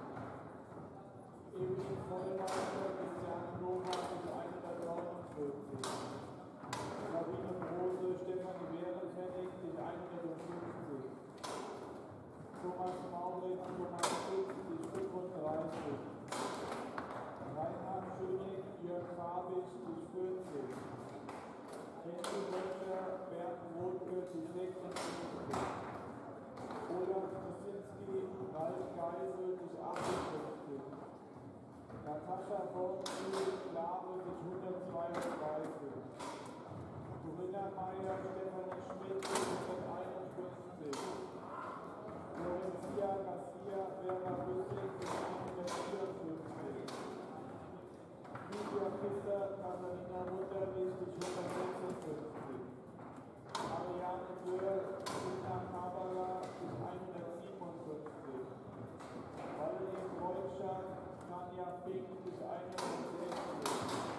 Evelyn Vollmeister, Christiane Lohmann bis hundertneunundvierzig. Sabine Brose, Stefanie Behrenfennig bis hundertfünfzig. Thomas Mauritz, Thomas Schütz bis fünfunddreißig. Reinhard Schöning, Jörg Fabich bis vierzig. Henry Böttcher, Bernd Rothke bis sechsundfünfzig. Olaf Krasinski, Ralf Geisel bis achtundfünfzig. Natascha Bornstein, Klave bis hundertzweiunddreißig. Corinna Meyer, Stefanie Schmidt bis hunderteinundfünfzig. Florencia Garcia, Werner Büssing bis hundertvierundfünfzig. Lydia Pfister, Katharina Wunderlich bis hundertsechsundfünfzig. Ariane Dörr, Lina Kabala bis hundertsiebenundfünfzig. Valerie Kreuzschak, Tanja Fink bis hundertsechzig.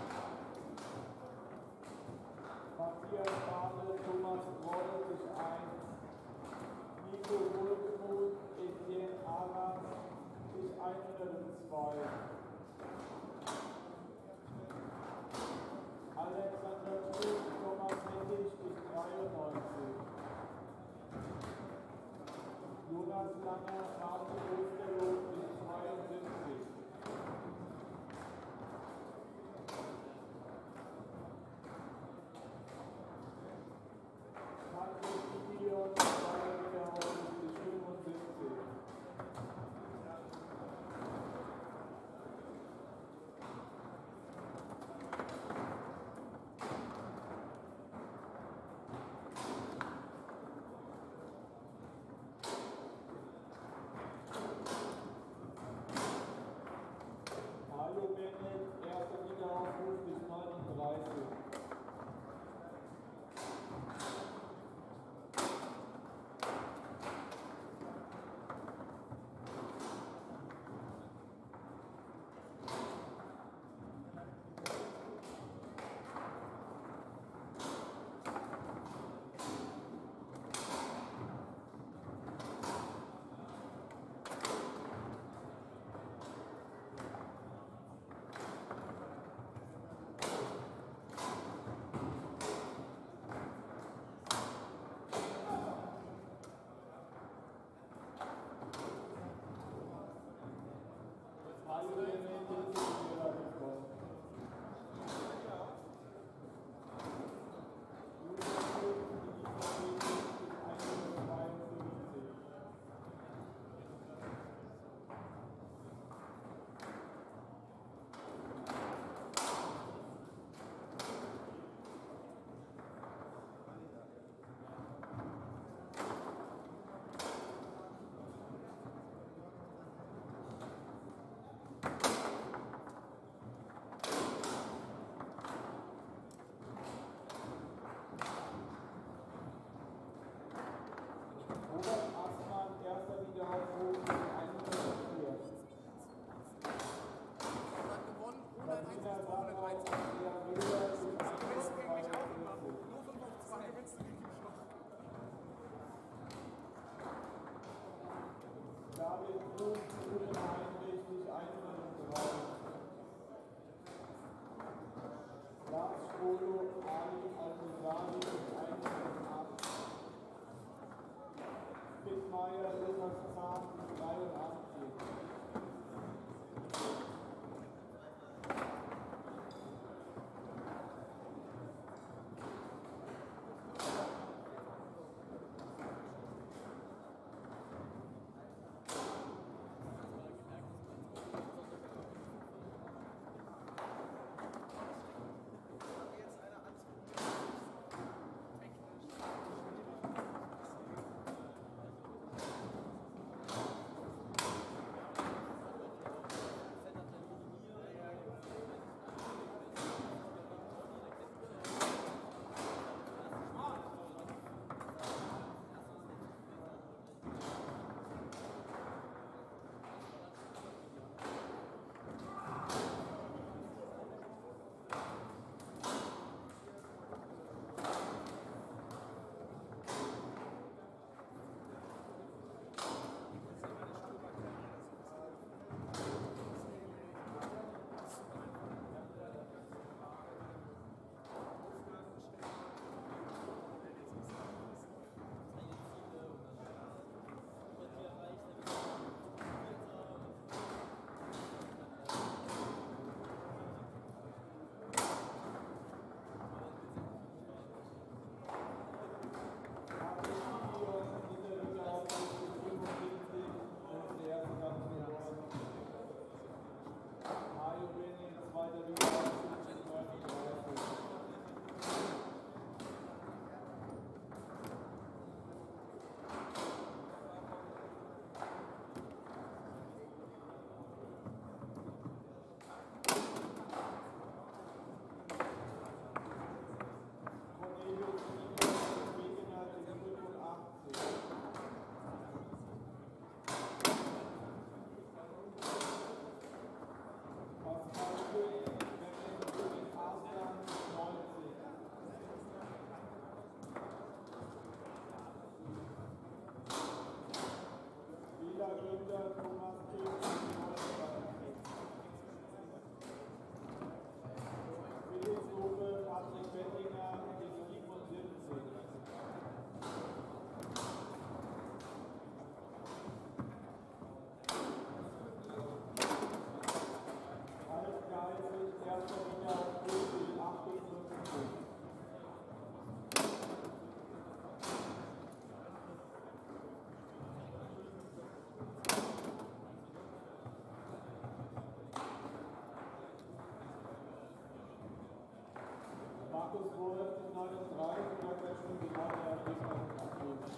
Matthias Badel, Thomas Groll bis eins. Nico Wohlgemuth, Etienne Aras bis hundertzwei. Alle Polo Ali Al-Nizari mit einundachtzig. Bittmeier Lukas Zahn mit dreiundachtzig. Markus Wolf, neununddreißig, hat er schon genau der Ergebnis abgegeben.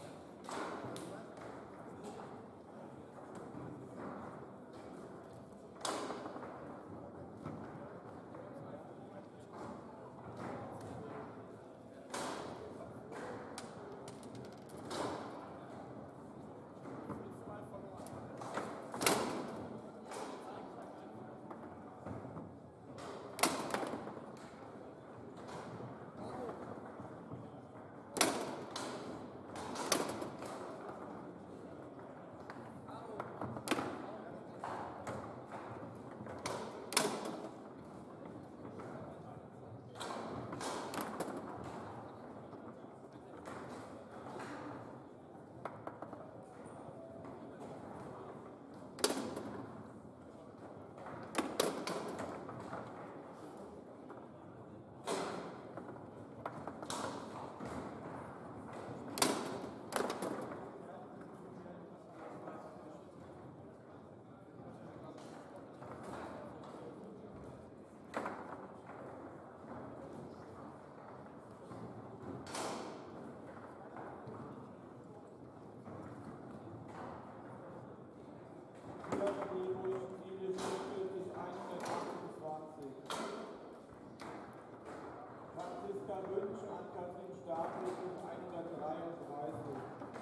Franziska Wünsch an Katrin Stapel hundertdreiunddreißig.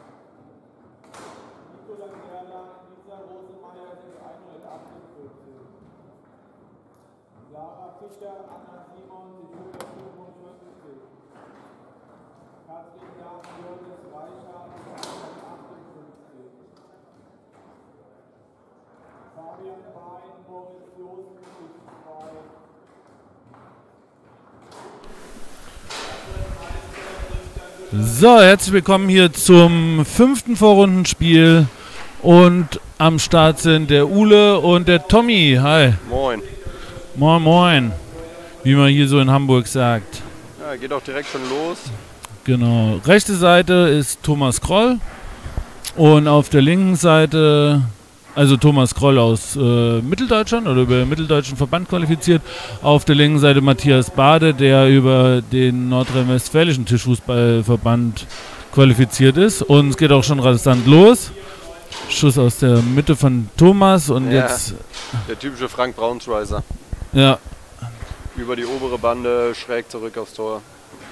Nicola Gerlach, Lisa Rosemeyer hundertachtundfünfzig. Sarah Fischer, Anna Simon hundertfünfundfünfzig. Katrin Jan, Jonas Reichhardt hundertachtundfünfzig. Fabian Bein, Boris Josen, zwei. So, herzlich willkommen hier zum fünften Vorrundenspiel und am Start sind der Ule und der Tommy. Hi. Moin. Moin, moin. Wie man hier so in Hamburg sagt. Ja, geht auch direkt schon los. Genau. Rechte Seite ist Thomas Kroll und auf der linken Seite, also Thomas Kroll aus äh, Mitteldeutschland oder über den Mitteldeutschen Verband qualifiziert. Auf der linken Seite Matthias Bade, der über den Nordrhein-Westfälischen Tischfußballverband qualifiziert ist. Und es geht auch schon rasant los. Schuss aus der Mitte von Thomas und Ja, jetzt... der typische Frank Braunschweißer. Ja, Über die obere Bande, schräg zurück aufs Tor.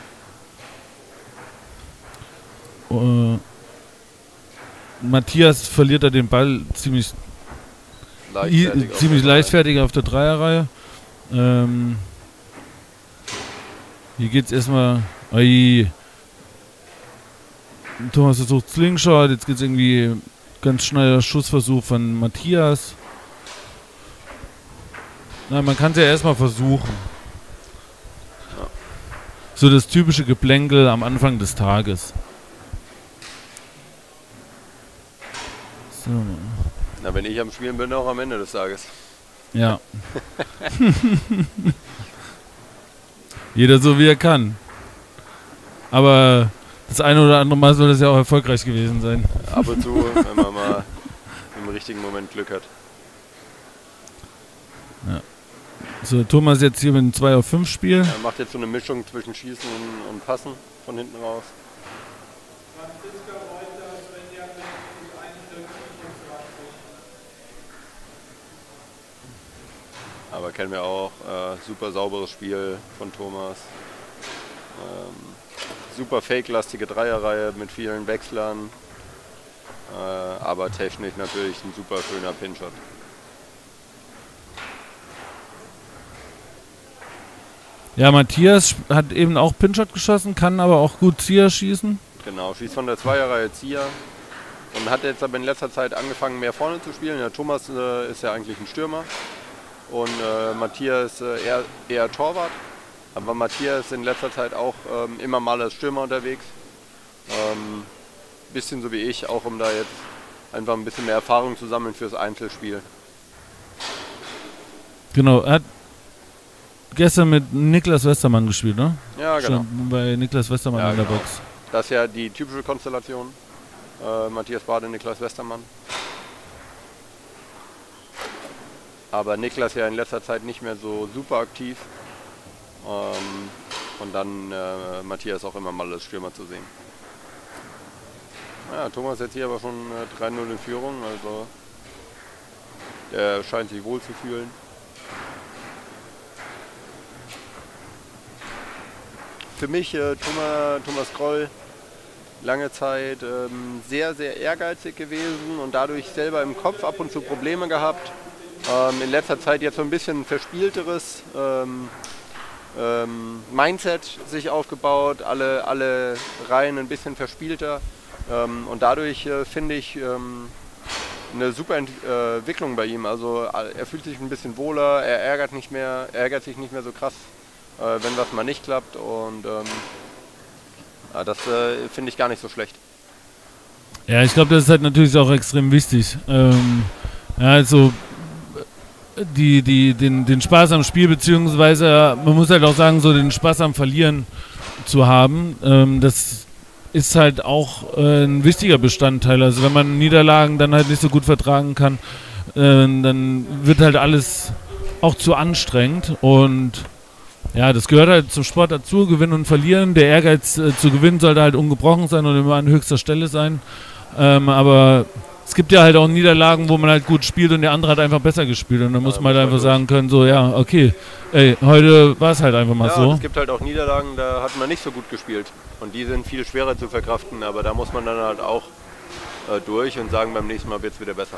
äh, Matthias verliert da den Ball ziemlich, i, Leichtfertig auf ziemlich der leichtfertig auf der Dreierreihe. Ähm, hier geht's erstmal... Ui. Thomas versucht Slingshot, jetzt geht's irgendwie ganz schneller Schussversuch von Matthias. Na, man kann es ja erstmal versuchen. So das typische Geplänkel am Anfang des Tages. So. Na, wenn ich am Spielen bin, auch am Ende des Tages. Ja. Jeder so wie er kann. Aber das eine oder andere Mal soll das ja auch erfolgreich gewesen sein. Ab und zu, wenn man mal im richtigen Moment Glück hat. So, Thomas jetzt hier mit einem zwei auf fünf Spiel. Er macht jetzt so eine Mischung zwischen Schießen und, und Passen von hinten raus. Aber kennen wir auch. Äh, super sauberes Spiel von Thomas. Ähm, super fake-lastige Dreierreihe mit vielen Wechslern. Äh, aber technisch natürlich ein super schöner Pinshot. Ja, Matthias hat eben auch Pinshot geschossen, kann aber auch gut Zieher schießen. Genau, schießt von der Zweierreihe Zieher. Und hat jetzt aber in letzter Zeit angefangen, mehr vorne zu spielen. Ja, Thomas äh, ist ja eigentlich ein Stürmer. Und äh, Matthias äh, eher, eher Torwart. Aber Matthias ist in letzter Zeit auch ähm, immer mal als Stürmer unterwegs. Ähm, bisschen so wie ich, auch um da jetzt einfach ein bisschen mehr Erfahrung zu sammeln fürs Einzelspiel. Genau, er hat gestern mit Niklas Westermann gespielt, ne? Ja, genau. Schon bei Niklas Westermann Ja, in der genau. Box. Das ist ja die typische Konstellation. Äh, Matthias Bade, Niklas Westermann. Aber Niklas ja in letzter Zeit nicht mehr so super aktiv. Ähm, und dann äh, Matthias auch immer mal als Stürmer zu sehen. Ja, Thomas jetzt hier aber schon äh, drei null in Führung, also der scheint sich wohl zu fühlen. Für mich äh, Thomas, Thomas Kroll lange Zeit ähm, sehr, sehr ehrgeizig gewesen und dadurch selber im Kopf ab und zu Probleme gehabt. Ähm, in letzter Zeit jetzt so ein bisschen verspielteres ähm, ähm, Mindset sich aufgebaut, alle, alle Reihen ein bisschen verspielter. Ähm, und dadurch äh, finde ich ähm, eine super Ent äh, Entwicklung bei ihm. Also er fühlt sich ein bisschen wohler, er ärgert, nicht mehr, ärgert sich nicht mehr so krass, äh, wenn was mal nicht klappt. Und ähm, ja, das äh, finde ich gar nicht so schlecht. Ja, ich glaube, das ist halt natürlich auch extrem wichtig. Ähm, ja, also die, die, den, den Spaß am Spiel, beziehungsweise man muss halt auch sagen, so den Spaß am Verlieren zu haben, ähm, das ist halt auch äh, ein wichtiger Bestandteil. Also wenn man Niederlagen dann halt nicht so gut vertragen kann, äh, dann wird halt alles auch zu anstrengend und ja, das gehört halt zum Sport dazu, gewinnen und verlieren. Der Ehrgeiz äh, zu gewinnen sollte halt ungebrochen sein und immer an höchster Stelle sein. Ähm, aber es gibt ja halt auch Niederlagen, wo man halt gut spielt und der andere hat einfach besser gespielt. Und dann muss Ja, man muss halt man einfach durch. sagen können, so ja, okay, ey, heute war es halt einfach mal Ja, so. es gibt halt auch Niederlagen, da hat man nicht so gut gespielt. Und die sind viel schwerer zu verkraften, aber da muss man dann halt auch äh, durch und sagen, beim nächsten Mal wird es wieder besser.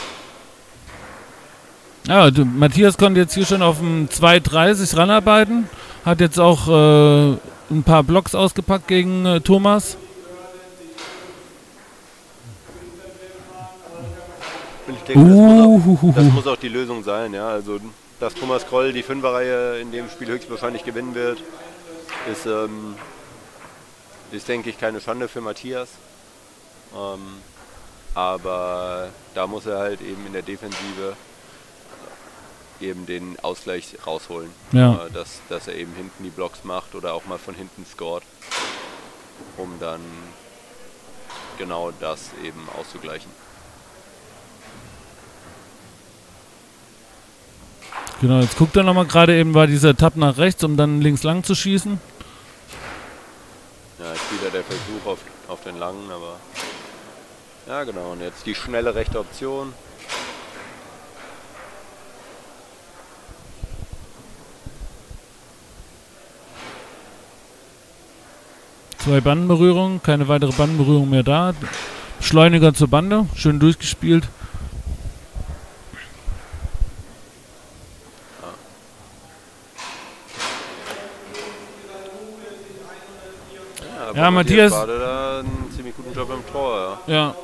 Ja, du, Matthias konnte jetzt hier schon auf dem zwei dreißig ranarbeiten, hat jetzt auch äh, ein paar Blocks ausgepackt gegen äh, Thomas. Und ich denke, das, muss auch, Uhuhuhu. das muss auch die Lösung sein. Ja? Also, dass Thomas Kroll die Fünferreihe in dem Spiel höchstwahrscheinlich gewinnen wird, ist, ähm, ist, denke ich, keine Schande für Matthias. Ähm, aber da muss er halt eben in der Defensive eben den Ausgleich rausholen. Ja. Äh, dass, dass er eben hinten die Blocks macht oder auch mal von hinten scored, um dann genau das eben auszugleichen. Genau, jetzt guckt er nochmal, gerade eben war dieser Tab nach rechts, um dann links lang zu schießen. Ja, jetzt wieder der Versuch auf, auf den langen, aber ja genau, und jetzt die schnelle rechte Option. Zwei Bandenberührungen, keine weitere Bandenberührung mehr da. Beschleuniger zur Bande, schön durchgespielt. Ja, Ja, Matthias gerade da einen ziemlich guten Job im Tor, ja. Ja.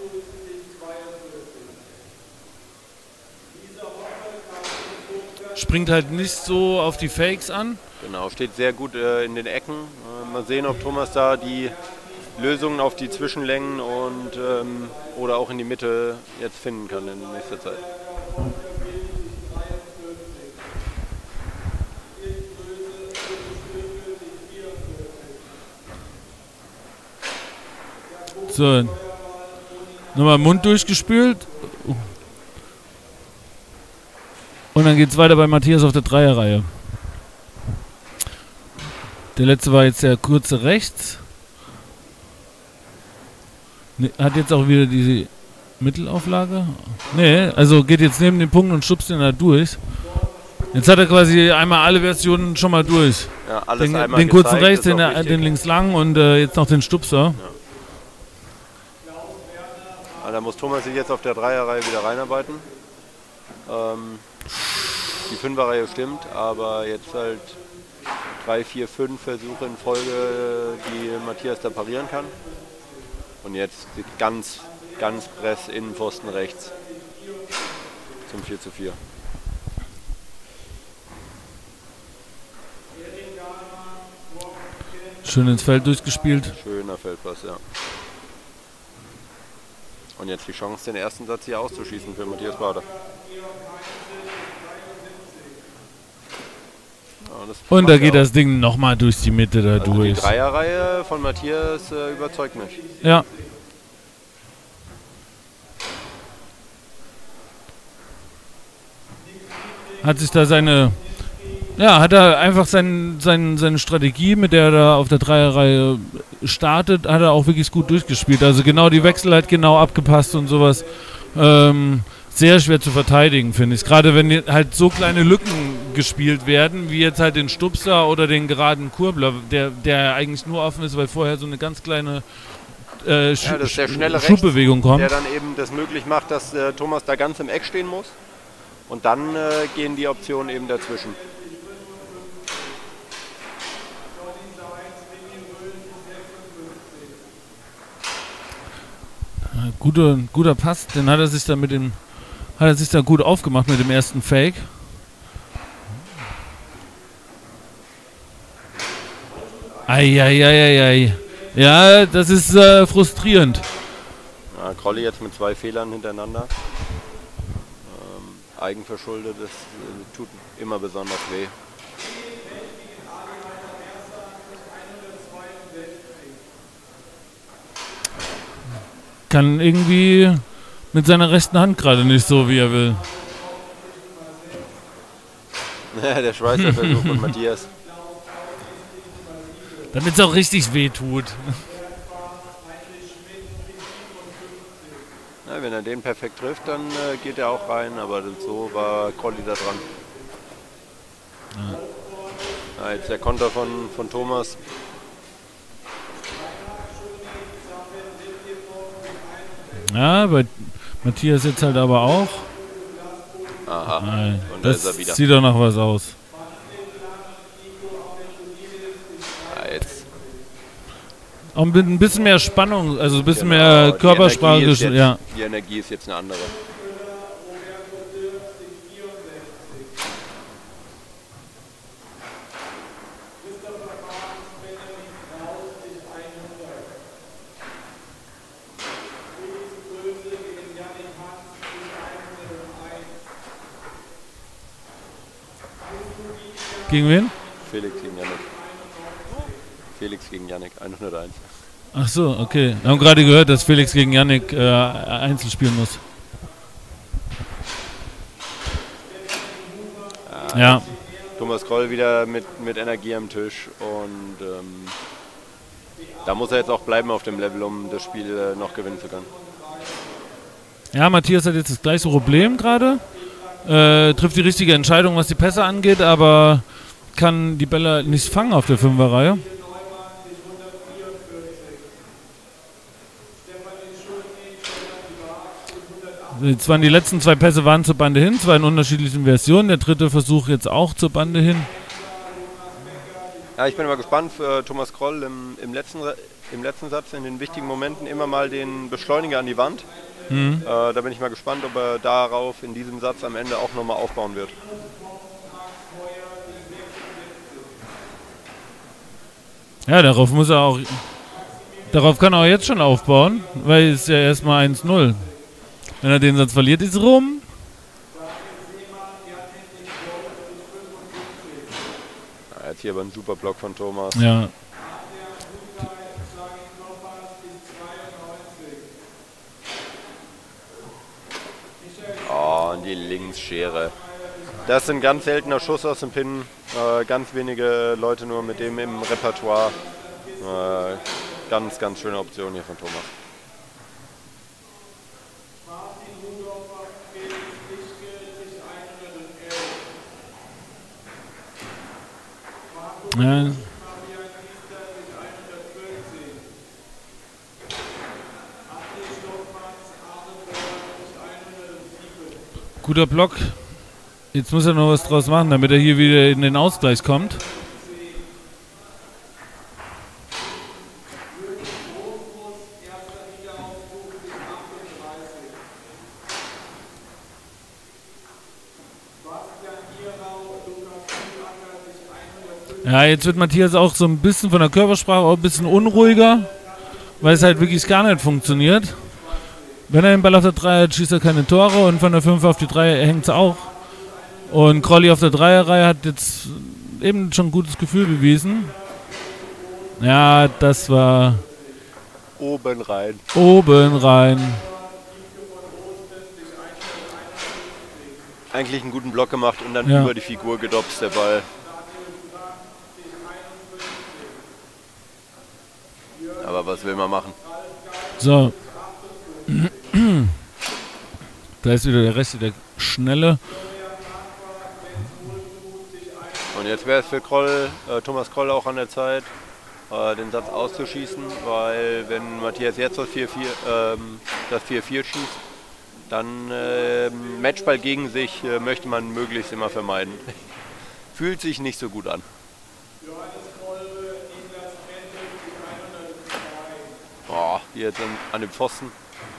Springt halt nicht so auf die Fakes an. Genau, steht sehr gut äh, in den Ecken. Äh, mal sehen, ob Thomas da die Lösungen auf die Zwischenlängen und ähm, oder auch in die Mitte jetzt finden kann in nächster Zeit. So. Nochmal Mund durchgespült. Und dann geht's weiter bei Matthias auf der Dreierreihe. Der letzte war jetzt der kurze rechts. Ne, hat jetzt auch wieder diese Mittelauflage. Ne, also geht jetzt neben den Punkt und schubst ihn da durch. Jetzt hat er quasi einmal alle Versionen schon mal durch. Ja, alles Den, einmal den kurzen gezeigt, rechts, ist den, auch den wichtig. links lang und äh, jetzt noch den Stupser. Ja. Da muss Thomas sich jetzt auf der Dreierreihe wieder reinarbeiten. Ähm, die Fünferreihe stimmt, aber jetzt halt drei, vier, fünf Versuche in Folge, die Matthias da parieren kann. Und jetzt ganz, ganz Press, Innenpfosten rechts zum vier zu vier. Schön ins Feld durchgespielt. Schöner Feldpass, ja. Und jetzt die Chance, den ersten Satz hier auszuschießen für Matthias Bader. Ja, das Und macht da er geht auch. das Ding nochmal durch die Mitte da Also die durch. Dreierreihe von Matthias äh, überzeugt mich. Ja. Hat sich da seine, ja, hat er einfach sein, sein, seine Strategie, mit der er da auf der Dreierreihe startet, hat er auch wirklich gut durchgespielt. Also genau die Wechsel halt genau abgepasst und sowas. Ähm, sehr schwer zu verteidigen, finde ich. Gerade wenn halt so kleine Lücken gespielt werden, wie jetzt halt den Stupser oder den geraden Kurbler, der, der eigentlich nur offen ist, weil vorher so eine ganz kleine äh, Sch Ja, das ist der schnelle Rechts, Schubbewegung kommt. der dann eben das möglich macht, dass äh, Thomas da ganz im Eck stehen muss. Und dann äh, gehen die Optionen eben dazwischen. Guter, guter Pass, den hat er sich da mit dem, hat er sich da gut aufgemacht mit dem ersten Fake. Eieieiei. Ja, das ist äh, frustrierend. Ja, Crolli jetzt mit zwei Fehlern hintereinander. Ähm, eigenverschuldet, das äh, tut immer besonders weh. Kann irgendwie mit seiner rechten Hand gerade nicht so, wie er will. Der Schweizer-Versuch von Matthias. Damit es auch richtig weh tut. Ja, wenn er den perfekt trifft, dann äh, geht er auch rein, aber so war Crolli da dran. Ja. Ja, jetzt der Konter von, von Thomas. Ja, bei Matthias jetzt halt aber auch. Aha, Nein, und da das ist er wieder. sieht doch nach was aus. Ja, jetzt. Auch mit ein bisschen mehr Spannung, also ein bisschen Genau, mehr die Körpersprache. Energie ist jetzt- Ja. Die Energie ist jetzt eine andere. Gegen wen? Felix gegen Yannick. Felix gegen Yannick, hunderteins. Ach so, okay. Wir haben gerade gehört, dass Felix gegen Yannick äh, Einzel spielen muss. Ja. Ja. Thomas Kroll wieder mit, mit Energie am Tisch und ähm, da muss er jetzt auch bleiben auf dem Level, um das Spiel äh, noch gewinnen zu können. Ja, Matthias hat jetzt das gleiche Problem gerade. Äh, trifft die richtige Entscheidung, was die Pässe angeht, aber kann die Bälle nicht fangen auf der Fünferreihe. Jetzt waren die letzten zwei Pässe waren zur Bande hin, zwei in unterschiedlichen Versionen. Der dritte Versuch jetzt auch zur Bande hin. Ja, ich bin mal gespannt für Thomas Kroll im, im, letzten, im letzten Satz, in den wichtigen Momenten immer mal den Beschleuniger an die Wand. Mhm. Äh, da bin ich mal gespannt, ob er darauf in diesem Satz am Ende auch nochmal aufbauen wird. Ja, darauf muss er auch, darauf kann er auch jetzt schon aufbauen, weil es ja erstmal eins null. Wenn er den Satz verliert, ist rum. Ja, jetzt hier aber ein super Block von Thomas. Ja. Oh, und die Linksschere. Das ist ein ganz seltener Schuss aus dem Pin. Äh, ganz wenige Leute nur mit dem im Repertoire. Äh, ganz, ganz schöne Option hier von Thomas. Ja. Guter Block. Jetzt muss er noch was draus machen, damit er hier wieder in den Ausgleich kommt. Ja, jetzt wird Matthias auch so ein bisschen von der Körpersprache auch ein bisschen unruhiger, weil es halt wirklich gar nicht funktioniert. Wenn er den Ball auf der drei hat, schießt er keine Tore und von der fünf auf die drei hängt es auch. Und Krolli auf der Dreierreihe hat jetzt eben schon ein gutes Gefühl bewiesen. Ja, das war... Oben rein. Oben rein. Eigentlich einen guten Block gemacht und dann ja. über die Figur gedopst, der Ball. Aber was will man machen? So. Da ist wieder der Rest, der Schnelle. Und jetzt wäre es für Kroll, äh, Thomas Kroll auch an der Zeit, äh, den Satz auszuschießen, weil wenn Matthias jetzt das vier vier ähm, das vier vier schießt, dann äh, Matchball gegen sich äh, möchte man möglichst immer vermeiden. Fühlt sich nicht so gut an. Oh, hier jetzt an, an dem Pfosten.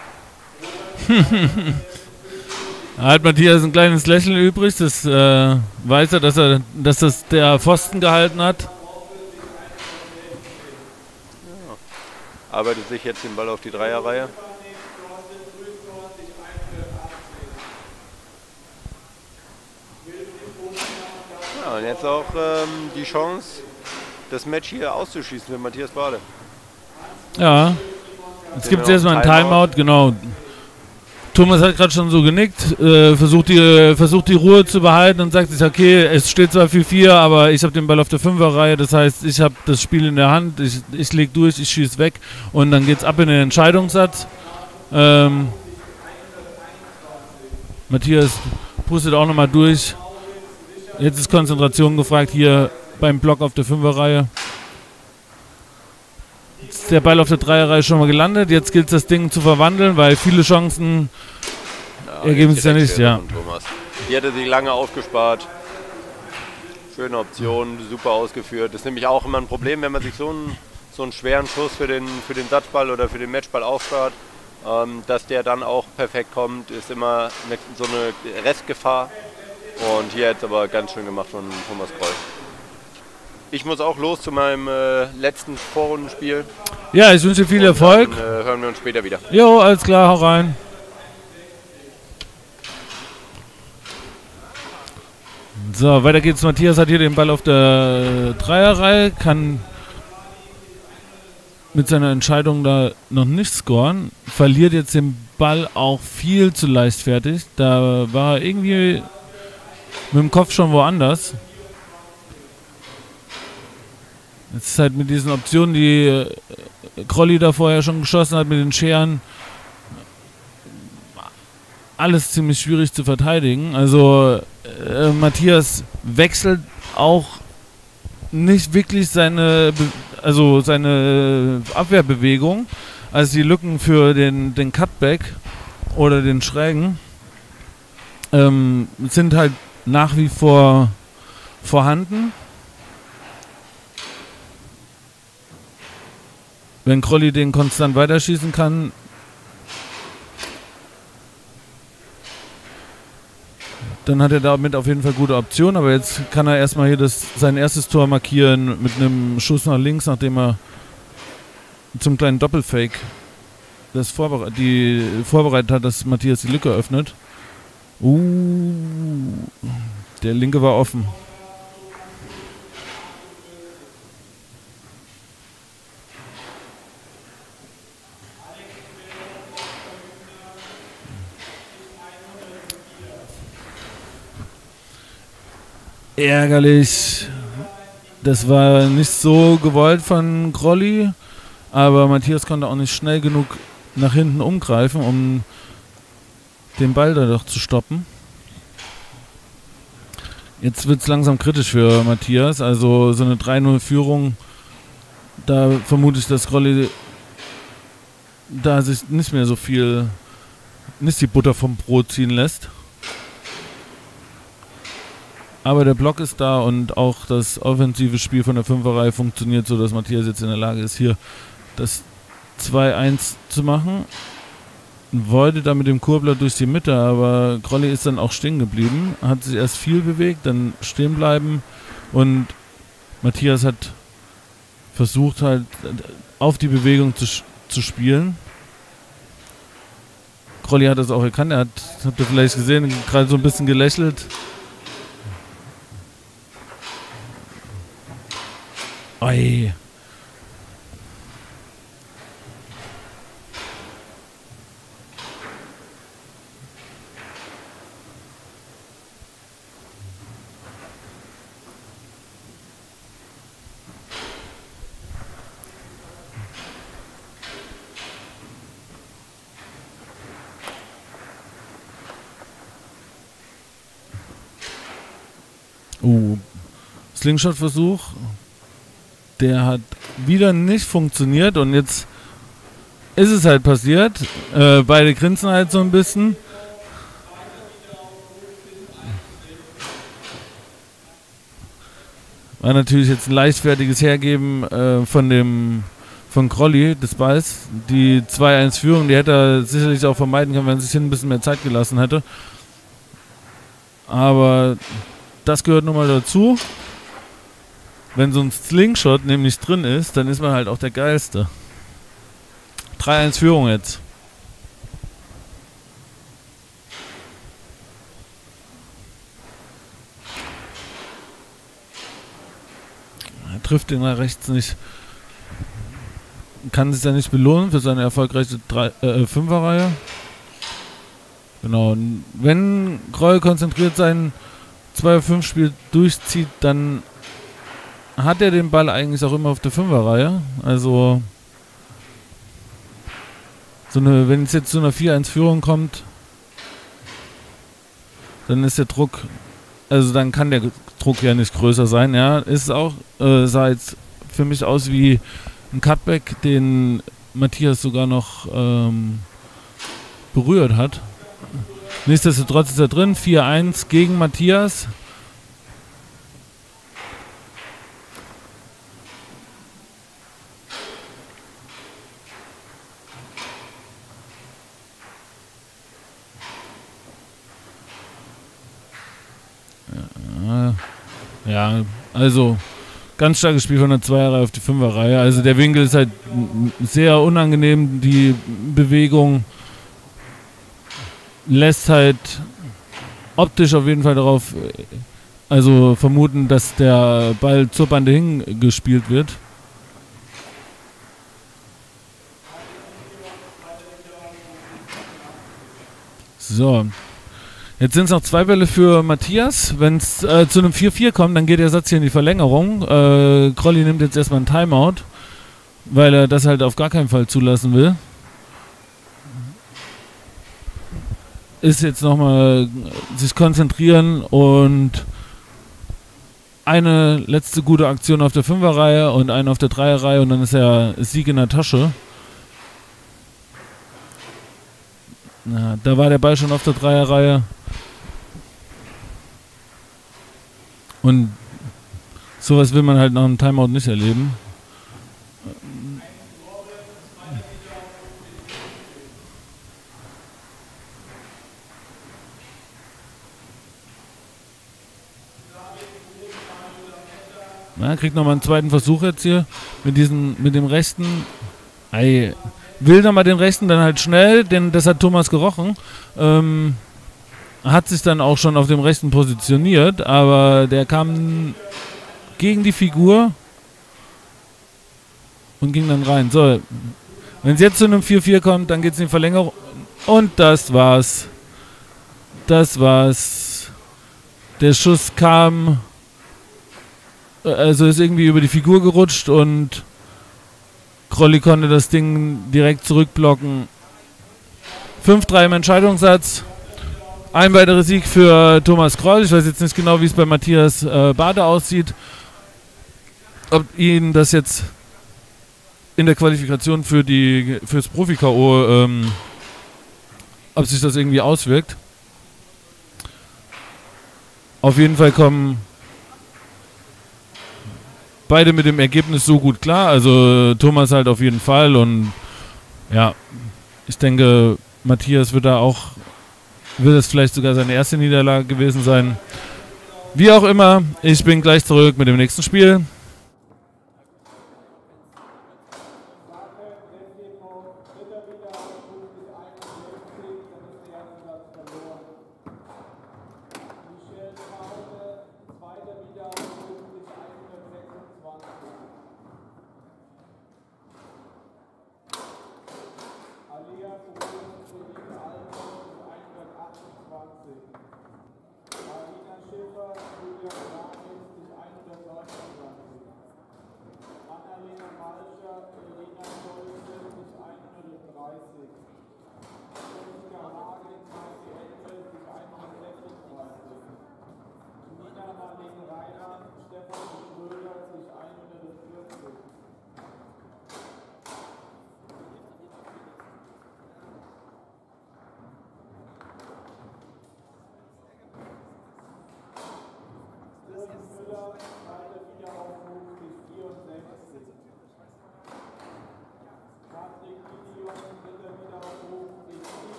Da hat Matthias ein kleines Lächeln übrig, das äh, weiß er, dass er, dass das der Pfosten gehalten hat. Ja. Arbeitet sich jetzt den Ball auf die Dreierreihe. Ja, und jetzt auch ähm, die Chance, das Match hier auszuschießen für Matthias Bade. Ja, jetzt gibt es erstmal ein Timeout, genau. Thomas hat gerade schon so genickt, äh, versucht, die, versucht die Ruhe zu behalten und sagt sich, okay, es steht zwar vier vier, aber ich habe den Ball auf der Fünferreihe, das heißt, ich habe das Spiel in der Hand, ich, ich lege durch, ich schieße weg und dann geht es ab in den Entscheidungssatz. Ähm, Matthias pustet auch nochmal durch. Jetzt ist Konzentration gefragt hier beim Block auf der Fünferreihe. Jetzt ist der Ball auf der Dreierreihe schon mal gelandet. Jetzt gilt es, das Ding zu verwandeln, weil viele Chancen ja, ergeben sich ja nicht. Ja. Die hatte sich lange aufgespart. Schöne Option, super ausgeführt. Das ist nämlich auch immer ein Problem, wenn man sich so einen, so einen schweren Schuss für den, für den Satzball oder für den Matchball aufspart. Ähm, dass der dann auch perfekt kommt, ist immer eine, so eine Restgefahr. Und hier jetzt aber ganz schön gemacht von Thomas Kroll. Ich muss auch los zu meinem äh, letzten Vorrundenspiel. Ja, ich wünsche viel Und Erfolg. Dann äh, hören wir uns später wieder. Jo, alles klar, hau rein. So, weiter geht's. Matthias hat hier den Ball auf der Dreierreihe, kann mit seiner Entscheidung da noch nicht scoren, verliert jetzt den Ball auch viel zu leichtfertig. Da war er irgendwie mit dem Kopf schon woanders. Jetzt ist halt mit diesen Optionen, die äh, Krolli da vorher schon geschossen hat, mit den Scheren, alles ziemlich schwierig zu verteidigen. Also äh, Matthias wechselt auch nicht wirklich seine, Be also seine Abwehrbewegung, also die Lücken für den, den Cutback oder den Schrägen ähm, sind halt nach wie vor vorhanden. Wenn Krolli den konstant weiterschießen kann, dann hat er damit auf jeden Fall gute Optionen, aber jetzt kann er erstmal hier das, sein erstes Tor markieren mit einem Schuss nach links, nachdem er zum kleinen Doppelfake das vorbere die vorbereitet hat, dass Matthias die Lücke öffnet. Uh, der linke war offen. Ärgerlich. Das war nicht so gewollt von Krolli, aber Matthias konnte auch nicht schnell genug nach hinten umgreifen, um den Ball da doch zu stoppen. Jetzt wird es langsam kritisch für Matthias, also so eine drei null Führung, da vermute ich, dass Krolli da sich nicht mehr so viel, nicht die Butter vom Brot ziehen lässt. Aber der Block ist da und auch das offensive Spiel von der Fünferreihe funktioniert so, dass Matthias jetzt in der Lage ist, hier das zwei eins zu machen. Wollte da mit dem Kurbler durch die Mitte, aber Krolli ist dann auch stehen geblieben. Hat sich erst viel bewegt, dann stehen bleiben und Matthias hat versucht halt auf die Bewegung zu, zu spielen. Krolli hat das auch erkannt, er hat, habt ihr vielleicht gesehen, gerade so ein bisschen gelächelt. Oi. Uh, Slingshot-Versuch. Der hat wieder nicht funktioniert und jetzt ist es halt passiert. Äh, beide grinsen halt so ein bisschen. War natürlich jetzt ein leichtfertiges Hergeben äh, von dem von Krolli des Balls. Die zwei eins Führung, die hätte er sicherlich auch vermeiden können, wenn er sich hin ein bisschen mehr Zeit gelassen hätte. Aber das gehört nun mal dazu. Wenn so ein Slingshot nämlich drin ist, dann ist man halt auch der Geilste. drei eins Führung jetzt. Er trifft den nach rechts nicht. Kann sich ja nicht belohnen für seine erfolgreiche drei, äh, Fünferreihe. Genau. Und wenn Kroll konzentriert sein zwei fünf Spiel durchzieht, dann hat er den Ball eigentlich auch immer auf der Fünferreihe. Also, so eine, wenn es jetzt zu einer vier eins Führung kommt, dann ist der Druck, also dann kann der Druck ja nicht größer sein. Ja, ist auch, äh, sah jetzt für mich aus wie ein Cutback, den Matthias sogar noch ähm, berührt hat. Nichtsdestotrotz ist er drin, vier eins gegen Matthias. Ja, also ganz starkes Spiel von der Zweierreihe auf die Fünferreihe. Also der Winkel ist halt sehr unangenehm. Die Bewegung lässt halt optisch auf jeden Fall darauf Also vermuten, dass der Ball zur Bande hingespielt wird. So. Jetzt sind es noch zwei Bälle für Matthias. Wenn es äh, zu einem vier vier kommt, dann geht der Satz hier in die Verlängerung. Äh, Krolli nimmt jetzt erstmal einen Timeout, weil er das halt auf gar keinen Fall zulassen will. Ist jetzt nochmal sich konzentrieren und eine letzte gute Aktion auf der Fünferreihe und eine auf der Dreierreihe und dann ist er Sieg in der Tasche. Na, da war der Ball schon auf der Dreierreihe. Und sowas will man halt nach einem Timeout nicht erleben. Na, kriegt nochmal einen zweiten Versuch jetzt hier mit diesem, mit dem rechten. Ei, will nochmal den rechten dann halt schnell, denn das hat Thomas gerochen. Ähm, hat sich dann auch schon auf dem rechten positioniert, aber der kam gegen die Figur und ging dann rein. So, wenn es jetzt zu einem vier vier kommt, dann geht es in die Verlängerung. Und das war's. Das war's. Der Schuss kam, also ist irgendwie über die Figur gerutscht und Krolli konnte das Ding direkt zurückblocken. fünf drei im Entscheidungssatz. Ein weiterer Sieg für Thomas Kroll. Ich weiß jetzt nicht genau, wie es bei Matthias äh, Bade aussieht. Ob ihn das jetzt in der Qualifikation für die fürs Profi-K O, ähm, ob sich das irgendwie auswirkt. Auf jeden Fall kommen beide mit dem Ergebnis so gut klar. Also Thomas halt auf jeden Fall und ja, ich denke, Matthias wird da auch, wird es vielleicht sogar seine erste Niederlage gewesen sein. Wie auch immer, ich bin gleich zurück mit dem nächsten Spiel.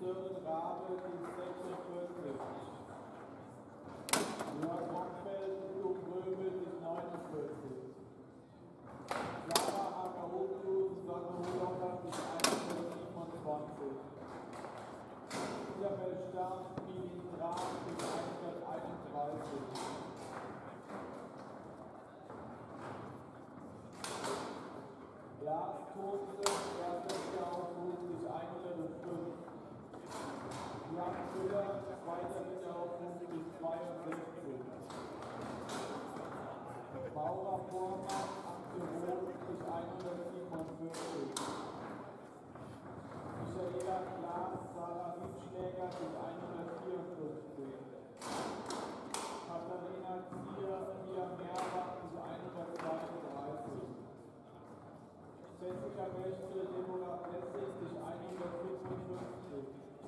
Sören Rabe die sechsundvierzig. Jörg Rockfeld und Uwe Gröbel die neunundvierzig. Sarah Hakaroku und Susanne Hohlocker die hundertsiebenundzwanzig. Isabel Stark, Mini Tran die hunderteinunddreißig. Lars Toze, erster Wiederaufruf bis hundertfünf. Jan Müller, zweiter Wiederaufruf bis zweiundsechzig. Maura Vormann, Antje Roth bis hundertsiebenundvierzig. Michaela Klaas, Sarah Riedschläger bis hundertvierundfünfzig. Katharina Zier, Mia Merbach bis hundertzweiunddreißig. Jessica Wächter, Deborah Plessig bis hundertfünfundfünfzig.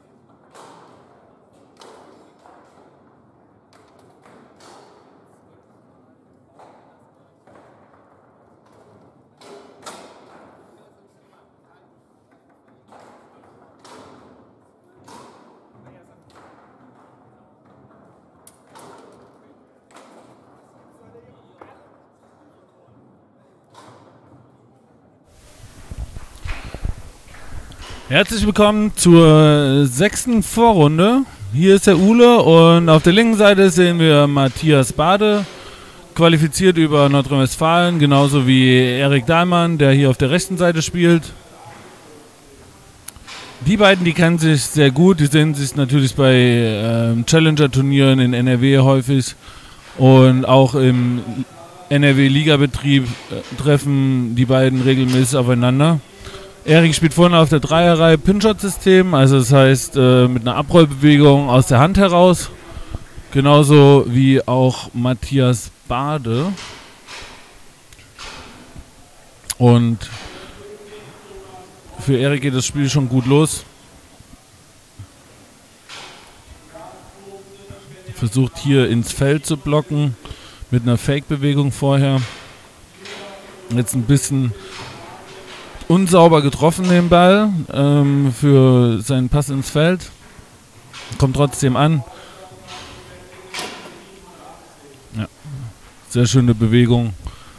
Herzlich willkommen zur sechsten Vorrunde. Hier ist der Ule und auf der linken Seite sehen wir Matthias Bade, qualifiziert über Nordrhein-Westfalen, genauso wie Erik Dahlmann, der hier auf der rechten Seite spielt. Die beiden, die kennen sich sehr gut, die sehen sich natürlich bei ähm, Challenger-Turnieren in N R W häufig und auch im N R W-Ligabetrieb äh, treffen die beiden regelmäßig aufeinander. Erik spielt vorne auf der Dreierreihe Pinshot-System, also das heißt äh, mit einer Abrollbewegung aus der Hand heraus. Genauso wie auch Matthias Bade. Und für Erik geht das Spiel schon gut los. Versucht hier ins Feld zu blocken mit einer Fake-Bewegung vorher. Jetzt ein bisschen unsauber getroffen den Ball ähm, für seinen Pass ins Feld. Kommt trotzdem an. Ja, sehr schöne Bewegung.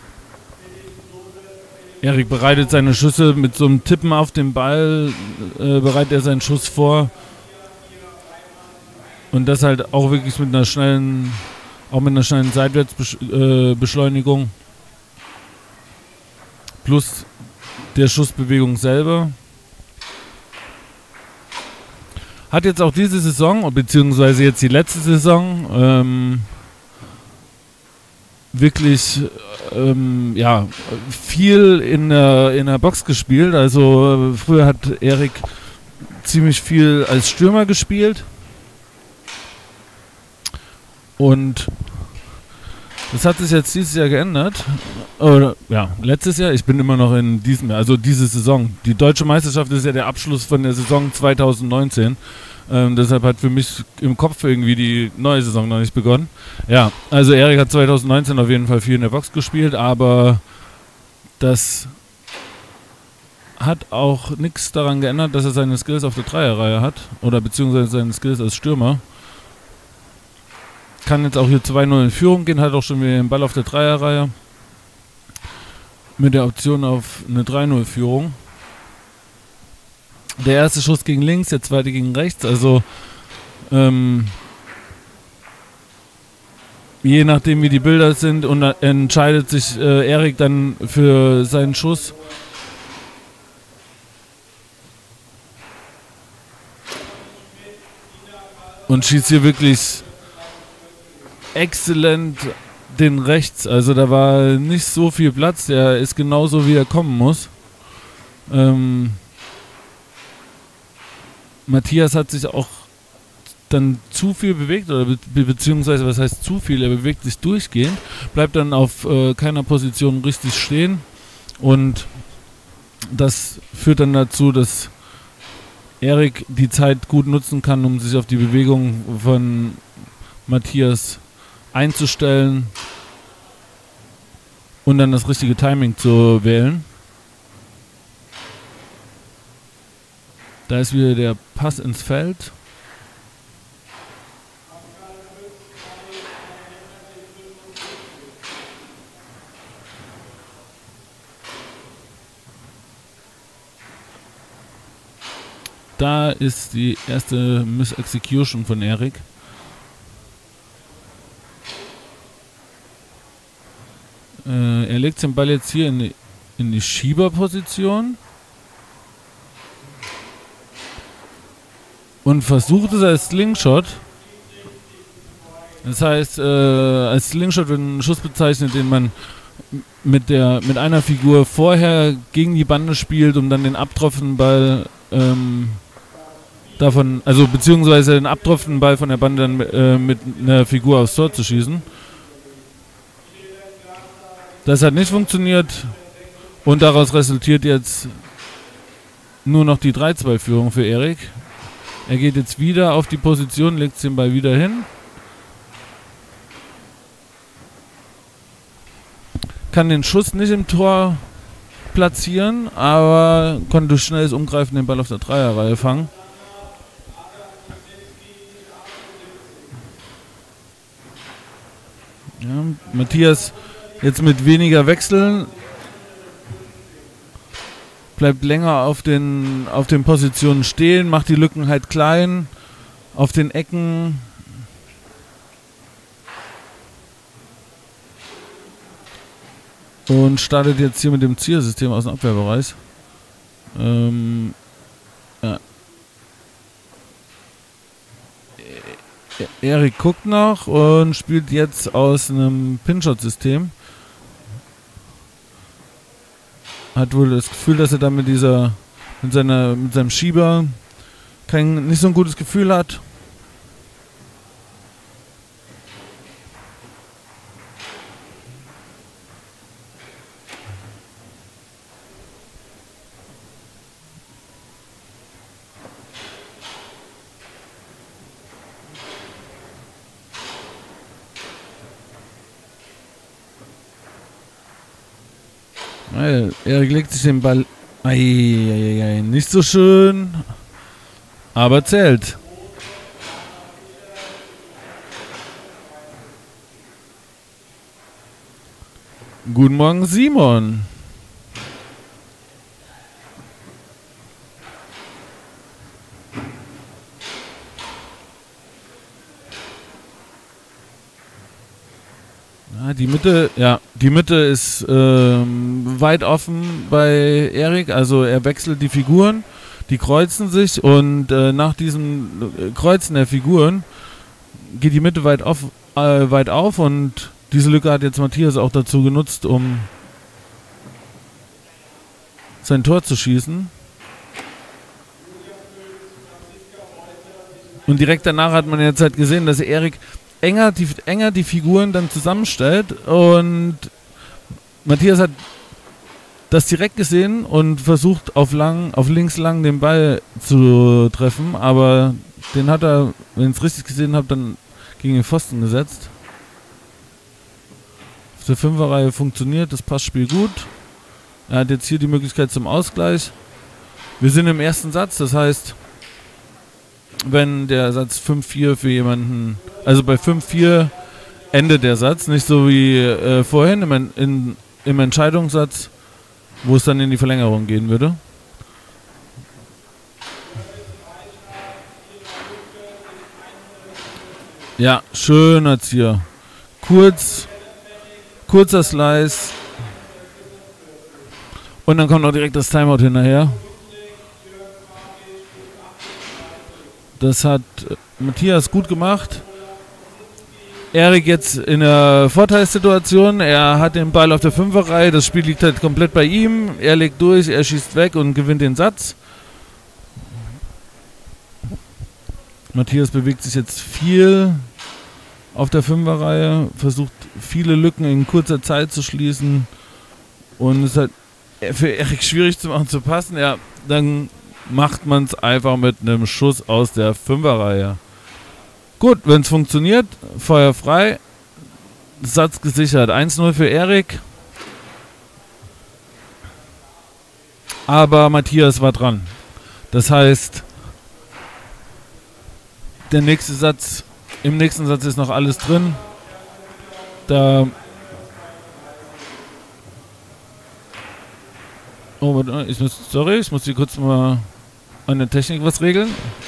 Erik bereitet seine Schüsse mit so einem Tippen auf den Ball, äh, bereitet er seinen Schuss vor. Und das halt auch wirklich mit einer schnellen, auch mit einer schnellen Seitwärtsbeschleunigung. Plus der Schussbewegung selber. Hat jetzt auch diese Saison, beziehungsweise jetzt die letzte Saison, ähm, wirklich ähm, ja, viel in der, in der Box gespielt. Also äh, früher hat Erik ziemlich viel als Stürmer gespielt. Und das hat sich jetzt dieses Jahr geändert. Oder ja, letztes Jahr. Ich bin immer noch in diesem Jahr, also diese Saison. Die Deutsche Meisterschaft ist ja der Abschluss von der Saison zwanzig neunzehn. Ähm, deshalb hat für mich im Kopf irgendwie die neue Saison noch nicht begonnen. Ja, also Erik hat zwanzig neunzehn auf jeden Fall viel in der Box gespielt, aber das hat auch nichts daran geändert, dass er seine Skills auf der Dreierreihe hat. Oder beziehungsweise seine Skills als Stürmer. Kann jetzt auch hier zwei null in Führung gehen, hat auch schon wieder den Ball auf der Dreierreihe. Mit der Option auf eine drei null Führung. Der erste Schuss gegen links, der zweite gegen rechts. Also ähm, je nachdem wie die Bilder sind, und entscheidet sich äh, Erik dann für seinen Schuss. Und schießt hier wirklich exzellent den rechts. Also da war nicht so viel Platz. Der ist genauso, wie er kommen muss. Ähm, Matthias hat sich auch dann zu viel bewegt, oder be beziehungsweise was heißt zu viel, er bewegt sich durchgehend, bleibt dann auf äh, keiner Position richtig stehen, und das führt dann dazu, dass Erik die Zeit gut nutzen kann, um sich auf die Bewegung von Matthias einzustellen und dann das richtige Timing zu wählen. Da ist wieder der Pass ins Feld. Da ist die erste Miss-Execution von Erik. Äh, er legt den Ball jetzt hier in die, in die Schieberposition. Und versucht es als Slingshot. Das heißt, äh, als Slingshot wird ein Schuss bezeichnet, den man mit, der, mit einer Figur vorher gegen die Bande spielt, um dann den abtropfenden Ball ähm, davon, also beziehungsweise den abtropfenden Ball von der Bande dann äh, mit einer Figur aufs Tor zu schießen. Das hat nicht funktioniert und daraus resultiert jetzt nur noch die drei zwei Führung für Erik. Er geht jetzt wieder auf die Position, legt den Ball wieder hin. Kann den Schuss nicht im Tor platzieren, aber konnte durch schnelles Umgreifen den Ball auf der Dreierreihe fangen. Ja, Matthias jetzt mit weniger Wechseln bleibt länger auf den, auf den Positionen stehen, macht die Lücken halt klein auf den Ecken. Und startet jetzt hier mit dem Zielsystem aus dem Abwehrbereich. Ähm, ja. Erik guckt noch und spielt jetzt aus einem Pinshot-System. Hat wohl das Gefühl, dass er dann mit dieser, mit seiner, mit seinem Schieber kein, nicht so ein gutes Gefühl hat. Erik legt sich den Ball. Eieiei, nicht so schön. Aber zählt. Guten Morgen, Simon. Ja, die Mitte, ja, die Mitte ist ähm, weit offen bei Erik. Also er wechselt die Figuren, die kreuzen sich und äh, nach diesem Kreuzen der Figuren geht die Mitte weit auf, äh, weit auf und diese Lücke hat jetzt Matthias auch dazu genutzt, um sein Tor zu schießen. Und direkt danach hat man jetzt halt gesehen, dass Erik enger die, enger die Figuren dann zusammenstellt und Matthias hat das direkt gesehen und versucht auf, lang, auf links lang den Ball zu treffen, aber den hat er, wenn ich es richtig gesehen habe, dann gegen den Pfosten gesetzt. Auf der Fünferreihe funktioniert das Passspiel gut. Er hat jetzt hier die Möglichkeit zum Ausgleich. Wir sind im ersten Satz, das heißt, wenn der Satz fünf vier für jemanden, also bei fünf vier endet der Satz, nicht so wie äh, vorhin im, in, im Entscheidungssatz, wo es dann in die Verlängerung gehen würde. Ja, schöner Zier. Kurz, kurzer Slice. Und dann kommt auch direkt das Timeout hinterher. Das hat Matthias gut gemacht. Erik jetzt in der Vorteilssituation. Er hat den Ball auf der Fünferreihe. Das Spiel liegt halt komplett bei ihm. Er legt durch, er schießt weg und gewinnt den Satz. Matthias bewegt sich jetzt viel auf der Fünferreihe. Versucht viele Lücken in kurzer Zeit zu schließen. Und es ist halt für Erik schwierig zu machen, zu passen. Ja, dann macht man es einfach mit einem Schuss aus der Fünferreihe. Gut, wenn es funktioniert, Feuer frei. Satz gesichert. eins null für Erik. Aber Matthias war dran. Das heißt, der nächste Satz, im nächsten Satz ist noch alles drin. Da oh, warte, ich muss, sorry, ich muss hier kurz mal an der Technik was regeln.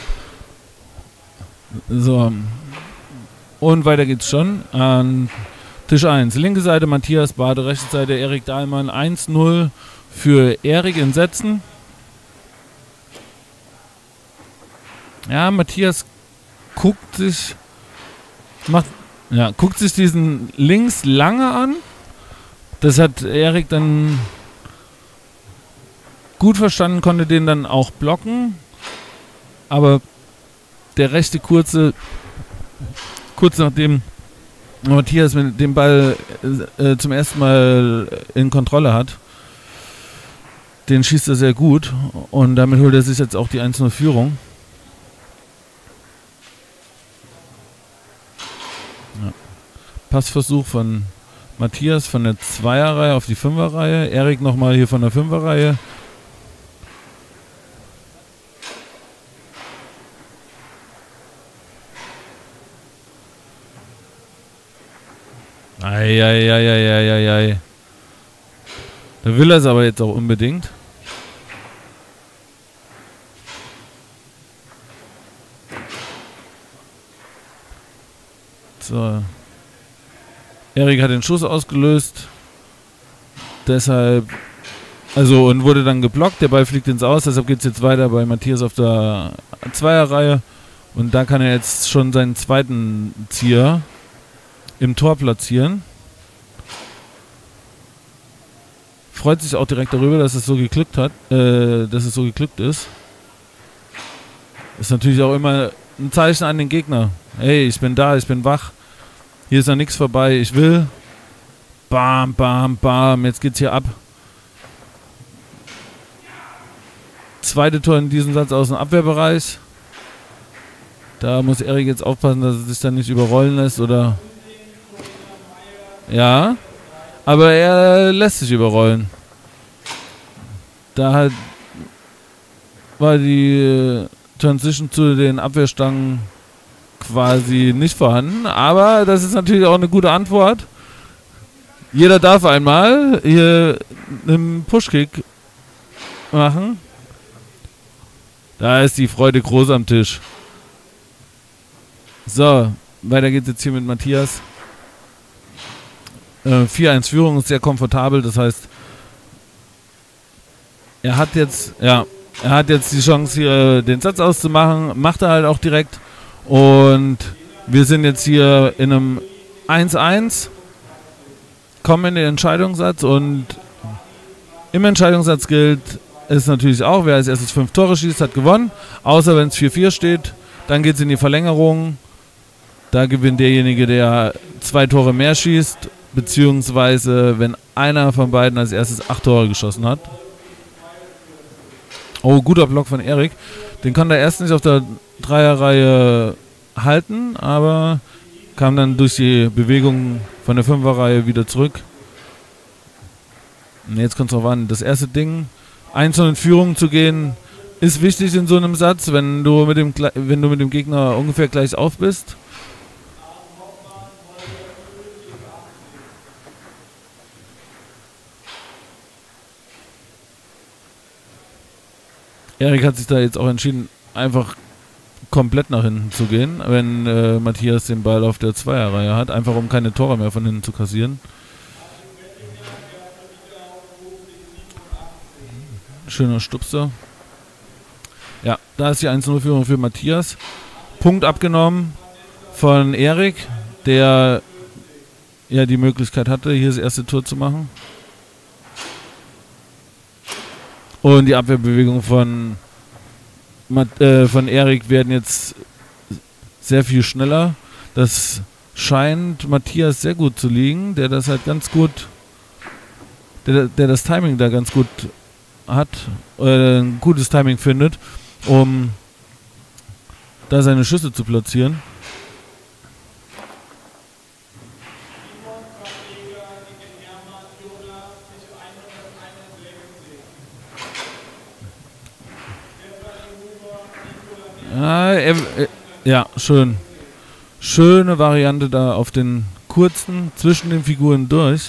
So. Und weiter geht's schon an Tisch eins. Linke Seite Matthias Bade, rechte Seite Erik Dahlmann. eins null für Erik in Sätzen. Ja, Matthias guckt sich macht ja, guckt sich diesen links lange an. Das hat Erik dann gut verstanden, konnte den dann auch blocken. Aber der rechte kurze, kurz nachdem Matthias mit dem Ball äh, zum ersten Mal in Kontrolle hat, den schießt er sehr gut und damit holt er sich jetzt auch die eins null Führung. Ja. Passversuch von Matthias von der Zweierreihe auf die Fünferreihe. Erik nochmal hier von der Fünferreihe. Eieieiei. Da will er es aber jetzt auch unbedingt. So. Erik hat den Schuss ausgelöst. Deshalb, also und wurde dann geblockt. Der Ball fliegt ins Aus. Deshalb geht es jetzt weiter bei Matthias auf der Zweierreihe. Und da kann er jetzt schon seinen zweiten Zieher im Tor platzieren. Freut sich auch direkt darüber, dass es so geglückt hat, äh, dass es so geglückt ist. Ist natürlich auch immer ein Zeichen an den Gegner. Hey, ich bin da, ich bin wach. Hier ist noch nichts vorbei, ich will. Bam, bam, bam, jetzt geht's hier ab. Zweite Tor in diesem Satz aus dem Abwehrbereich. Da muss Erik jetzt aufpassen, dass er sich dann nicht überrollen lässt oder... Ja, aber er lässt sich überrollen. Da hat, war die äh, Transition zu den Abwehrstangen quasi nicht vorhanden. Aber das ist natürlich auch eine gute Antwort. Jeder darf einmal hier einen Pushkick machen. Da ist die Freude groß am Tisch. So, weiter geht's jetzt hier mit Matthias. vier eins Führung ist sehr komfortabel, das heißt, er hat jetzt, ja, er hat jetzt die Chance hier den Satz auszumachen, macht er halt auch direkt und wir sind jetzt hier in einem eins eins, kommen in den Entscheidungssatz und im Entscheidungssatz gilt es natürlich auch, wer als erstes fünf Tore schießt, hat gewonnen, außer wenn es vier vier steht, dann geht es in die Verlängerung, da gewinnt derjenige, der zwei Tore mehr schießt, beziehungsweise wenn einer von beiden als erstes acht Tore geschossen hat. Oh, guter Block von Erik. Den konnte er erst nicht auf der Dreierreihe halten, aber kam dann durch die Bewegung von der Fünferreihe wieder zurück. Und jetzt kommt es drauf an, das erste Ding, einzeln in Führung zu gehen, ist wichtig in so einem Satz, wenn du mit dem, wenn du mit dem Gegner ungefähr gleich auf bist. Erik hat sich da jetzt auch entschieden, einfach komplett nach hinten zu gehen, wenn äh, Matthias den Ball auf der Zweierreihe hat, einfach um keine Tore mehr von hinten zu kassieren. Schöner Stupser. Ja, da ist die eins null Führung für Matthias. Punkt abgenommen von Erik, der ja die Möglichkeit hatte, hier das erste Tor zu machen. Und die Abwehrbewegung von, äh, von Erik werden jetzt sehr viel schneller. Das scheint Matthias sehr gut zu liegen, der das halt ganz gut, der, der das Timing da ganz gut hat, äh, ein gutes Timing findet, um da seine Schüsse zu platzieren. Ja, er, er, ja, schön. Schöne Variante da auf den kurzen, zwischen den Figuren durch.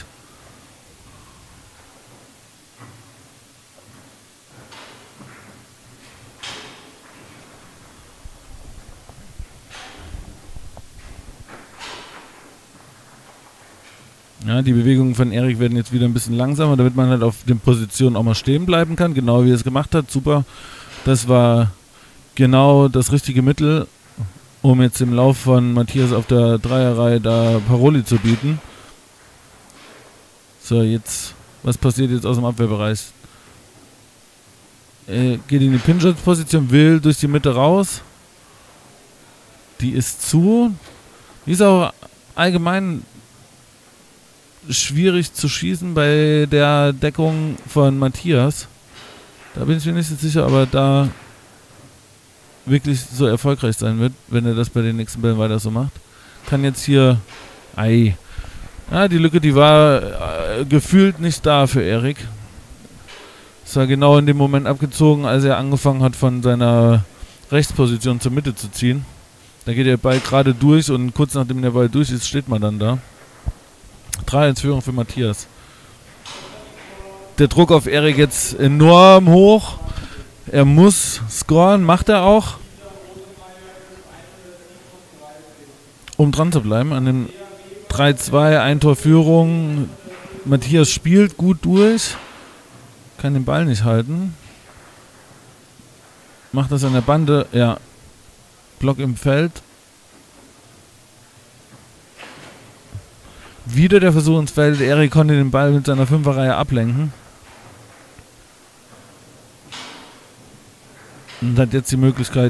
Ja, die Bewegungen von Erik werden jetzt wieder ein bisschen langsamer, damit man halt auf den Positionen auch mal stehen bleiben kann, genau wie er es gemacht hat. Super. Das war genau das richtige Mittel, um jetzt im Lauf von Matthias auf der Dreierreihe da Paroli zu bieten. So, jetzt, was passiert jetzt aus dem Abwehrbereich? Er geht in die Pinch-Position, will durch die Mitte raus. Die ist zu. Die ist auch allgemein schwierig zu schießen bei der Deckung von Matthias. Da bin ich mir nicht so sicher, aber da wirklich so erfolgreich sein wird, wenn er das bei den nächsten Bällen weiter so macht. Kann jetzt hier... Ei. Ja, die Lücke, die war äh, gefühlt nicht da für Erik. Es war genau in dem Moment abgezogen, als er angefangen hat, von seiner Rechtsposition zur Mitte zu ziehen. Da geht der Ball gerade durch und kurz nachdem der Ball durch ist, steht man dann da. drei eins Führung für Matthias. Der Druck auf Erik jetzt enorm hoch. Er muss scoren, macht er auch. Um dran zu bleiben an dem drei zwei, ein Tor Führung. Matthias spielt gut durch. Kann den Ball nicht halten. Macht das an der Bande. Ja. Block im Feld. Wieder der Versuch ins Feld. Erik konnte den Ball mit seiner Fünferreihe ablenken. Und hat jetzt die Möglichkeit,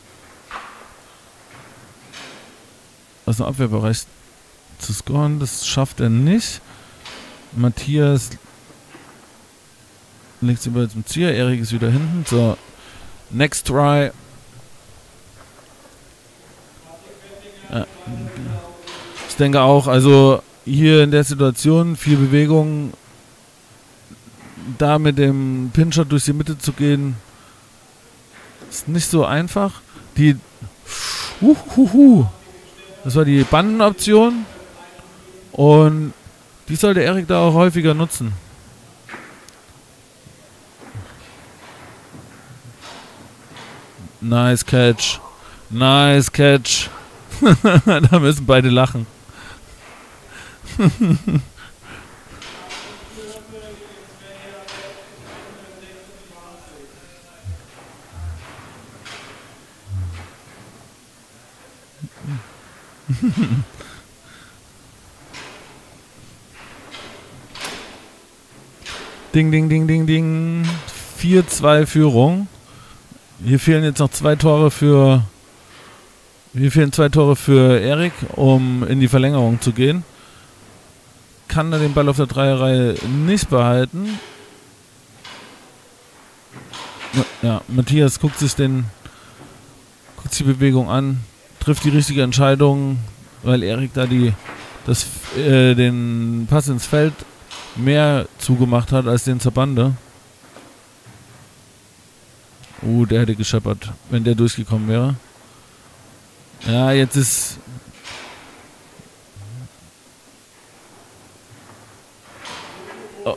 aus dem Abwehrbereich zu scoren. Das schafft er nicht. Matthias legt sich über zum Ziel. Erik ist wieder hinten. So, next try. Ja. Ich denke auch, also hier in der Situation viel Bewegung, da mit dem Pincher durch die Mitte zu gehen, ist nicht so einfach. Die Uhuhu. Das war die Bandenoption und die sollte Erik da auch häufiger nutzen. Nice Catch. Nice Catch. Da müssen beide lachen. Ding, ding, ding, ding, ding. vier zwei Führung. Hier fehlen jetzt noch zwei Tore für... Hier fehlen zwei Tore für Erik, um in die Verlängerung zu gehen. Kann er den Ball auf der Dreierreihe nicht behalten. Ja, Matthias guckt sich den... Guckt sich die Bewegung an. Trifft die richtige Entscheidung, weil Erik da die, das, äh, den Pass ins Feld mehr zugemacht hat als den zur Bande. Uh, der hätte gescheppert, wenn der durchgekommen wäre. Ja, jetzt ist... Oh,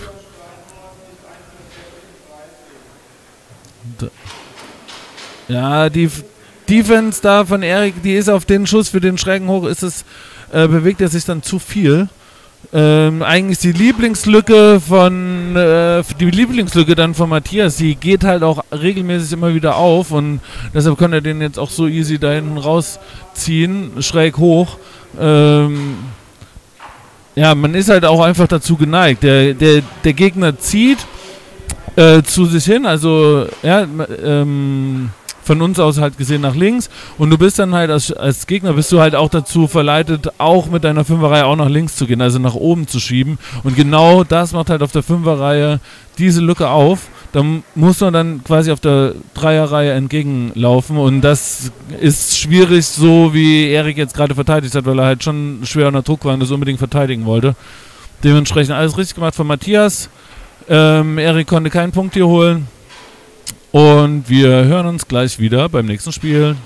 da. Ja, die Defense da von Erik, die ist auf den Schuss für den schrägen Hoch, ist es, äh, bewegt er sich dann zu viel. Ähm, eigentlich die Lieblingslücke von äh, die Lieblingslücke dann von Matthias, die geht halt auch regelmäßig immer wieder auf und deshalb kann er den jetzt auch so easy da hinten rausziehen, schräg hoch. Ähm, ja, man ist halt auch einfach dazu geneigt. Der, der, der Gegner zieht äh, zu sich hin, also ja, ähm, von uns aus halt gesehen nach links und du bist dann halt als, als Gegner bist du halt auch dazu verleitet, auch mit deiner Fünferreihe auch nach links zu gehen, also nach oben zu schieben und genau das macht halt auf der Fünferreihe diese Lücke auf. Da muss man dann quasi auf der Dreierreihe entgegenlaufen und das ist schwierig, so wie Erik jetzt gerade verteidigt hat, weil er halt schon schwer unter Druck war und das unbedingt verteidigen wollte. Dementsprechend alles richtig gemacht von Matthias. Ähm, Erik konnte keinen Punkt hier holen. Und wir hören uns gleich wieder beim nächsten Spiel.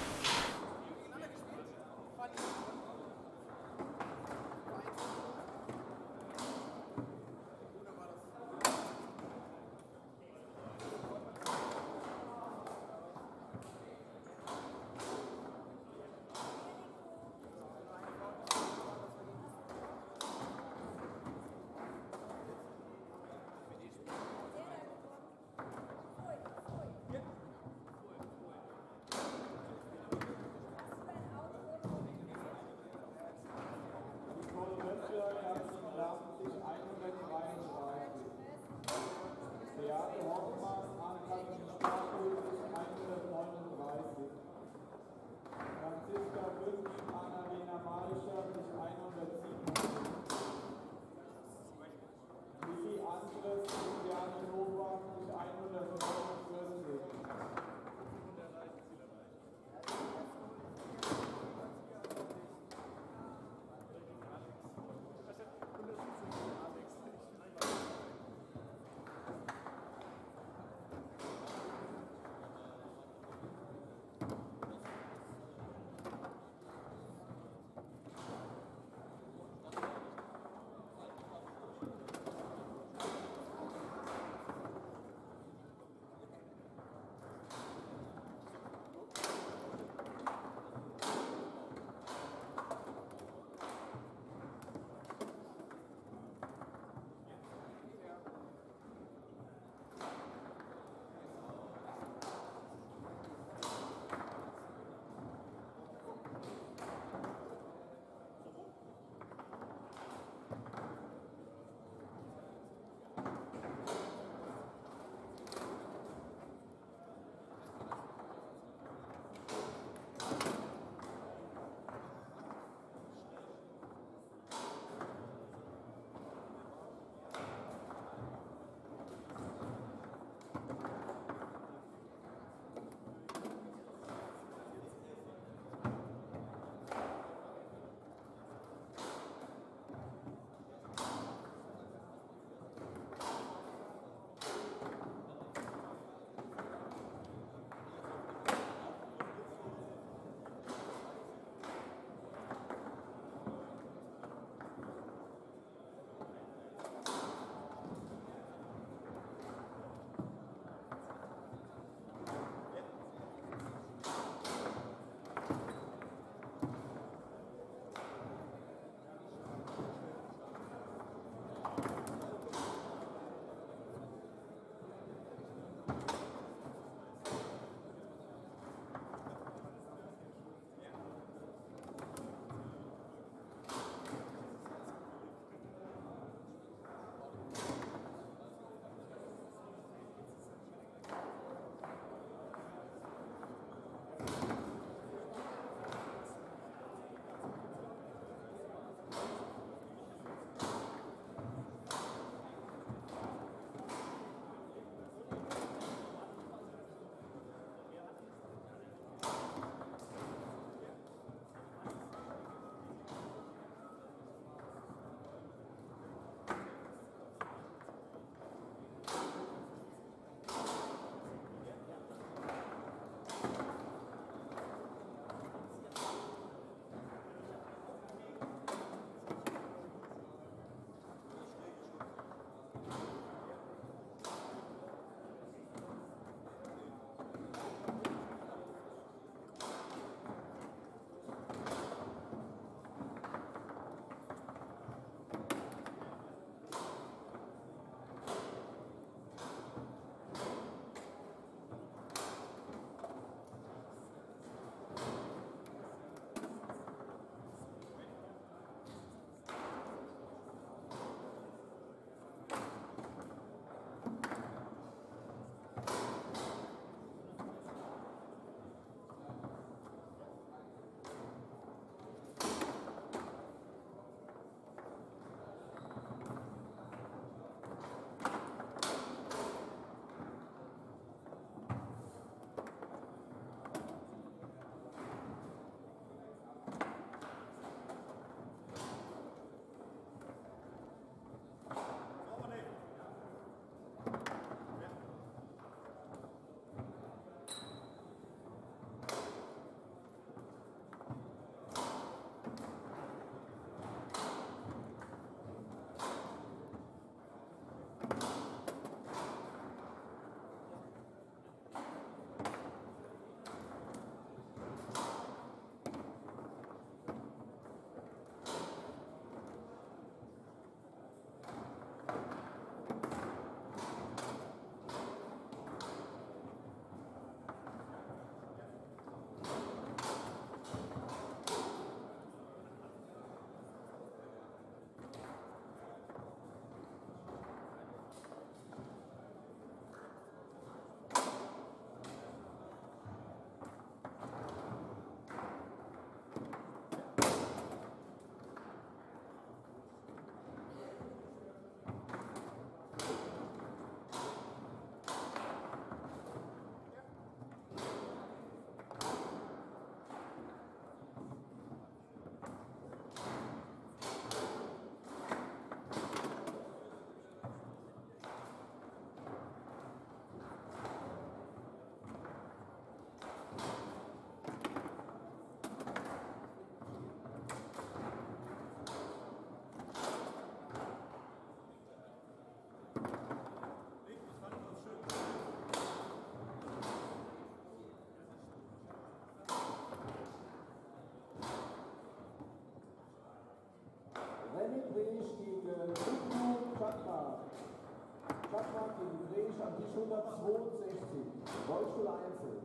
René Bresch gegen Riku Chakma. Chakma gegen Bresch am Tisch hundertzweiundsechzig. Rollstuhl Einzel.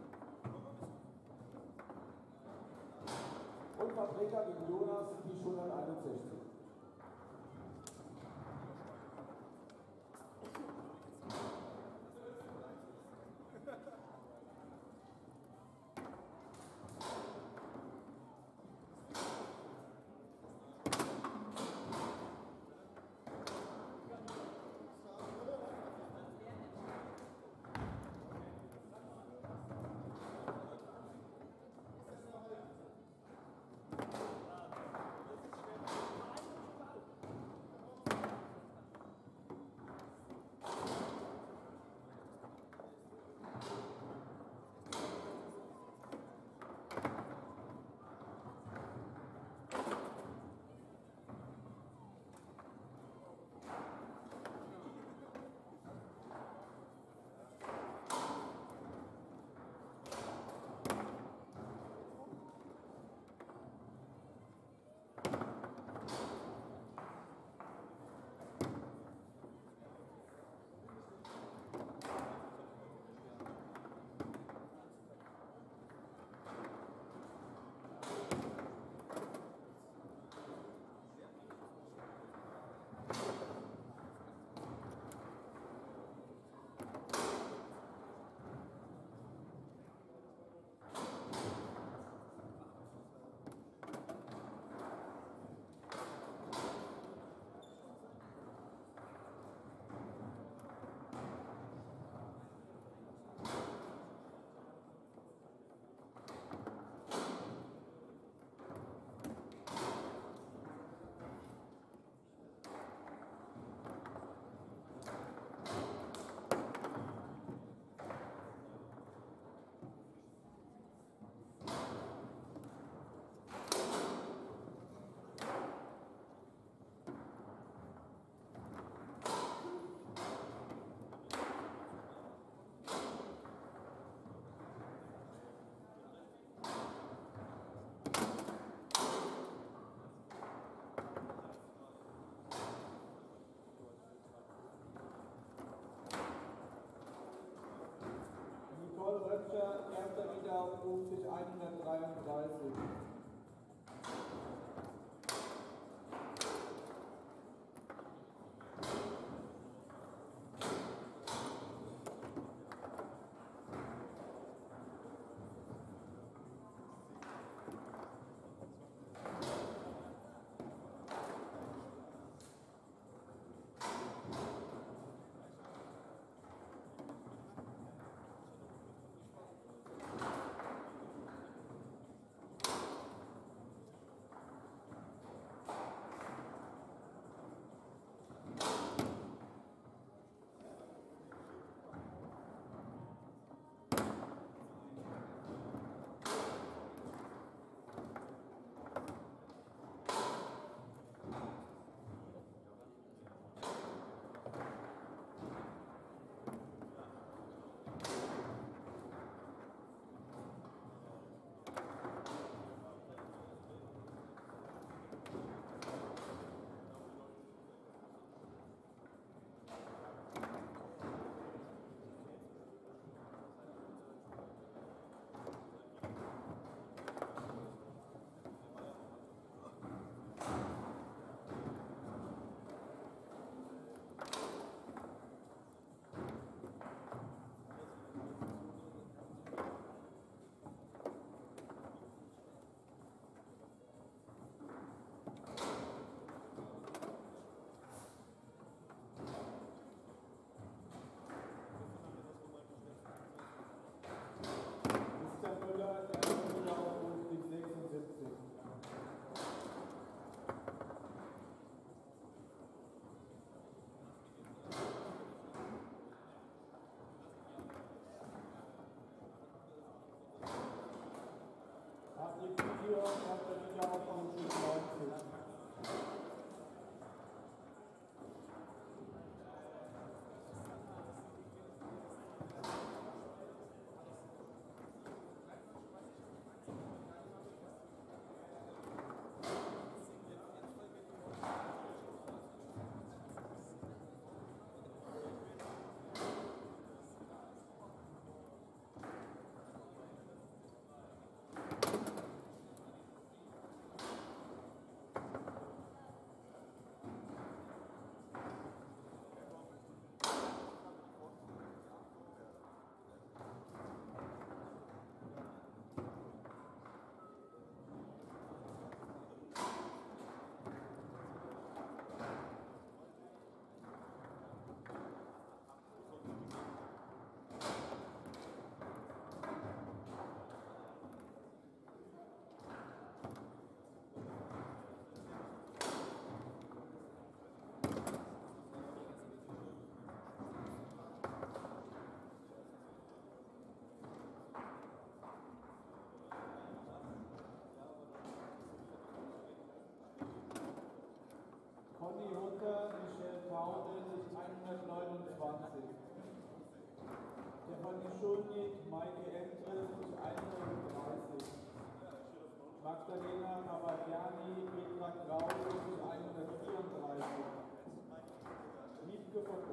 Und Paprika gegen Jonas, Tisch hunderteinundsechzig. Röpscher, erster Wiederaufruf, sich hundertdreiunddreißig.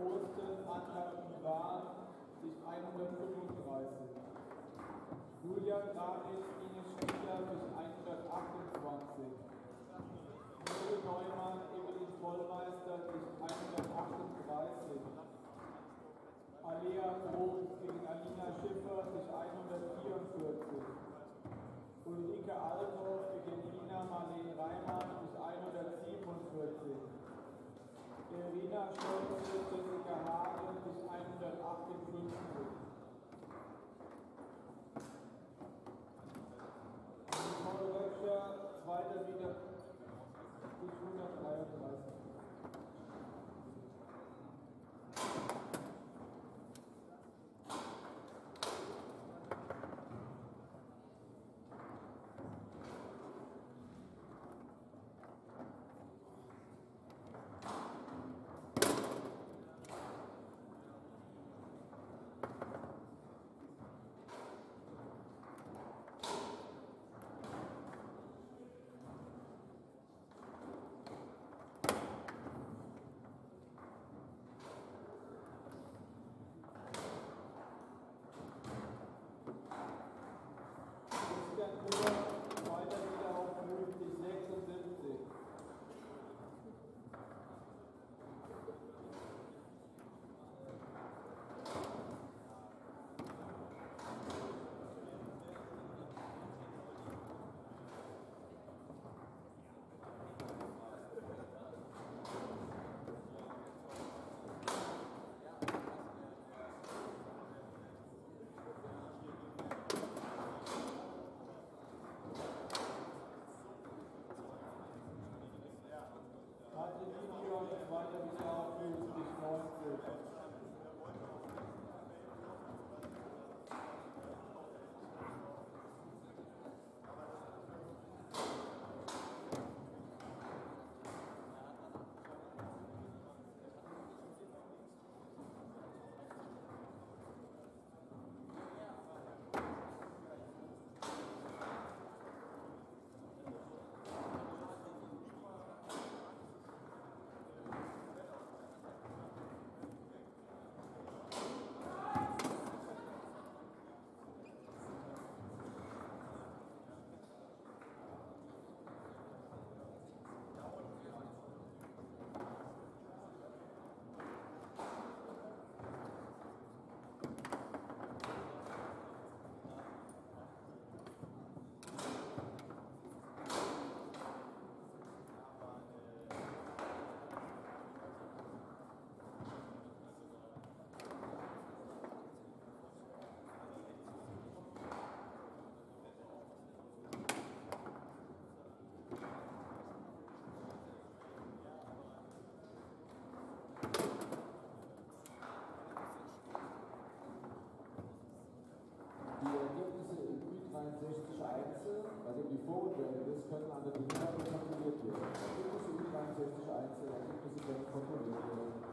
Osten Anton Ivan sich hundertfünfunddreißig. Julia Granitz Ines Spieler sich hundertachtundzwanzig. Jule Neumann Evelyn Vollmeister sich hundertachtunddreißig. Alea Groß gegen Alina Schiffer sich hundertvierundvierzig. Ulrike Althoff gegen Nina Marlene Reimann sich hundertsiebenundvierzig. Irina Scholze, Jessica Hagen sich hundertachtundfünfzig. Nicole Röckscher, zweiter wieder sich hundertdreiunddreißig. Weiter wieder auf fünfzig, sechsundsiebzig. Weiter wieder auf fünfzig, neunzig. Die Ergebnisse im Ü dreiundsechzig Einzel, bei dem die Vorrunde ist, können an der Behinderung kontrolliert werden. Ergebnisse Ü dreiundsechzig Einzel, Ergebnisse können kontrolliert werden.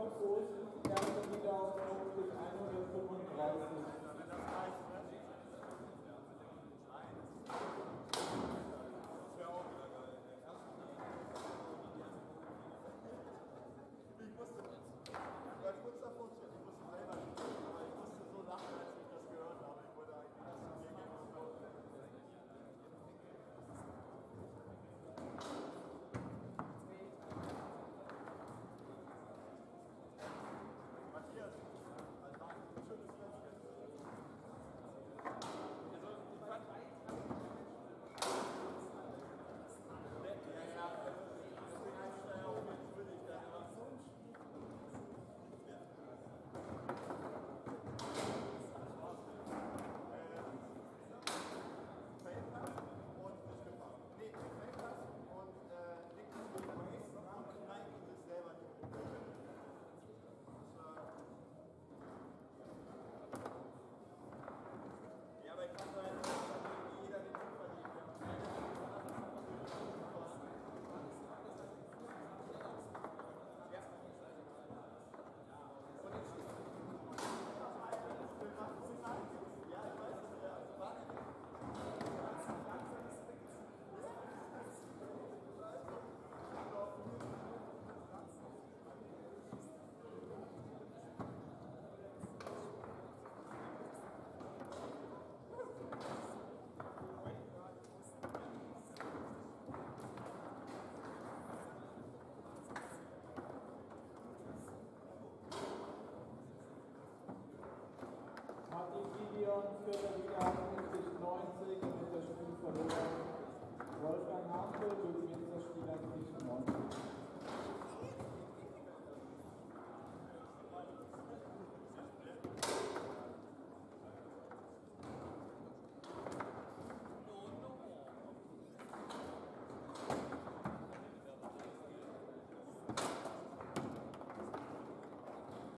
Groß, erster wieder auf fünfzig, hundertfünfunddreißig. Ich musste, ich war kurz davor, ich musste selber nicht, aber ich musste so lachen, als ich das gehört habe. Ich wollte eigentlich das zu mir gehen und so. Matthias, Alter, schönes Lätzchen. Also, ich fand... Ja, ja, deswegen heißt es ja auch nicht würdig, da immer so ein Spiel. Ja. Feldpass und nicht gefahren. Nee, Feldpass und äh, links und rechts und knallt und sich selber die Probleme. Ja, aber ich fand halt, dass jeder den Tipp verdient. Ja. Und den schießt du. Ja, ich weiß es, ja. Warte. Martin Gideon, vierter wieder fünfzig, neunzig, mit der Spiel verloren. Wolfgang Hampel,